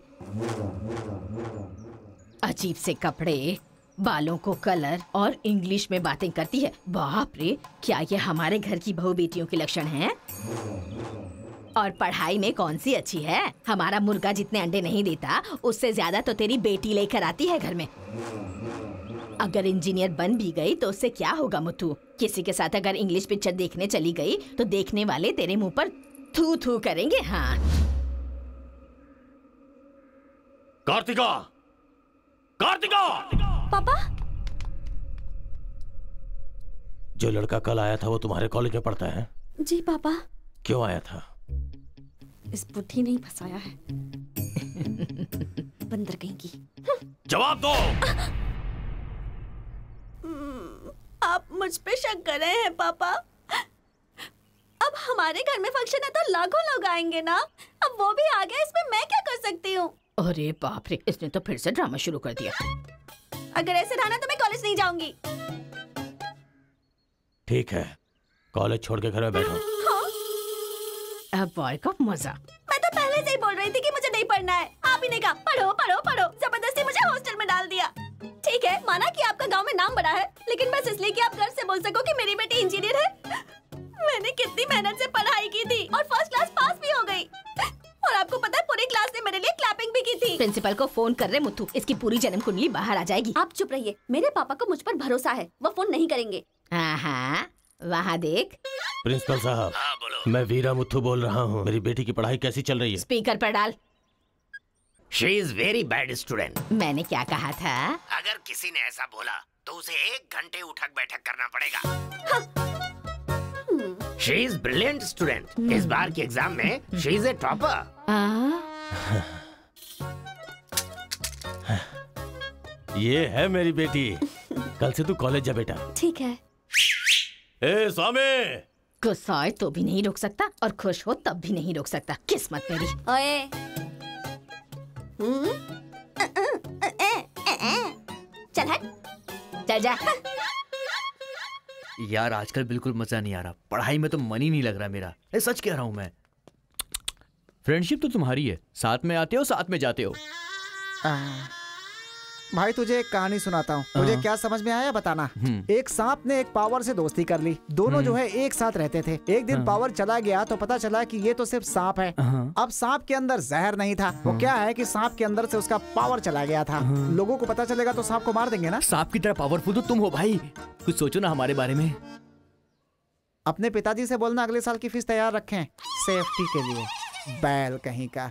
अजीब से कपड़े, बालों को कलर और इंग्लिश में बातें करती है। बाप रे, क्या ये हमारे घर की बहू बेटियों के लक्षण हैं? और पढ़ाई में कौन सी अच्छी है? हमारा मुर्गा जितने अंडे नहीं देता उससे ज्यादा तो तेरी बेटी लेकर आती है घर में। अगर इंजीनियर बन भी गई तो उससे क्या होगा मुथु? किसी के साथ अगर इंग्लिश पिक्चर देखने चली गई तो देखने वाले तेरे मुंह पर थू थू करेंगे। हाँ कार्तिका, कार्तिका! पापा, जो लड़का कल आया था वो तुम्हारे कॉलेज में पढ़ता है? जी पापा। क्यों आया था? इस बुद्धि नहीं फंसाया है। बंदर कहीं की। जवाब दो। आप मुझ पे शक कर रहे हैं पापा? अब हमारे घर में फंक्शन है तो लाखों लोग आएंगे ना। अब वो भी आ गया, इसमें मैं क्या कर सकती हूँ? अरे बाप रे, इसने तो फिर से ड्रामा शुरू कर दिया। अगर ऐसे रहना तो मैं कॉलेज नहीं जाऊंगी। ठीक है, कॉलेज छोड़ के घर में बैठो। हाँ? अब बॉय का मजा। मैं तो पहले से ही बोल रही थी कि मुझे नहीं पढ़ना है। आप ही ने कहा पढ़ो पढ़ो पढ़ो, जबरदस्ती मुझे हॉस्टल में डाल दिया। ठीक है, माना कि आपका गांव में नाम बड़ा है, लेकिन बस इसलिए कि आप गर्व से बोल सको कि मेरी बेटी इंजीनियर है। मैंने कितनी मेहनत से पढ़ाई की थी और फर्स्ट क्लास पास भी हो गई। और आपको पता है पूरी क्लास ने मेरे लिए क्लैपिंग भी की थी। प्रिंसिपल को फोन कर रहे मुथु, इसकी पूरी जन्म कुंडली बाहर आ जाएगी। आप चुप रहिए, मेरे पापा को मुझ पर भरोसा है, वो फोन नहीं करेंगे। हाँ, वहाँ देख। प्रिंसिपल साहब, मैं वीरा मुथु बोल रहा हूँ। मेरी बेटी की पढ़ाई कैसी चल रही है? स्पीकर पर डाल। She is very bad student. मैंने क्या कहा था? अगर किसी ने ऐसा बोला तो उसे 1 घंटे उठक बैठक करना पड़ेगा। She is brilliant student. इस बार के एग्जाम में शी इज ए टॉपर। ये है मेरी बेटी। कल से तू कॉलेज जा बेटा। ठीक है। ए स्वामी, गुस्सा आए तो भी नहीं रोक सकता और खुश हो तब भी नहीं रोक सकता। किस्मत मेरी। ओए। चल हट। चल जा। यार आजकल बिल्कुल मजा नहीं आ रहा। पढ़ाई में तो मन ही नहीं लग रहा मेरा। सच कह रहा हूँ मैं। फ्रेंडशिप तो तुम्हारी है, साथ में आते हो साथ में जाते हो। भाई तुझे एक कहानी सुनाता हूँ, तुझे क्या समझ में आया बताना। एक सांप ने एक पावर से दोस्ती कर ली। दोनों जो है एक साथ रहते थे। एक दिन पावर चला गया तो पता चला कि ये तो सिर्फ सांप है। अब सांप के अंदर जहर नहीं था। वो क्या है कि सांप के अंदर से उसका पावर चला गया था। लोगों को पता चलेगा तो सांप को मार देंगे ना। सांप की तरह पावरफुल तो तुम हो भाई। कुछ सोचो ना हमारे बारे में। अपने पिताजी से बोलना अगले साल की फीस तैयार रखें, सेफ्टी के लिए। बैल कहीं का।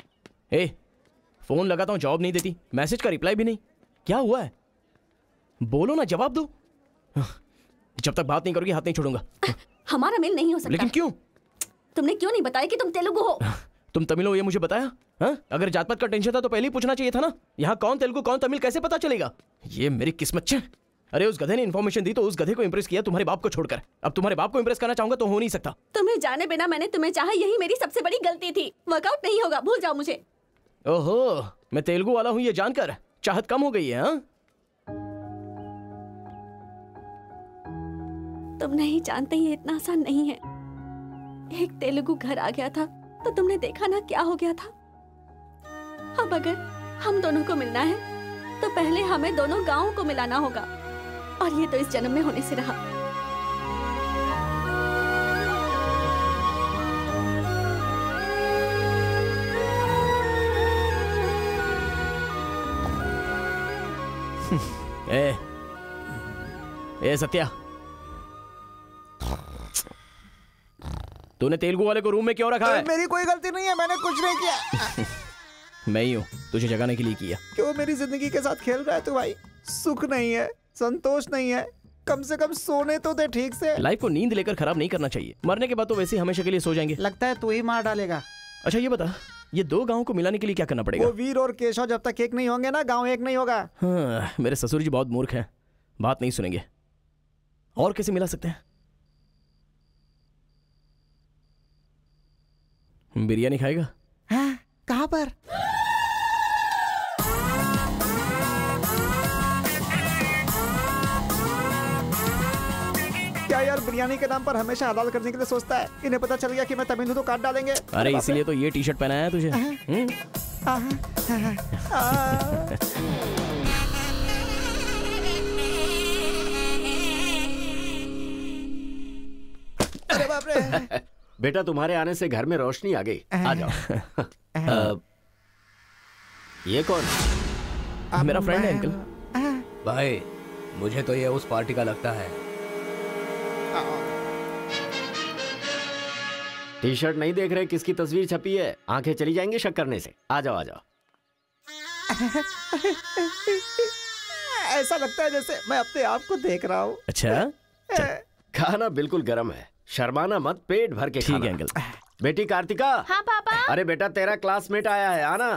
फोन लगाता हूँ, जवाब नहीं देती। मैसेज का रिप्लाई भी नहीं। क्या हुआ है? बोलो ना, जवाब दो। जब तक बात नहीं करोगी हाथ नहीं छोड़ूंगा। हमारा मेल नहीं हो सकता। लेकिन क्यों? तुमने क्यों नहीं बताया कि तुम तेलुगु हो? तुम तमिल हो ये मुझे बताया? हा? अगर जात पात का टेंशन था तो पहले ही पूछना चाहिए था ना। यहाँ कौन तेलुगु कौन तमिल कैसे पता चलेगा? ये मेरी किस्मत छे। अरे उस गधे ने इन्फॉर्मेशन दी तो उस गधे को इंप्रेस किया, तुम्हारे बाप को छोड़कर। अब तुम्हारे बाप को इंप्रेस करना चाहूंगा तो हो नहीं सकता। तुम्हें जाने बिना मैंने तुम्हें चाहा, यही मेरी सबसे बड़ी गलती थी। वर्कआउट नहीं होगा, भूल जाओ मुझे। ओहो, मैं तेलुगु वाला हूँ ये जानकर चाहत कम हो गई है। हाँ? तुम नहीं जानते ये इतना आसान नहीं है। एक तेलुगु घर आ गया था तो तुमने देखा ना क्या हो गया था। अब अगर हम दोनों को मिलना है तो पहले हमें दोनों गांवों को मिलाना होगा, और ये तो इस जन्म में होने से रहा। ए सत्या, तूने तेलुगु वाले को रूम में क्यों रखा है? मेरी कोई गलती नहीं है, मैंने कुछ नहीं किया। मैं ही हूँ तुझे जगाने के लिए किया। क्यों मेरी जिंदगी के साथ खेल रहा है तू भाई? सुख नहीं है, संतोष नहीं है, कम से कम सोने तो दे ठीक से। लाइफ को नींद लेकर खराब नहीं करना चाहिए। मरने के बाद तो वैसे ही हमेशा के लिए सो जाएंगे। लगता है तू ही मार डालेगा। अच्छा ये बता, ये 2 गांवों को मिलाने के लिए क्या करना पड़ेगा? वो वीर और केशव जब तक एक नहीं होंगे ना, गांव एक नहीं होगा। हाँ, मेरे ससुर जी बहुत मूर्ख हैं, बात नहीं सुनेंगे। और कैसे मिला सकते हैं? बिरयानी खाएगा? हाँ, कहाँ पर? क्या यार बिरयानी के नाम पर हमेशा हलाल करने के लिए सोचता है। इन्हें पता चल गया कि मैं तमिल हूं तो काट डालेंगे। अरे इसीलिए तो ये टी-शर्ट पहनाया है तुझे। अरे बाप रे। बेटा तुम्हारे आने से घर में रोशनी आ गई। आ जाओ। ये कौन? मेरा फ्रेंड है अंकल। भाई मुझे तो ये उस पार्टी का लगता है। टी शर्ट नहीं देख रहे किसकी तस्वीर छपी है? आंखें चली जाएंगी शक करने से। आ जाओ आ जाओ। ऐसा लगता है जैसे मैं अपने आप को देख रहा हूँ। अच्छा खाना बिल्कुल गर्म है, शर्माना मत, पेट भर के खाना। ठीक है अंकल। बेटी कार्तिका। हाँ पापा। अरे बेटा तेरा क्लासमेट आया है, आना।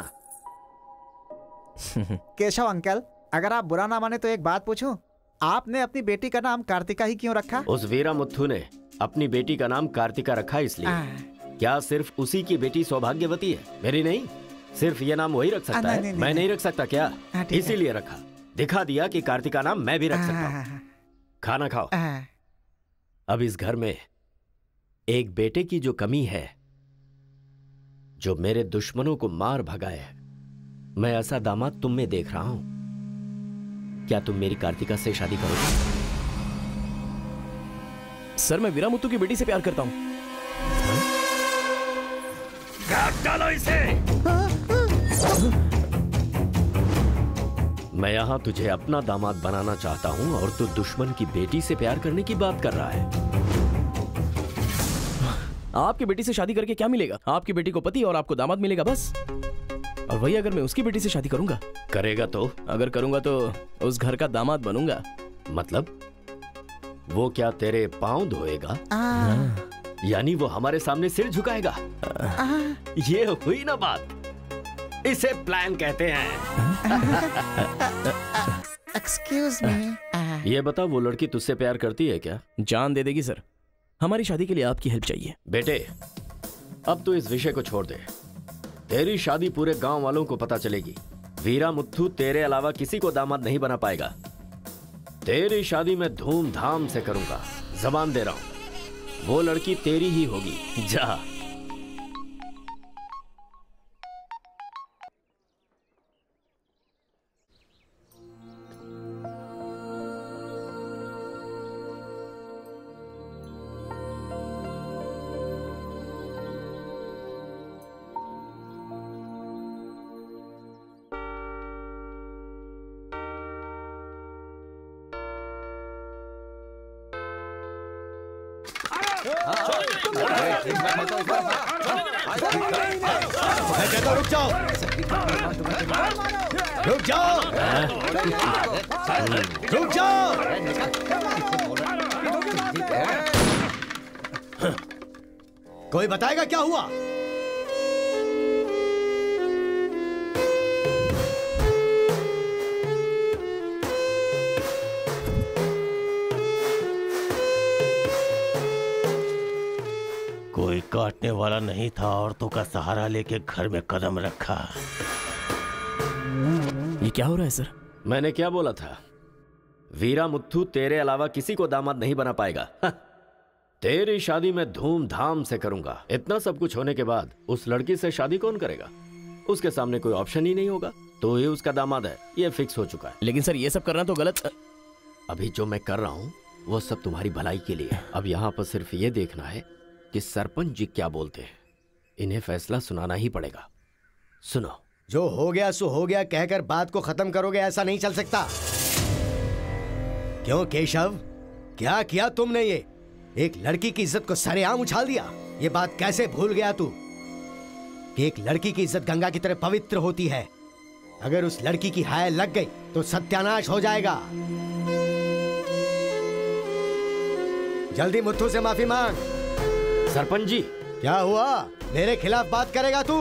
केशव अंकल, अगर आप बुरा ना माने तो एक बात पूछूं? आपने अपनी बेटी का नाम कार्तिका ही क्यों रखा? उस वीरा मुथु ने अपनी बेटी का नाम कार्तिका रखा इसलिए। क्या सिर्फ उसी की बेटी सौभाग्यवती है? मेरी नहीं, सिर्फ ये नाम वही रख सकता है। मैं नहीं रख सकता क्या? इसीलिए रखा, दिखा दिया कि कार्तिका नाम मैं भी रख सकता हूँ। खाना खाओ। अब इस घर में एक बेटे की जो कमी है, जो मेरे दुश्मनों को मार भगाए, मैं ऐसा दामाद तुम में देख रहा हूं। क्या तुम मेरी कार्तिका से शादी करोगे? सर मैं वीरा मुथु की बेटी से प्यार करता हूं। काट डालो इसे। मैं यहां तुझे अपना दामाद बनाना चाहता हूं और तू दुश्मन की बेटी से प्यार करने की बात कर रहा है। आपकी बेटी से शादी करके क्या मिलेगा? आपकी बेटी को पति और आपको दामाद मिलेगा बस। और वही अगर मैं उसकी बेटी से शादी करूंगा, करेगा तो? अगर करूंगा तो उस घर का दामाद बनूंगा। मतलब वो क्या तेरे पांव धोएगा? यानी वो हमारे सामने सिर झुकाएगा? ये हुई ना बात। इसे प्लान कहते हैं। Excuse me. ये बता, वो लड़की तुझसे प्यार करती है क्या? जान दे देगी सर। हमारी शादी के लिए आपकी हेल्प चाहिए। बेटे, अब तो इस विषय को छोड़ दे। तेरी शादी पूरे गांव वालों को पता चलेगी। वीरा मुत्थू तेरे अलावा किसी को दामाद नहीं बना पाएगा। तेरी शादी में धूमधाम से करूंगा, जबान दे रहा हूं। वो लड़की तेरी ही होगी। जा। रुक जाओ, रुक जाओ, रुक जाओ। कोई बताएगा क्या हुआ? कोई काटने वाला नहीं था, औरतों का सहारा लेके घर में कदम रखा। ये क्या हो रहा है सर? मैंने क्या बोला था? वीरा मुत्थू तेरे अलावा किसी को दामाद नहीं बना पाएगा। तेरी शादी में धूमधाम से करूंगा। इतना सब कुछ होने के बाद उस लड़की से शादी कौन करेगा? उसके सामने कोई ऑप्शन ही नहीं होगा। तो ये उसका दामाद है, ये फिक्स हो चुका है। लेकिन सर ये सब करना तो गलत। अभी जो मैं कर रहा हूं वो सब तुम्हारी भलाई के लिए। अब यहाँ पर सिर्फ ये देखना है कि सरपंच जी क्या बोलते हैं। इन्हें फैसला सुनाना ही पड़ेगा। सुनो। जो हो गया सो हो गया कहकर बात को खत्म करोगे, ऐसा नहीं चल सकता। क्यों केशव, क्या किया तुमने? ये एक लड़की की इज्जत को सरेआम उछाल दिया। ये बात कैसे भूल गया तू कि एक लड़की की इज्जत गंगा की तरह पवित्र होती है। अगर उस लड़की की हाय लग गई तो सत्यानाश हो जाएगा। जल्दी मुत्थू से माफी मांग। सरपंच जी। क्या हुआ? मेरे खिलाफ बात करेगा तू?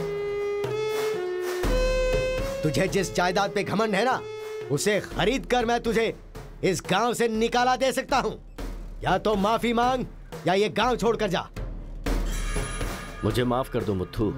तुझे जिस जायदाद पे घमंड है ना, उसे खरीद कर मैं तुझे इस गांव से निकाला दे सकता हूं। या तो माफी मांग या ये गांव छोड़कर जा। मुझे माफ कर दो मुत्थू।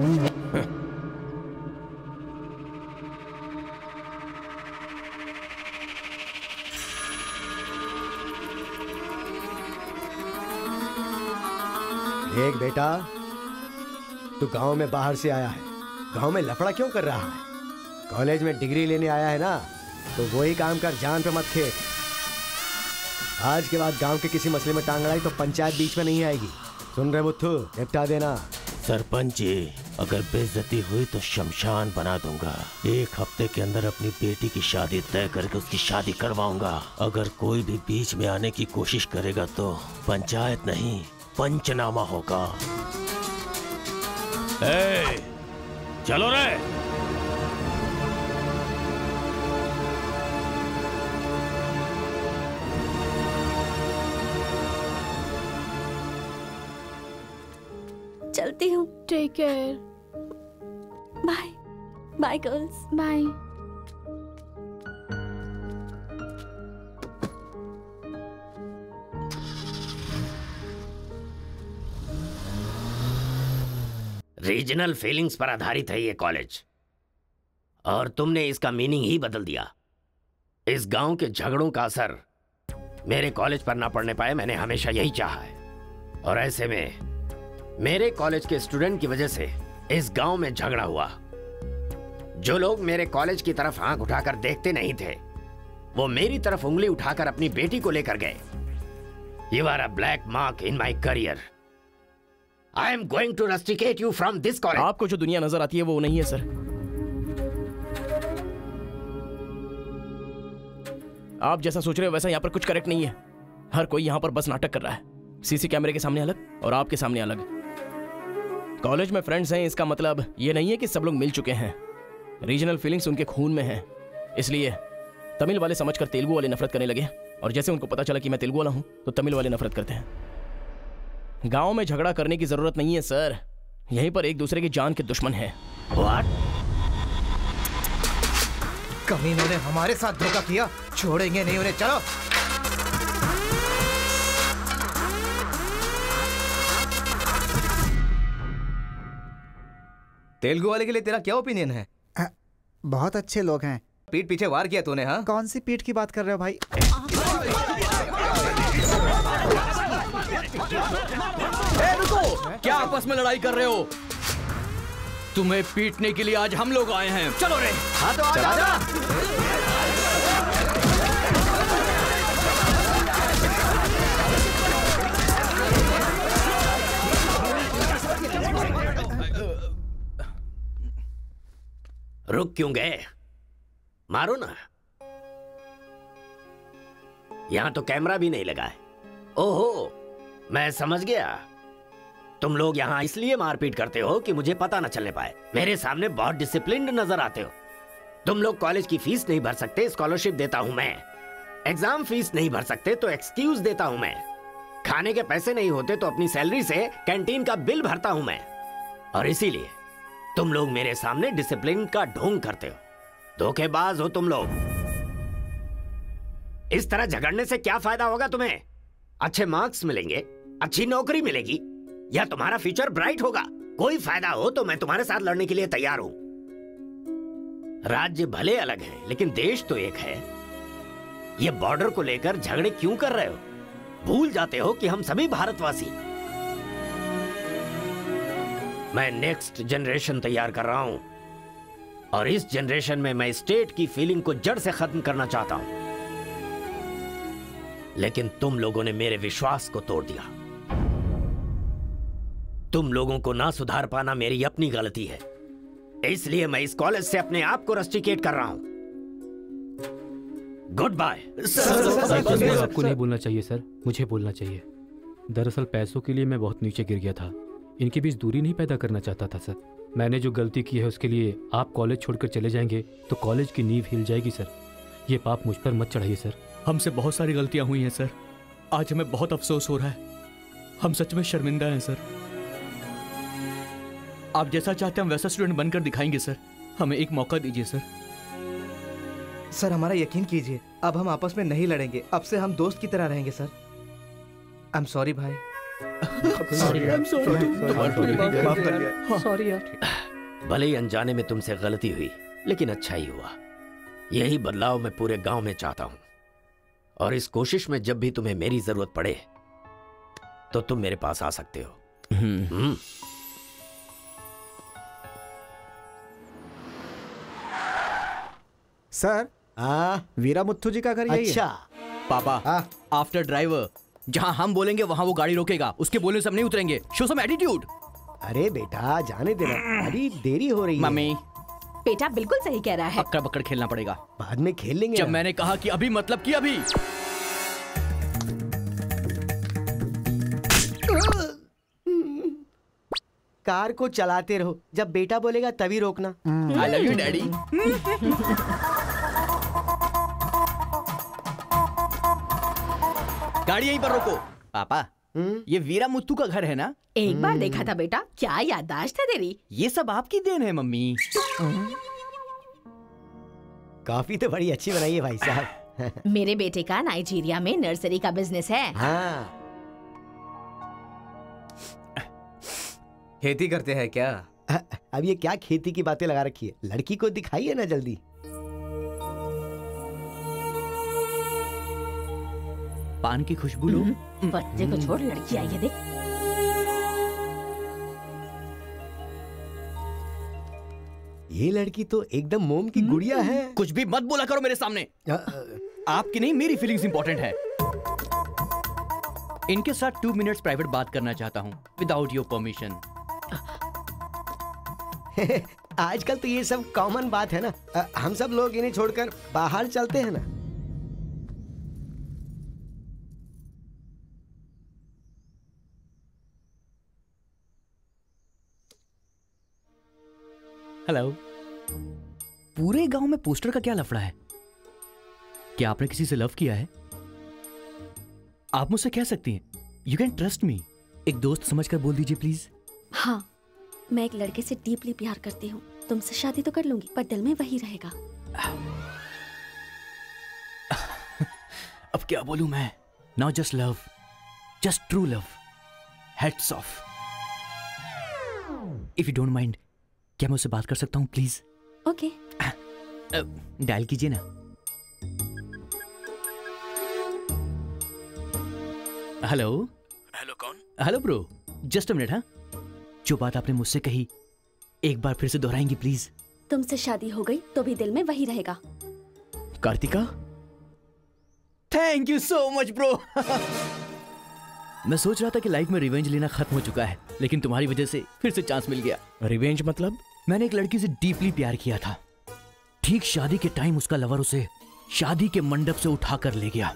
एक बेटा, तू गांव में बाहर से आया है, गांव में लफड़ा क्यों कर रहा है? कॉलेज में डिग्री लेने आया है ना, तो वही काम कर, जान पे मत खेल। आज के बाद गांव के किसी मसले में टांग अड़ाई तो पंचायत बीच में नहीं आएगी। सुन रहे मुत्थू, निपटा देना। सरपंच जी, अगर बेइज्जती हुई तो शमशान बना दूंगा। 1 हफ्ते के अंदर अपनी बेटी की शादी तय करके उसकी शादी करवाऊंगा। अगर कोई भी बीच में आने की कोशिश करेगा तो पंचायत नहीं, पंचनामा होगा। चलो रे। चलती हूँ। Take care. Bye bye girls. Bye. Regional feelings पर आधारित है ये कॉलेज, और तुमने इसका मीनिंग ही बदल दिया। इस गांव के झगड़ों का असर मेरे कॉलेज पर ना पड़ने पाए, मैंने हमेशा यही चाहा है। और ऐसे में मेरे कॉलेज के स्टूडेंट की वजह से इस गांव में झगड़ा हुआ। जो लोग मेरे कॉलेज की तरफ आंख उठाकर देखते नहीं थे, वो मेरी तरफ उंगली उठाकर अपनी बेटी को लेकर गए। You are a black mark in my career. I am going to rusticate you from this college. आपको जो दुनिया नजर आती है वो नहीं है सर। आप जैसा सोच रहे हो वैसा यहाँ पर कुछ करेक्ट नहीं है। हर कोई यहाँ पर बस नाटक कर रहा है। सीसी कैमरे के सामने अलग और आपके सामने अलग। कॉलेज में फ्रेंड्स हैं इसका मतलब ये नहीं है कि सब लोग मिल चुके हैं। रीजनल फीलिंग्स उनके खून में हैं, इसलिए तमिल वाले समझकर तेलुगु वाले नफरत करने लगे, और जैसे उनको पता चला कि मैं तेलुगु वाला हूं तो तमिल वाले नफरत करते हैं। गांव में झगड़ा करने की जरूरत नहीं है सर, यहीं पर एक दूसरे की जान के दुश्मन हैं। कमीनों ने हमारे साथ धोखा किया, छोड़ेंगे नहीं उन्हें। चलो तेलुगु वाले के लिए तेरा क्या ओपिनियन है? बहुत अच्छे लोग हैं। पीठ पीछे वार किया तूने? हाँ, कौन सी पीठ की बात कर रहे हो भाई? रुको, क्या आपस में लड़ाई कर रहे हो? तुम्हें पीटने के लिए आज हम लोग आए हैं। चलो रे। हाँ तो आजा। रुक क्यों गए? मारो ना। यहां तो कैमरा भी नहीं लगा है। ओहो, मैं समझ गया। तुम लोग यहां इसलिए मारपीट करते हो कि मुझे पता न चलने पाए। मेरे सामने बहुत डिसिप्लिन्ड नजर आते हो। तुम लोग कॉलेज की फीस नहीं भर सकते, स्कॉलरशिप देता हूं मैं। एग्जाम फीस नहीं भर सकते तो एक्सक्यूज देता हूं मैं। खाने के पैसे नहीं होते तो अपनी सैलरी से कैंटीन का बिल भरता हूं मैं। और इसीलिए तुम लोग मेरे सामने डिसिप्लिन का ढोंग करते हो। धोखेबाज हो तुम लोग। इस तरह झगड़ने से क्या फायदा होगा तुम्हें? अच्छे मार्क्स मिलेंगे, अच्छी नौकरी मिलेगी, या तुम्हारा फ्यूचर ब्राइट होगा। कोई फायदा हो तो मैं तुम्हारे साथ लड़ने के लिए तैयार हूं। राज्य भले अलग है लेकिन देश तो एक है। ये बॉर्डर को लेकर झगड़े क्यों कर रहे हो? भूल जाते हो कि हम सभी भारतवासी। मैं नेक्स्ट जनरेशन तैयार कर रहा हूं, और इस जनरेशन में मैं स्टेट की फीलिंग को जड़ से खत्म करना चाहता हूं। लेकिन तुम लोगों ने मेरे विश्वास को तोड़ दिया। तुम लोगों को ना सुधार पाना मेरी अपनी गलती है, इसलिए मैं इस कॉलेज से अपने आप को रस्टिकेट कर रहा हूं। Good bye. आपको नहीं बोलना चाहिए सर, मुझे बोलना चाहिए। दरअसल पैसों के लिए मैं बहुत नीचे गिर गया था। इनके बीच दूरी नहीं पैदा करना चाहता था सर। मैंने जो गलती की है उसके लिए आप कॉलेज छोड़कर चले जाएंगे तो कॉलेज की नींव हिल जाएगी सर। ये पाप मुझ पर मत चढ़ाइए सर। हमसे बहुत सारी गलतियां हुई हैं सर। आज हमें बहुत अफसोस हो रहा है। हम सच में शर्मिंदा हैं सर। आप जैसा चाहते हैं हम वैसा स्टूडेंट बनकर दिखाएंगे सर। हमें एक मौका दीजिए सर। सर हमारा यकीन कीजिए, अब हम आपस में नहीं लड़ेंगे। अब से हम दोस्त की तरह रहेंगे सर। आई एम सॉरी भाई। सॉरी यार। भले ही अनजाने में तुमसे गलती हुई, लेकिन अच्छा ही हुआ। यही बदलाव मैं पूरे गांव में चाहता हूं, और इस कोशिश में जब भी तुम्हें मेरी जरूरत पड़े तो तुम मेरे पास आ सकते हो। सर, वीरा मुत्थु जी का घर यही है। अच्छा पापा, आफ्टर ड्राइवर जहां हम बोलेंगे वहां वो गाड़ी रोकेगा। उसके बोलने से हम नहीं उतरेंगे। Show some attitude. अरे बेटा जाने देना, अभी देरी हो रही है। मम्मी, बेटा बिल्कुल सही कह रहा है। अक्कड़ बक्कड़ खेलना पड़ेगा। बाद में खेल लेंगे। जब मैंने कहा कि अभी मतलब कि अभी। कार को चलाते रहो, जब बेटा बोलेगा तभी रोकना। I love you daddy. गाड़ी यहीं पर रोको। पापा, ये वीरा मुत्तू का घर है ना? एक बार देखा था बेटा। क्या याददाश्त है तेरी। ये सब आपकी देन है मम्मी। कॉफी तो बड़ी अच्छी बनाई है भाई साहब। मेरे बेटे का नाइजीरिया में नर्सरी का बिजनेस है। हाँ। खेती करते हैं क्या? अब ये क्या खेती की बातें लगा रखी है? लड़की को दिखाइए ना जल्दी। पान की खुशबू लो। बच्चे को छोड़, लड़की आई है देख। ये लड़की तो एकदम मोम की गुड़िया है। कुछ भी मत बोला करो मेरे सामने। आपकी नहीं मेरी फीलिंग्स इंपॉर्टेंट है। इनके साथ 2 मिनट्स प्राइवेट बात करना चाहता हूँ विदाउट योर परमिशन। आजकल तो ये सब कॉमन बात है ना। हम सब लोग इन्हें छोड़कर बाहर चलते हैं ना। हेलो। पूरे गांव में पोस्टर का क्या लफड़ा है? क्या आपने किसी से लव किया है? आप मुझसे कह सकती हैं, यू कैन ट्रस्ट मी। एक दोस्त समझकर बोल दीजिए प्लीज। हाँ, मैं एक लड़के से डीपली प्यार करती हूँ। तुमसे शादी तो कर लूंगी, पर दिल में वही रहेगा। अब क्या बोलूं मैं? Not just love, just true love. Heads off. If you don't mind, क्या मैं उससे बात कर सकता हूँ प्लीज? ओके। डायल कीजिए ना। हेलो। हेलो कौन? Hello bro, just a minute. हाँ, जो बात आपने मुझसे कही एक बार फिर से दोहराएंगी प्लीज? तुमसे शादी हो गई तो भी दिल में वही रहेगा। Karthika, thank you so much bro. मैं सोच रहा था कि लाइफ में रिवेंज लेना खत्म हो चुका है, लेकिन तुम्हारी वजह से फिर से चांस मिल गया। रिवेंज मतलब? मैंने एक लड़की से डीपली प्यार किया था। ठीक शादी के टाइम उसका लवर उसे शादी के मंडप से उठाकर ले गया।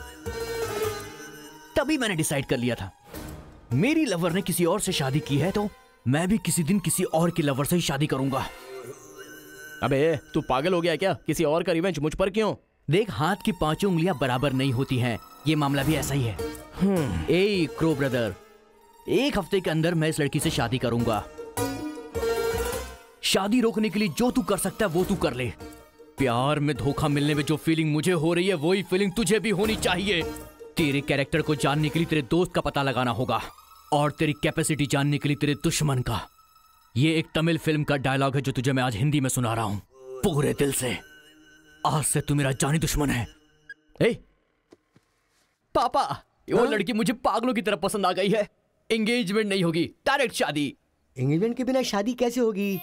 तभी मैंने डिसाइड कर लिया था, मेरी लवर ने किसी और से शादी की है तो मैं भी किसी दिन किसी और की लवर से ही शादी करूंगा। अबे तू पागल हो गया क्या? किसी और का रिवेंज मुझ पर क्यों? देख, हाथ की पांचों उंगलियां बराबर नहीं होती हैं। ये मामला भी ऐसा ही है। ए क्रो ब्रदर, एक हफ्ते के अंदर मैं इस लड़की से शादी करूंगा। शादी रोकने के लिए जो तू कर सकता है वो तू कर ले। प्यार में धोखा मिलने में जो फीलिंग मुझे हो रही है वही फीलिंग तुझे भी होनी चाहिए। तेरे कैरेक्टर को जानने के लिए तेरे दोस्त का पता लगाना होगा और तेरी कैपेसिटी जानने के लिए तेरे दुश्मन का। ये एक तमिल फिल्म का डायलॉग है जो तुझे मैं आज हिंदी में सुना रहा हूं पूरे दिल से। आज से तू मेरा जानी दुश्मन है। ए पापा, वो लड़की मुझे पागलों की तरह पसंद आ गई है। एंगेजमेंट नहीं होगी, डायरेक्ट शादी। एंगेजमेंट के बिना शादी कैसे होगी?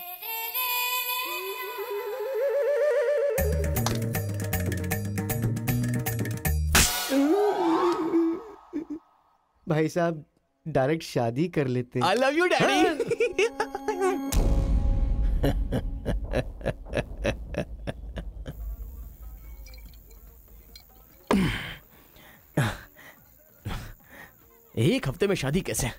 भाई साहब, डायरेक्ट शादी कर लेते। I love you daddy. एक हफ्ते में शादी कैसे?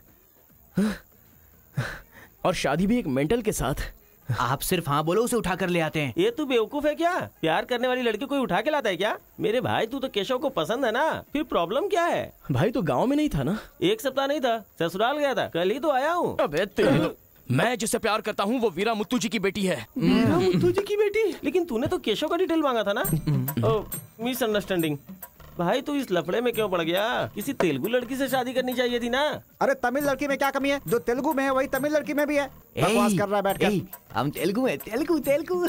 और शादी भी एक मेंटल के साथ। आप सिर्फ हाँ बोलो, उसे उठा कर ले आते हैं। ये तू बेवकूफ है क्या? प्यार करने वाली लड़की कोई उठा के लाता है क्या? मेरे भाई, तू तो केशव को पसंद है ना, फिर प्रॉब्लम क्या है? भाई तो गांव में नहीं था ना? एक सप्ताह नहीं था, ससुराल गया था, कल ही तो आया हूँ। अबे मैं जिससे प्यार करता हूँ वो वीरा मुत्तू जी की बेटी है। वीरा मुत्तू जी की बेटी? लेकिन तूने तो केशव का डिटेल मांगा था ना? मिसअंडरस्टैंडिंग। भाई तू इस लफड़े में क्यों पड़ गया? किसी तेलुगु लड़की से शादी करनी चाहिए थी ना। अरे तमिल लड़की में क्या कमी है? जो तेलुगु में है वही तमिल लड़की में भी है। बकवास कर रहा है बैठकर। हम तेलुगु है, तेलुगु तेलुगु।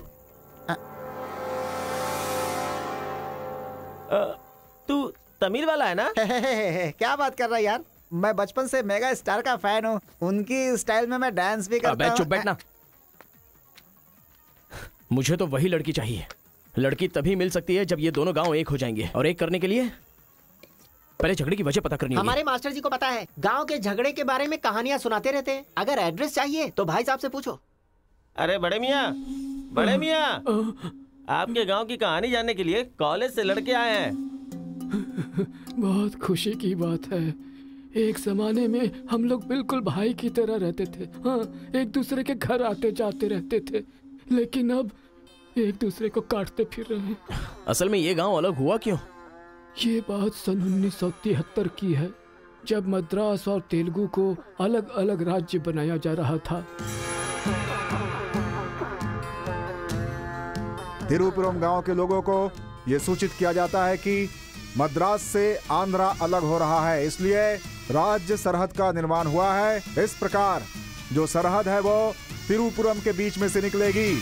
तू तमिल वाला है ना? क्या बात कर रहा है यार? मैं बचपन से मेगा स्टार का फैन हूँ। उनकी स्टाइल में मैं डांस भी करता हूँ। चुप बैठना। मुझे तो वही लड़की चाहिए। लड़की तभी मिल सकती है जब ये दोनों गांव एक हो जाएंगे, और एक करने के लिए पहले झगड़े की वजह पता करनी होगी। हमारे मास्टर जी को पता है, गांव के झगड़े के बारे में कहानियां सुनाते रहते हैं। अगर एड्रेस चाहिए तो भाई साहब से पूछो। अरे बड़े मियाँ, बड़े मियाँ, आपके गांव की कहानी जानने के लिए कॉलेज से लड़के आए हैं। बहुत खुशी की बात है। एक जमाने में हम लोग बिल्कुल भाई की तरह रहते थे। हाँ, एक दूसरे के घर आते जाते रहते थे, लेकिन अब एक दूसरे को काटते फिर रहे हैं। असल में ये गांव अलग हुआ क्यों? ये बात सन 1973 की है, जब मद्रास और तेलुगु को अलग अलग राज्य बनाया जा रहा था। तिरुपुरम गांव के लोगों को ये सूचित किया जाता है कि मद्रास से आंध्रा अलग हो रहा है, इसलिए राज्य सरहद का निर्माण हुआ है। इस प्रकार जो सरहद है वो तिरुपुरम के बीच में से निकलेगी।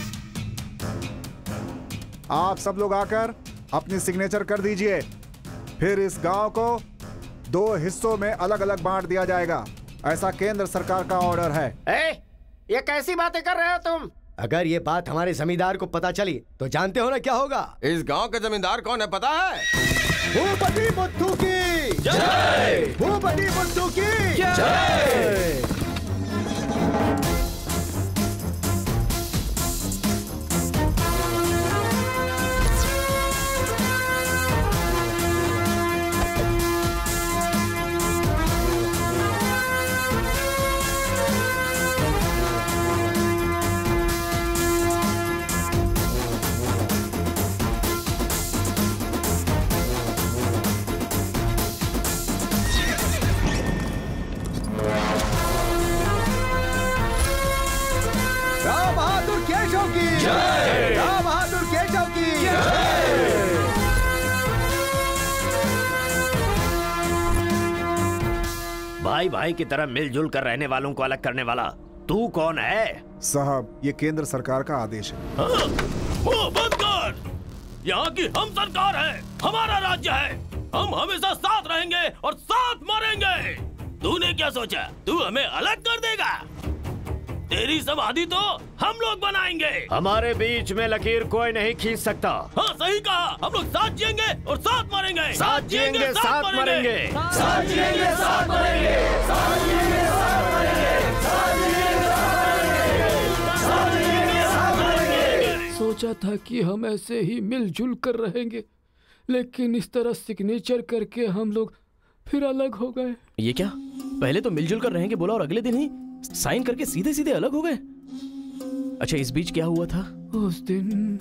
आप सब लोग आकर अपनी सिग्नेचर कर दीजिए, फिर इस गांव को 2 हिस्सों में अलग अलग बांट दिया जाएगा। ऐसा केंद्र सरकार का ऑर्डर है। ये कैसी बातें कर रहे हो तुम? अगर ये बात हमारे जमींदार को पता चली तो जानते हो ना क्या होगा? इस गांव के जमींदार कौन है पता है? भूपति बुद्धू की जय! भूपति बुद्धू की जय! भाई भाई की तरह मिलजुल कर रहने वालों को अलग करने वाला तू कौन है? साहब, ये केंद्र सरकार का आदेश है। वो बंद कर। यहाँ की हम सरकार है, हमारा राज्य है। हम हमेशा साथ रहेंगे और साथ मरेंगे। तूने क्या सोचा तू हमें अलग कर देगा? तेरी समाधि तो हम लोग बनाएंगे। हमारे बीच में लकीर कोई नहीं खींच सकता। हाँ सही कहा, हम लोग साथ जिएंगे और साथ मरेंगे। साथ जिएंगे साथ मरेंगे। साथ जिएंगे साथ मरेंगे। साथ जिएंगे साथ मरेंगे। साथ जिएंगे साथ मरेंगे। सोचा था कि हम ऐसे ही मिलजुल कर रहेंगे, लेकिन इस तरह सिग्नेचर करके हम लोग फिर अलग हो गए। ये क्या? पहले तो मिलजुल कर रहेंगे बोला और अगले दिन ही साइन करके सीधे सीधे अलग हो गए। अच्छा, इस बीच क्या हुआ था? उस दिन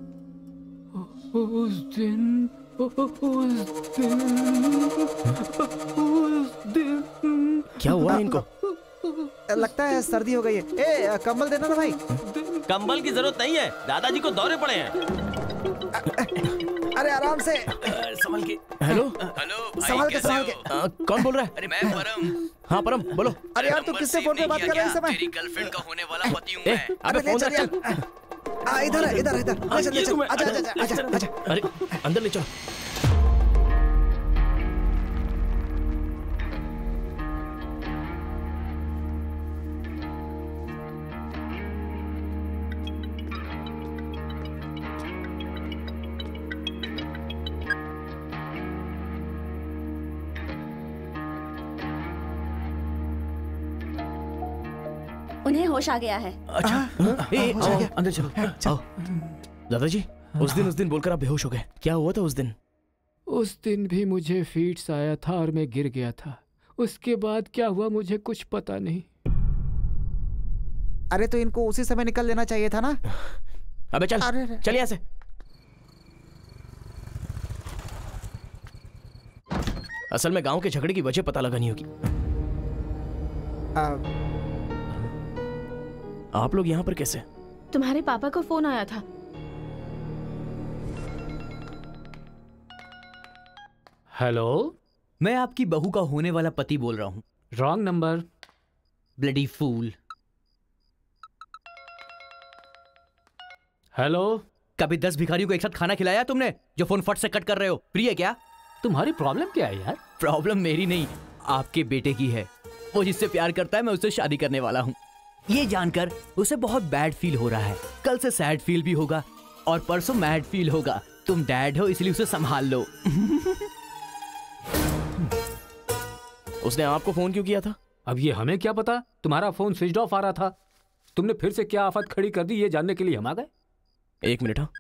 क्या हुआ इनको? लगता है सर्दी हो गई है। ए, कंबल देना ना भाई। कंबल की जरूरत नहीं है, दादाजी को दौरे पड़े हैं। अरे आराम से संभल के। हेलो हेलो संभाल के संभाल के। कौन बोल रहा है? अरे मैं परम। हाँ परम बोलो। अरे यार, तू किससे फोन पे बात कर रहा है इस समय? तेरी गर्लफ्रेंड का होने वाला पति हूँ मैं। अबे फोन रख चल। इधर है, इधर इधर। आजा आजा आजा आजा आजा। अरे अंदर ले चलो। उन्हें होश आ गया है। अच्छा आओ, अंदर चलो। आओ। दादाजी, उस दिन बोलकर आप बेहोश हो गए, क्या हुआ था उस दिन? उस दिन भी मुझे फीट्स आया था और मैं गिर गया था। उसके बाद क्या हुआ मुझे कुछ पता नहीं। अरे तो इनको उसी समय निकल लेना चाहिए था ना। अबे चल चल यहाँ से। असल में गांव के झगड़े की वजह पता लगानी होगी। आप लोग यहाँ पर कैसे? तुम्हारे पापा को फोन आया था। हेलो, मैं आपकी बहू का होने वाला पति बोल रहा हूँ। Wrong number. Bloody fool. Hello, कभी 10 भिखारियों को एक साथ खाना खिलाया तुमने जो फोन फट से कट कर रहे हो? प्रिय क्या? तुम्हारी प्रॉब्लम क्या है यार? प्रॉब्लम मेरी नहीं, आपके बेटे की है। वो जिससे प्यार करता है मैं उससे शादी करने वाला हूँ। ये जानकर उसे बहुत बैड फील हो रहा है। कल से सैड फील भी होगा और परसों मैड फील होगा। तुम डैड हो इसलिए उसे संभाल लो। उसने आपको फोन क्यों किया था? अब ये हमें क्या पता, तुम्हारा फोन स्विच ऑफ आ रहा था। तुमने फिर से क्या आफत खड़ी कर दी ये जानने के लिए हम आ गए। एक मिनट। हाँ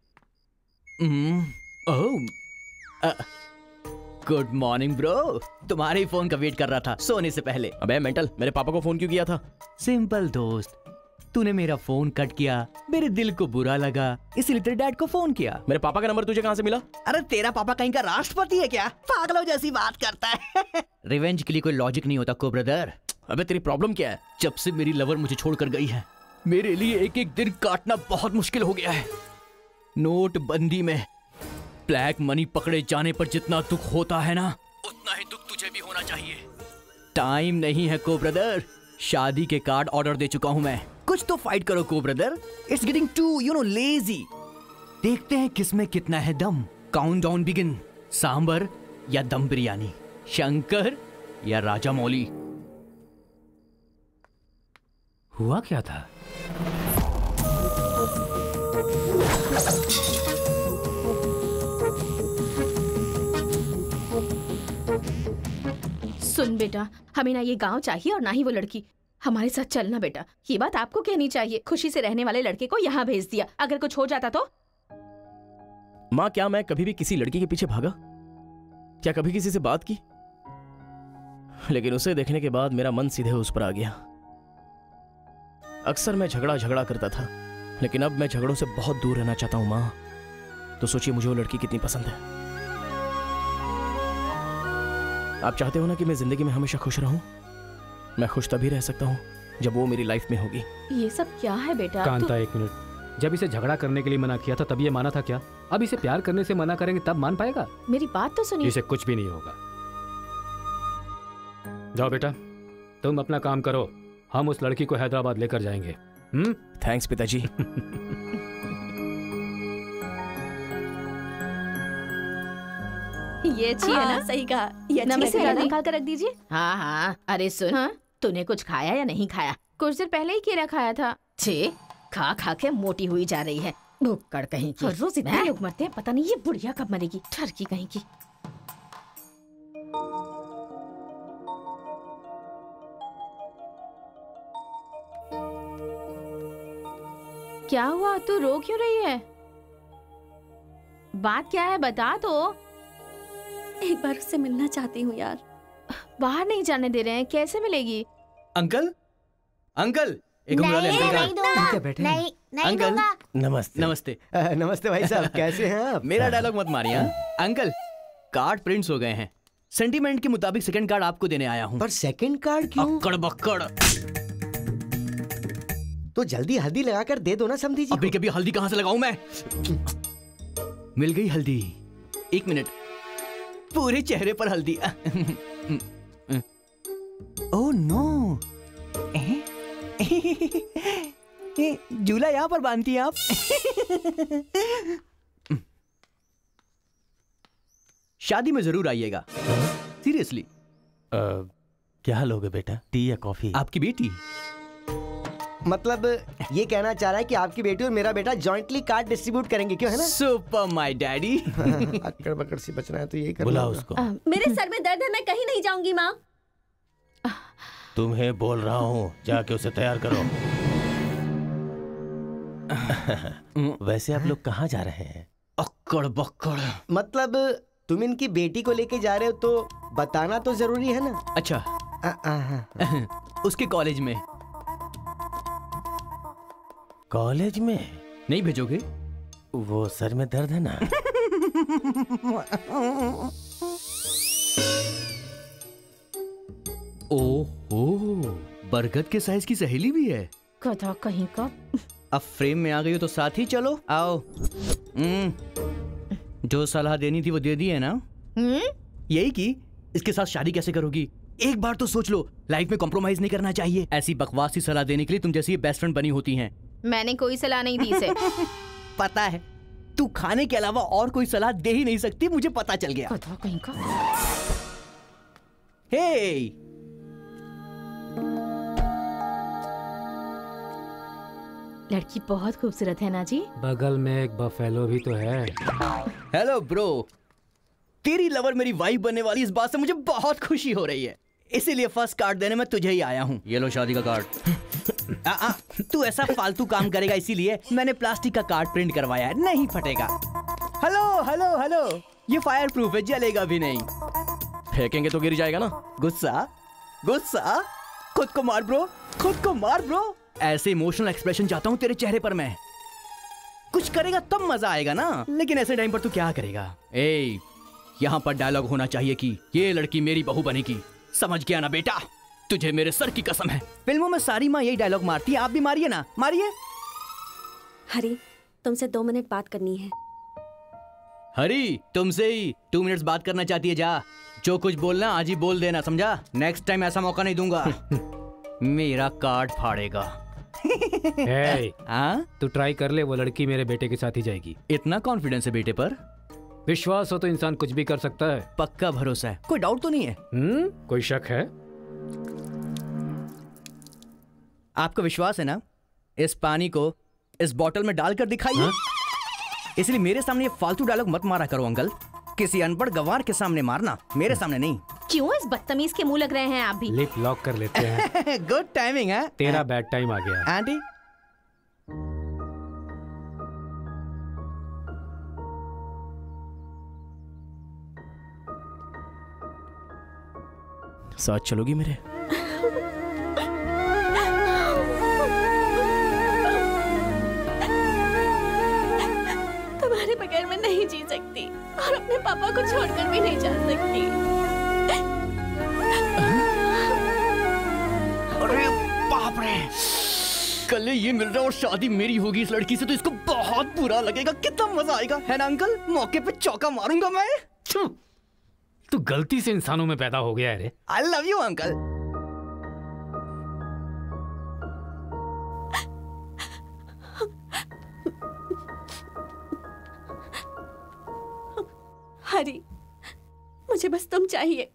गुड मॉर्निंग ब्रो। तुम्हारे ही फोन का वेट कर रहा था सोने से पहले। अबे मेंटल, मेरे पापा को फोन क्यों किया था? सिंपल दोस्त, तूने मेरा फोन कट किया, मेरे दिल को बुरा लगा, इसलिए तेरे डैड को फोन किया। मेरे पापा का नंबर तुझे कहाँ से मिला? अरे तेरा पापा कहीं का राष्ट्रपति है क्या? पागलों जैसी बात करता है। रिवेंज के लिए कोई लॉजिक नहीं होता को ब्रदर। अबे तेरी प्रॉब्लम क्या है? जब से मेरी लवर मुझे छोड़कर गई है, मेरे लिए एक एक दिन काटना बहुत मुश्किल हो गया है। नोटबंदी में ब्लैक मनी पकड़े जाने पर जितना दुख होता है ना, उतना ही दुख तुझे भी होना चाहिए। टाइम नहीं है को ब्रदर। शादी के कार्ड ऑर्डर दे चुका हूं मैं। कुछ तो फाइट करो को brother. It's getting too lazy. देखते हैं किसमें कितना है दम। Countdown begin. सांबर या दम बिरयानी, शंकर या राजा मौली। हुआ क्या था? सुन बेटा, हमें ना ये गांव चाहिए और ना ही वो लड़की। हमारे साथ चलना बेटा। ये बात आपको कहनी चाहिए। खुशी से रहने वाले लड़के को यहाँ भेज दिया, अगर कुछ हो जाता तो? माँ, क्या मैं कभी भी किसी लड़की के पीछे भागा? क्या कभी किसी से बात की? लेकिन उसे देखने के बाद मेरा मन सीधे उस पर आ गया। अक्सर मैं झगड़ा करता था, लेकिन अब मैं झगड़ों से बहुत दूर रहना चाहता हूँ माँ। तो सोचिए मुझे वो लड़की कितनी पसंद है। आप चाहते हो ना कि मैं जिंदगी में हमेशा खुश रहूं? मैं खुश तभी रह सकता हूं जब वो मेरी लाइफ में होगी। ये सब क्या है बेटा? कांता, एक मिनट। जब इसे झगड़ा करने के लिए मना किया था तब ये माना था क्या? अब इसे प्यार करने से मना करेंगे तब मान पाएगा? मेरी बात तो सुनिए। इसे कुछ भी नहीं होगा। जाओ बेटा, तुम अपना काम करो, हम उस लड़की को हैदराबाद लेकर जाएंगे। थैंक्स पिताजी। ये अच्छी है ना? सही कहा। ये नमस्ते केला दादी। निकाल कर रख दीजिए। हाँ हाँ, अरे सुन, तूने कुछ खाया या नहीं खाया? कुछ देर पहले ही केला खाया था। छे, खा खा के मोटी हुई जा रही है, भुक्कड़ कहीं की। रोज इतने लोग मरते हैं, पता नहीं ये बुढ़िया कब मरेगी, ठरकी कहीं की। क्या हुआ, तू रो क्यों रही है? बात क्या है, बता तो। एक बार उससे मिलना चाहती हूँ यार। बाहर नहीं जाने दे रहे हैं, कैसे मिलेगी? अंकल, अंकल, एक उंगली वाले अंकल का। नहीं अंकल दूंगा। नमस्ते। नमस्ते नमस्ते भाई साहब, कैसे हैं आप? मेरा डायलॉग मत मारिए। अंकल, कार्ड प्रिंट्स हो गए हैं, सेंटीमेंट के मुताबिक सेकंड कार्ड आपको देने आया हूँ। पर सेकंड कार्ड क्यों? अक्कड़ बक्कड़। तो जल्दी हल्दी लगाकर दे दो ना समधी जी। अभी कभी हल्दी कहाँ से लगाऊं मैं? मिल गई हल्दी। एक मिनट, पूरे चेहरे पर हल्दी। ओह नो, झूला यहाँ पर बांधती हैं आप? शादी में जरूर आइएगा, सीरियसली। क्या लोगे बेटा, टी या कॉफी? आपकी बेटी। मतलब ये कहना चाह रहा है कि आपकी बेटी और मेरा बेटा जॉइंटली कार्ड डिस्ट्रीब्यूट करेंगे, क्यों है ना? Super my daddy. अक्कड़ बक्कड़ से बचना है तो यही करना बुला होगा। उसको। मेरे सर में दर्द है, मैं कहीं नहीं जाऊंगी माँ। तुम्हें बोल रहा हूँ, जाके उसे तैयार करो। वैसे आप लोग कहाँ जा रहे हैं? अक्कड़ बक्कड़। मतलब तुम इनकी बेटी को लेके जा रहे हो तो बताना तो जरूरी है ना? अच्छा, उसके कॉलेज में। कॉलेज में नहीं भेजोगे? वो सर में दर्द है ना। ओह, बरगद के साइज की सहेली भी है। गधा कहीं का। अब फ्रेम में आ गई हो तो साथ ही चलो। आओ। जो सलाह देनी थी वो दे दी है ना? यही कि इसके साथ शादी कैसे करोगी? एक बार तो सोच लो, लाइफ में कॉम्प्रोमाइज नहीं करना चाहिए। ऐसी बकवास सी सलाह देने के लिए तुम जैसी बेस्ट फ्रेंड बनी होती हैं। मैंने कोई सलाह नहीं दी इसे। पता है, तू खाने के अलावा और कोई सलाह दे ही नहीं सकती, मुझे पता चल गया। गधा कहीं का। हे, लड़की बहुत खूबसूरत है ना जी। बगल में एक बफेलो भी तो है। हेलो ब्रो, तेरी लवर मेरी वाइफ बनने वाली इस बात से मुझे बहुत खुशी हो रही है, इसीलिए फर्स्ट कार्ड देने में तुझे ही आया हूँ। ये लो शादी का कार्ड। तू ऐसा फालतू काम करेगा इसीलिए मैंने प्लास्टिक का कार्ड प्रिंट करवाया है, नहीं फटेगा। हेलो हेलो हेलो, ये फायर प्रूफ है, जलेगा भी नहीं। फेंकेंगे तो गिर जाएगा ना। गुस्सा गुस्सा, खुद को मार ब्रो, खुद को मार ब्रो। ऐसे इमोशनल एक्सप्रेशन चाहता हूँ तेरे चेहरे पर मैं। कुछ करेगा तब मजा आएगा ना, लेकिन ऐसे टाइम पर तू क्या करेगा? ए, यहाँ पर डायलॉग होना चाहिए कि ये लड़की मेरी बहू बनेगी, समझ गया ना बेटा? तुझे मेरे सर की कसम है, फिल्मों में सारी माँ यही डायलॉग मारती है, आप भी मारिए ना, मारिए। हरी, तुमसे 2 मिनट बात करनी है। हरी, तुमसे ही 2 मिनट्स बात करना चाहती है? जा, जो कुछ बोलना आज ही बोल देना, समझा? नेक्स्ट टाइम ऐसा मौका नहीं दूंगा। मेरा कार्ड फाड़ेगा। तू ट्राई कर ले, वो लड़की मेरे बेटे के साथ ही जाएगी। इतना कॉन्फिडेंस है बेटे पर? विश्वास हो तो इंसान कुछ भी कर सकता है। पक्का भरोसा है, कोई डाउट तो नहीं है? कोई शक है? आपको विश्वास है ना? इस पानी को इस बोतल में डालकर दिखाइए। इसलिए मेरे सामने ये फालतू डायलॉग मत मारा करो अंकल, किसी अनपढ़ गवार के सामने मारना, मेरे सामने नहीं। क्यों इस बदतमीज के मुंह लग रहे हैं आप भी? लिप लॉक कर लेते हैं। गुड टाइमिंग है। तेरा बैड टाइम आ गया। आंटी, साथ चलोगी मेरे? तुम्हारे बगैर मैं नहीं जी सकती और अपने पापा को छोड़कर भी नहीं जा सकती। अरे बाप रे, कल ये मिल रहा और शादी मेरी होगी इस लड़की से, तो इसको बहुत बुरा लगेगा। कितना मजा आएगा, है ना अंकल? मौके पे चौका मारूंगा मैं। तू गलती से इंसानों में पैदा हो गया है रे। I love you uncle. Hari, मुझे बस तुम चाहिए।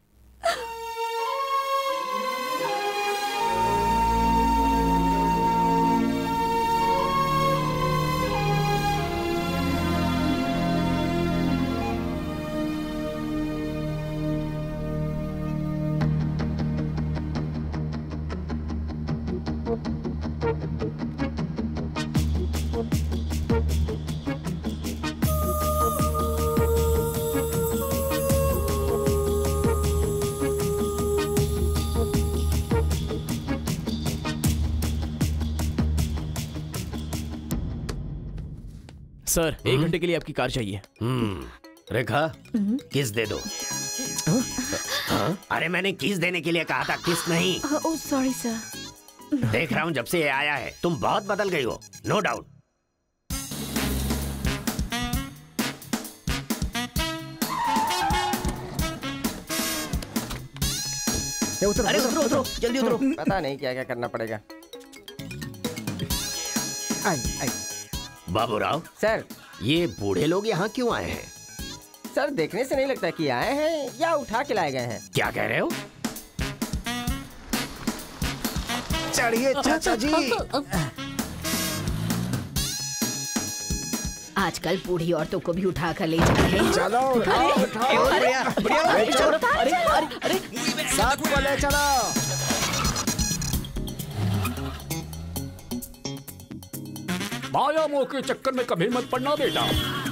सर, 1 घंटे के लिए आपकी कार चाहिए। रेखा, किस दे दो। अरे मैंने किस देने के लिए कहा था, किस नहीं। Oh sorry sir. देख रहा हूँ जब से ये आया है तुम बहुत बदल गई हो, नो डाउट। अरे उतरो उतरो, जल्दी उतरो। पता नहीं क्या क्या करना पड़ेगा। बाबूराव सर, ये बूढ़े लोग यहाँ क्यों आए हैं? सर, देखने से नहीं लगता कि आए हैं या उठा के लाए गए हैं। क्या कह रहे हो? चढ़िए चाचा जी। आजकल बूढ़ी औरतों को भी उठा कर ले जा रहे हैं। चलो उठाओ उठाओ, साथ में ले चलो। माया मोह के चक्कर में कभी मत पड़ना बेटा।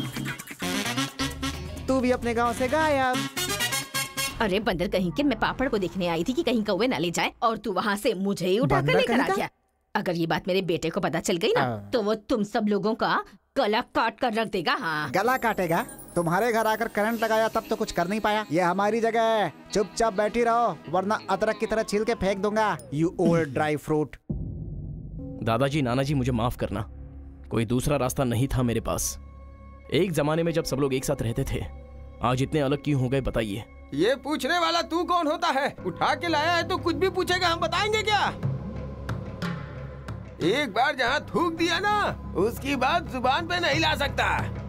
तू भी अपने गांव से गायब। अरे बंदर कहीं के, मैं पापड़ को देखने आई थी कि कहीं कौवे ना ले जाए और तू वहाँ से मुझे ही उठा कर लेकर आ गया। अगर ये बात मेरे बेटे को पता चल गई ना तो वो तुम सब लोगों का गला काट कर रख देगा। हाँ, गला काटेगा? तुम्हारे घर आकर करंट लगाया तब तो कुछ कर नहीं पाया। ये हमारी जगह है, चुपचाप बैठी रहो वरना अदरक की तरह छील के फेंक दूंगा। You old dry fruit. दादाजी, नानाजी, मुझे माफ करना, कोई दूसरा रास्ता नहीं था मेरे पास। एक जमाने में जब सब लोग एक साथ रहते थे, आज इतने अलग क्यों हो गए बताइए। ये पूछने वाला तू कौन होता है? उठा के लाया है तो कुछ भी पूछेगा, हम बताएंगे क्या? एक बार जहाँ थूक दिया ना, उसकी बात जुबान पे नहीं ला सकता।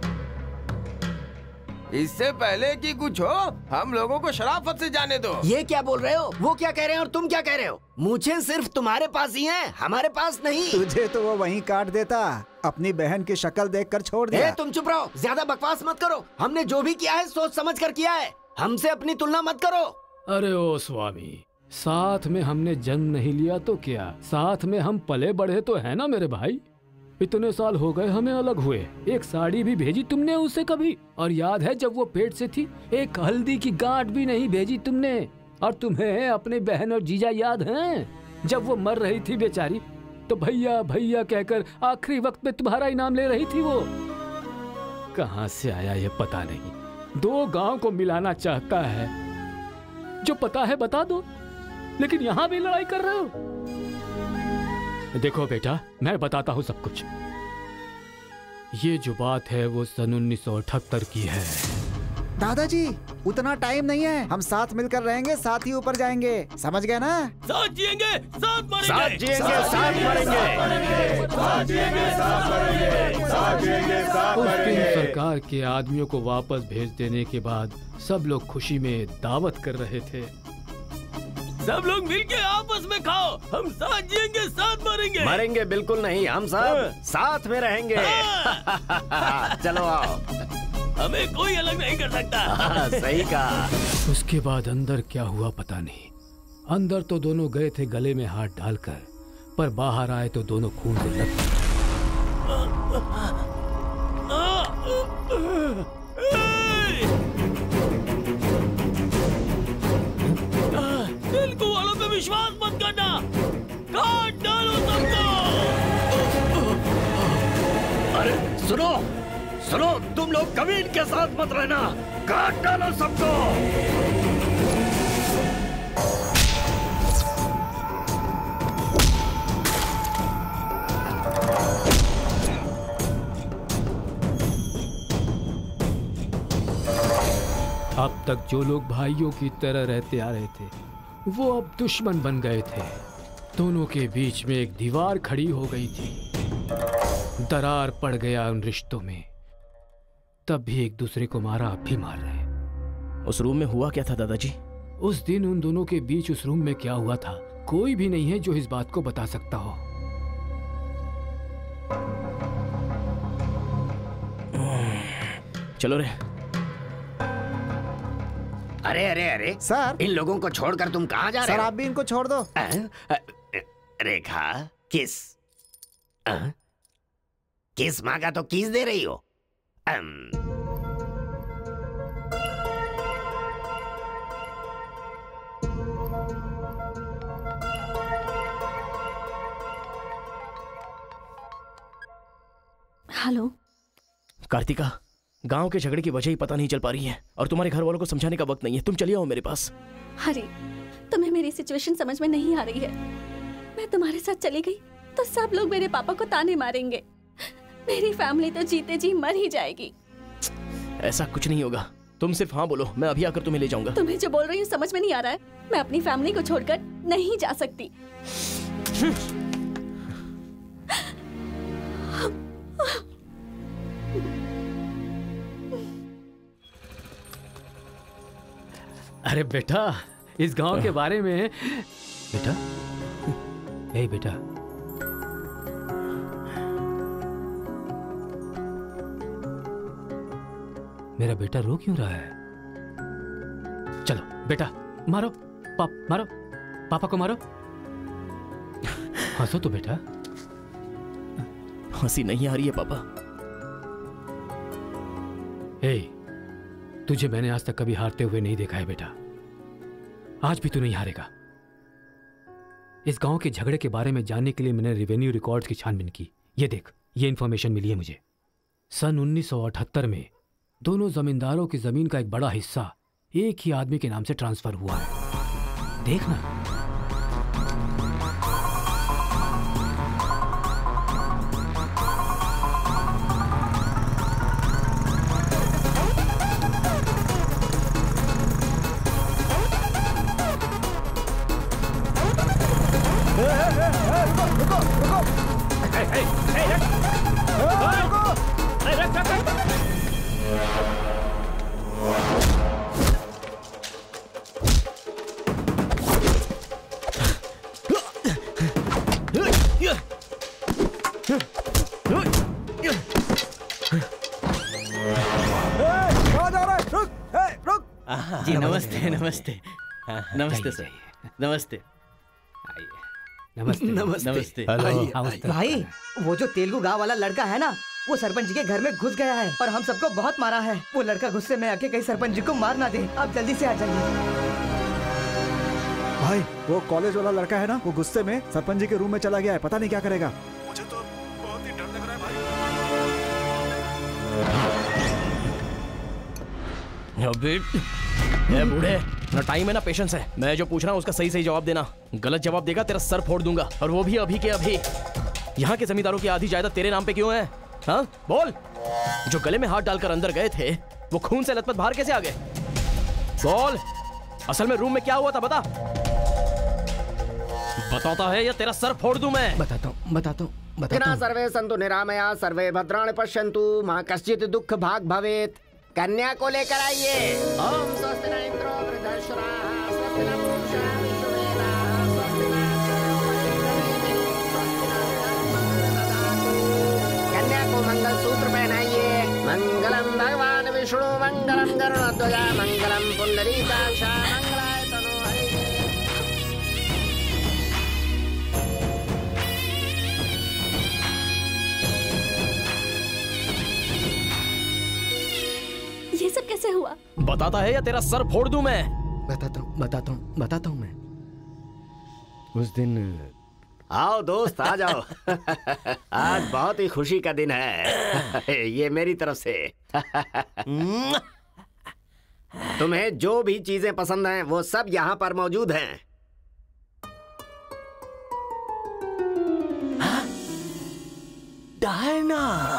इससे पहले कि कुछ हो, हम लोगों को शराफत से जाने दो। ये क्या बोल रहे हो? वो क्या कह रहे हैं और तुम क्या कह रहे हो? मुझे सिर्फ तुम्हारे पास ही है, हमारे पास नहीं। तुझे तो वो वहीं काट देता, अपनी बहन की शक्ल देखकर छोड़ दिया। तुम चुप रहो, ज्यादा बकवास मत करो। हमने जो भी किया है सोच समझ कर किया है, हमसे अपनी तुलना मत करो। अरे ओ स्वामी, साथ में हमने जन्म नहीं लिया तो क्या, साथ में हम पले बढ़े तो है ना मेरे भाई। इतने साल हो गए हमें अलग हुए, एक साड़ी भी भेजी तुमने उसे कभी? और याद है जब वो पेट से थी, एक हल्दी की गांठ भी नहीं भेजी तुमने। और तुम्हें अपने बहन और जीजा याद हैं? जब वो मर रही थी बेचारी तो भैया भैया कहकर आखिरी वक्त में तुम्हारा ही नाम ले रही थी। वो कहाँ से आया ये पता नहीं। 2 गांव को मिलाना चाहता है, जो पता है बता दो, लेकिन यहाँ भी लड़ाई कर रहे हो। देखो बेटा, मैं बताता हूँ सब कुछ। ये जो बात है वो सन 1978 की है। दादाजी, उतना टाइम नहीं है, हम साथ मिलकर रहेंगे, साथ ही ऊपर जाएंगे, समझ गए ना? साथ जिएंगे, साथ मरेंगे, साथ जिएंगे, साथ मरेंगे, साथ जिएंगे, साथ मरेंगे, साथ जिएंगे, साथ उस दिन मरेंगे। सरकार के आदमियों को वापस भेज देने के बाद सब लोग खुशी में दावत कर रहे थे। सब लोग मिलके आपस में खाओ, हम साथ जिएंगे, साथ मरेंगे। मरेंगे बिल्कुल नहीं, हम सब साथ में रहेंगे। चलो आओ, हमें कोई अलग नहीं कर सकता। सही कहा। उसके बाद अंदर क्या हुआ पता नहीं। अंदर तो दोनों गए थे गले में हाथ डालकर, पर बाहर आए तो दोनों खून से लथपथ। तेलुगु वालों पे विश्वास मत करना, काट डालो सबको। अरे सुनो सुनो, तुम लोग कभी इनके साथ मत रहना, काट डालो सबको। अब तक जो लोग भाइयों की तरह रहते आ रहे थे, वो अब दुश्मन बन गए थे। दोनों के बीच में एक दीवार खड़ी हो गई थी। दरार पड़ गया उन रिश्तों में। तब भी एक दूसरे को मारा, अब भी मार रहे। उस रूम में हुआ क्या था दादाजी? उस दिन उन दोनों के बीच उस रूम में क्या हुआ था, कोई भी नहीं है जो इस बात को बता सकता हो। चलो रे। अरे अरे अरे सर, इन लोगों को छोड़कर तुम कहाँ जा रहे सर हो? आप भी इनको छोड़ दो। रेखा, किस किस मांगा तो किस दे रही हो? हेलो कार्तिका, गांव के झगड़े की वजह ही पता नहीं चल पा रही है और तुम्हारे घर वालों को समझाने का वक्त नहीं है। तुम चली आओ मेरे पास। हरी, तुम्हें मेरी सिचुएशन समझ में नहीं आ रही है। मैं तुम्हारे साथ चली गई तो सब लोग मेरे पापा को ताने मारेंगे। मेरी फैमिली तो जीते जी मर ही जाएगी। ऐसा कुछ नहीं होगा, तुम सिर्फ हाँ बोलो, मैं अभी आकर तुम्हें ले जाऊंगा। तुम्हें जो बोल रही हूँ समझ में नहीं आ रहा है। मैं अपनी फैमिली को छोड़कर नहीं जा सकती। अरे बेटा, इस गांव के बारे में। बेटा, ए बेटा, मेरा बेटा रो क्यों रहा है? चलो बेटा, मारो मारो, पापा को मारो। हंसो तो बेटा। हंसी नहीं आ रही है पापा। ए, तुझे मैंने आज तक कभी हारते हुए नहीं देखा है बेटा। आज भी तू नहीं हारेगा। इस गांव के झगड़े के बारे में जानने के लिए मैंने रेवेन्यू रिकॉर्ड्स की छानबीन की। ये देख, ये इंफॉर्मेशन मिली है मुझे। सन 1978 में दोनों जमींदारों की जमीन का एक बड़ा हिस्सा एक ही आदमी के नाम से ट्रांसफर हुआ है। देखना। जी नमस्ते नमस्ते नमस्ते सर, नमस्ते नमस्ते नमस्ते। भाई, वो जो तेलुगु गांव वाला लड़का है ना, वो सरपंच जी के घर में घुस गया है और हम सबको बहुत मारा है। वो लड़का गुस्से में आके कहीं सरपंच जी को मार ना दे। आप जल्दी से आ जाइए। भाई, वो कॉलेज वाला लड़का है ना, वो गुस्से में सरपंच जी के रूम में चला गया है। पता नहीं क्या करेगा। मुझे तो बहुत ही डर लग रहा है भाई। ए बूढ़े, ना टाइम है ना पेशेंस है। मैं जो पूछ रहा हूँ उसका सही सही जवाब देना। गलत जवाब देगा तेरा सर फोड़ दूंगा, और वो भी अभी के अभी। यहाँ के जमींदारों की आधी जायदाद तेरे नाम पे क्यों है? हाँ बोल। जो गले में हाथ डालकर अंदर गए थे, वो खून से लथपथ बाहर कैसे आ गए? बोल, असल में रूम में क्या हुआ था? बता। बताता है या तेरा सर फोड़ दूं मैं? बताता हूँ। सर्वे सन्तु निरामया सर्वे भद्राणि पश्यन्तु मा कश्चित् दुःख भाग भवेत्। कन्या को लेकर आइए। ओम स्वस्ति न इंद्रो वृद्धश्रवाः स्वस्ति न पूषा विश्ववेदाः स्वस्ति न कन्या को मंगल सूत्र पहनाइए। मंगलम भगवान विष्णु मंगलम गरुड़ध्वज मंगलम पुंडरीकाक्ष मंगलाय तनो हरिः। ये सब कैसे हुआ? बताता है या तेरा सर फोड़ दूं मैं? बताता हूँ मैं। उस दिन आओ दोस्त, आ जाओ। आज बहुत ही खुशी का दिन है। ये मेरी तरफ से। तुम्हें जो भी चीजें पसंद हैं वो सब यहाँ पर मौजूद हैं। डायना,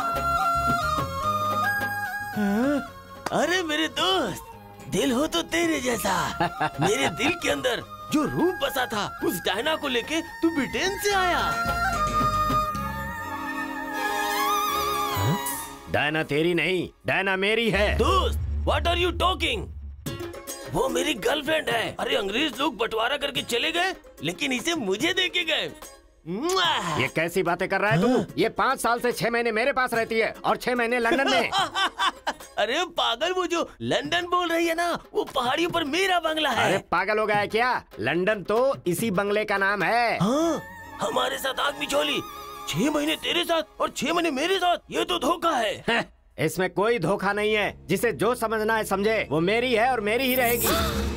अरे मेरे दोस्त, दिल हो तो तेरे जैसा। मेरे दिल के अंदर जो रूप बसा था, उस डायना को लेके तू ब्रिटेन से आया। डायना तेरी नहीं, डायना मेरी है। दोस्त, व्हाट आर यू टॉकिंग? वो मेरी गर्लफ्रेंड है। अरे अंग्रेज लोग बंटवारा करके चले गए, लेकिन इसे मुझे देके गए। ये कैसी बातें कर रहा है तू? ये 5 साल से 6 महीने मेरे पास रहती है और 6 महीने लंदन में। अरे पागल, वो जो लंदन बोल रही है ना, वो पहाड़ियों पर मेरा बंगला है। अरे पागल हो गया है क्या? लंदन तो इसी बंगले का नाम है। हाँ, हमारे साथ आग बिछोली, 6 महीने तेरे साथ और 6 महीने मेरे साथ। ये तो धोखा है। इसमें कोई धोखा नहीं है। जिसे जो समझना है समझे। वो मेरी है और मेरी ही रहेगी।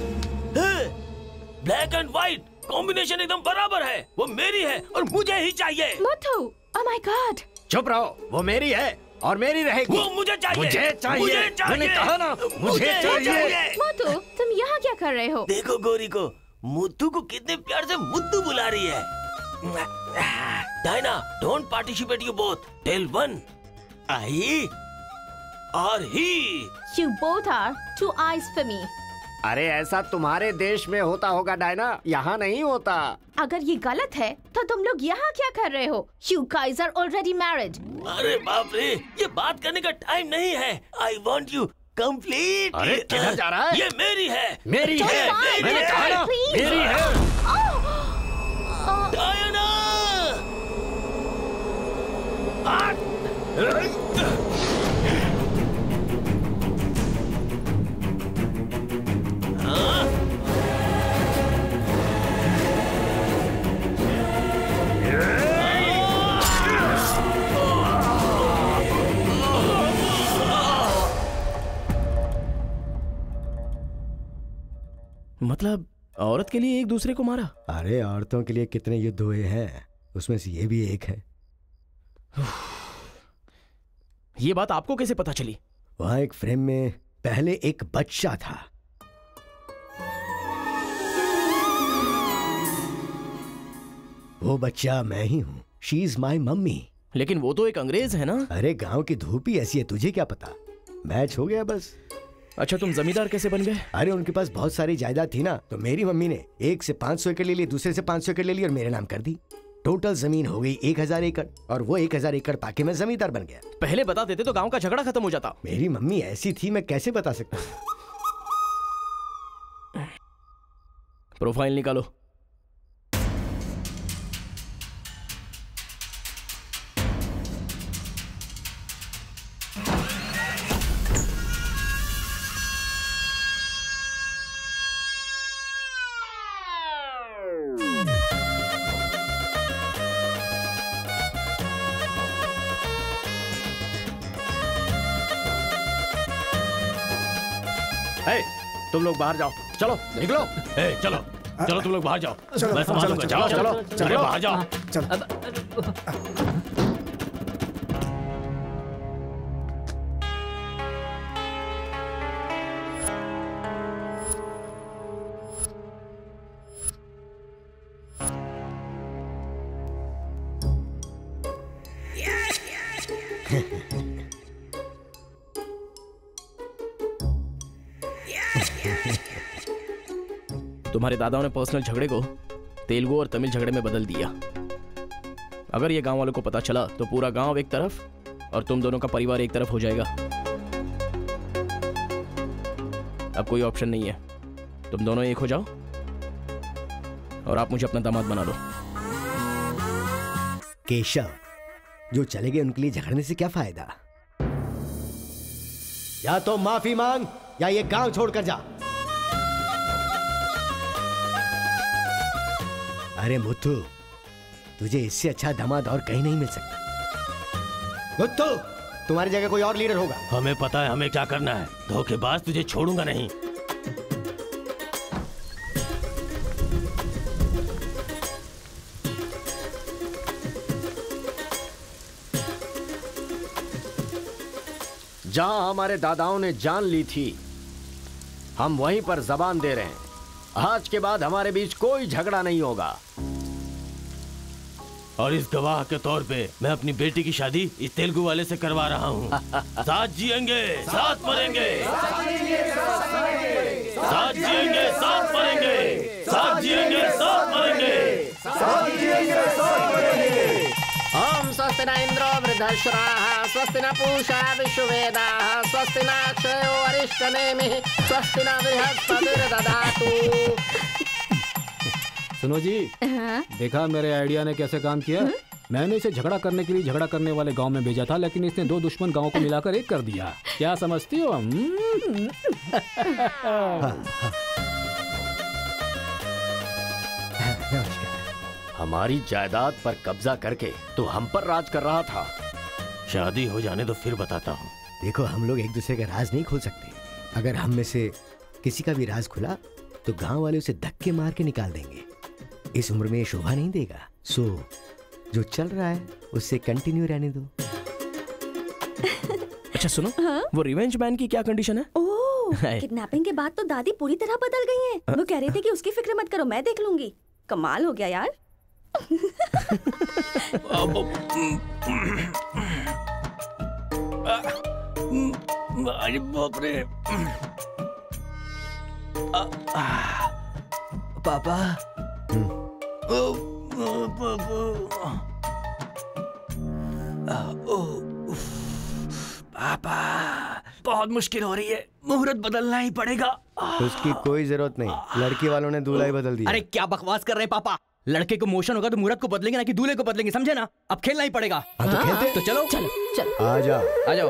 ब्लैक एंड व्हाइट कॉम्बिनेशन एकदम बराबर है। वो मेरी है और मुझे ही चाहिए। Muthu, oh my God. चुप रहो, वो मेरी है और मेरी रहेगी। वो मुझे चाहिए। मुझे चाहिए। मैंने कहा ना, मुझे चाहिए। मुथु, तुम यहाँ क्या कर रहे हो? देखो गोरी को, मुत्तू को कितने प्यार से मुत्तू बुला रही है। Diana, don't participate you both. Tell one, आई और ही। You both are two eyes for me. अरे ऐसा तुम्हारे देश में होता होगा डायना, यहाँ नहीं होता। अगर ये गलत है तो तुम लोग यहाँ क्या कर रहे हो? You guys are already married. अरे बाप रे, ये बात करने का टाइम नहीं है। I want you complete. अरे किधर जा रहा है? ये मेरी है। मेरी है। मैंने कहा ना, मेरी है। डायना! मतलब औरत के लिए एक दूसरे को मारा? अरे औरतों के लिए कितने युद्ध हुए हैं, उसमें से ये भी एक है। ये बात आपको कैसे पता चली? वहां एक फ्रेम में पहले एक बच्चा था। वो बच्चा मैं ही हूँ। She is my mummy. लेकिन वो तो एक अंग्रेज है ना? अरे गांव की धूप ही ऐसी है, तुझे क्या पता। मैच हो गया बस। अच्छा, तुम जमींदार कैसे बन गए? अरे उनके पास बहुत सारी जायदाद थी ना, तो मेरी मम्मी ने एक से 500 एकड़ ले ली, दूसरे से 500 एकड़ ले ली और मेरे नाम कर दी। टोटल जमीन हो गई 1000 एकड़ और वो 1000 एकड़ पाके मैं जमींदार बन गया। पहले बता देते तो गांव का झगड़ा खत्म हो जाता। मेरी मम्मी ऐसी थी, मैं कैसे बता सकता। प्रोफाइल निकालो। तुम लोग बाहर जाओ, चलो निकलो। चलो चलो, तुम लोग बाहर जाओ। मैं संभालूंगा। चलो चलो चलो बाहर जाओ। तुम्हारे दादाओं ने पर्सनल झगड़े को तेलुगु और तमिल झगड़े में बदल दिया। अगर ये गांव वालों को पता चला तो पूरा गांव एक तरफ और तुम दोनों का परिवार एक तरफ हो जाएगा। अब कोई ऑप्शन नहीं है, तुम दोनों एक हो जाओ और आप मुझे अपना दामाद बना लो। केशव, जो चले गए उनके लिए झगड़ने से क्या फायदा। या तो माफी मांग या ये गांव छोड़कर जा। अरे मुत्तू, तुझे इससे अच्छा दामाद और कहीं नहीं मिल सकता। मुत्तू, तुम्हारी जगह कोई और लीडर होगा। हमें पता है हमें क्या करना है। धोखेबाज, तुझे छोड़ूंगा नहीं। जहां हमारे दादाओं ने जान ली थी, हम वहीं पर जबान दे रहे हैं। आज के बाद हमारे बीच कोई झगड़ा नहीं होगा। और इस गवाह के तौर पे मैं अपनी बेटी की शादी इस तेलुगु वाले से करवा रहा हूँ। साथ जिएंगे, साथ मरेंगे, साथ जिएंगे, साथ मरेंगे, साथ जिएंगे, साथ मरेंगे, साथ जिएंगे, साथ मरेंगे। ओम स्वस्ति न इंद्रो दशराः स्वस्ति न पूषा विश्ववेदाः स्वस्ति न अक्षयो अरिष्टनेमिः स्वस्ति न बृहस्पतिर्दधातु। सुनो जी, देखा मेरे आइडिया ने कैसे काम किया? मैंने इसे झगड़ा करने के लिए झगड़ा करने वाले गांव में भेजा था, लेकिन इसने दो दुश्मन गांवों को मिलाकर एक कर दिया। क्या समझती हो? हमारी जायदाद पर कब्जा करके तो हम पर राज कर रहा था। शादी हो जाने तो फिर बताता हूँ। देखो, हम लोग एक दूसरे का राज नहीं खोल सकते। अगर हम में से किसी का भी राज खुला तो गांव वाले उसे धक्के मार के निकाल देंगे। इस उम्र में ये शोभा नहीं देगा। सो जो चल रहा है उससे कंटिन्यू रहने दो। अच्छा सुनो, वो रिवेंज बैन की क्या कंडीशन है? किडनैपिंग के बाद तो दादी पूरी तरह बदल गई हैं। वो कह रही थी कि उसकी फिक्र मत करो, मैं देख लूंगी। कमाल हो गया यार। अरे बाप रे। पापा, पापा बहुत मुश्किल हो रही है, मुहूर्त बदलना ही पड़ेगा। उसकी कोई जरूरत नहीं, लड़की वालों ने दूल्हा ही बदल दिया। अरे क्या बकवास कर रहे हैं पापा? लड़के को मोशन होगा तो मुहूर्त को बदलेंगे ना कि दूल्हे को बदलेंगे, समझे ना? अब खेलना ही पड़ेगा। हाँ तो खेलते। तो चलो चलो चलो, आ जाओ आ जाओ।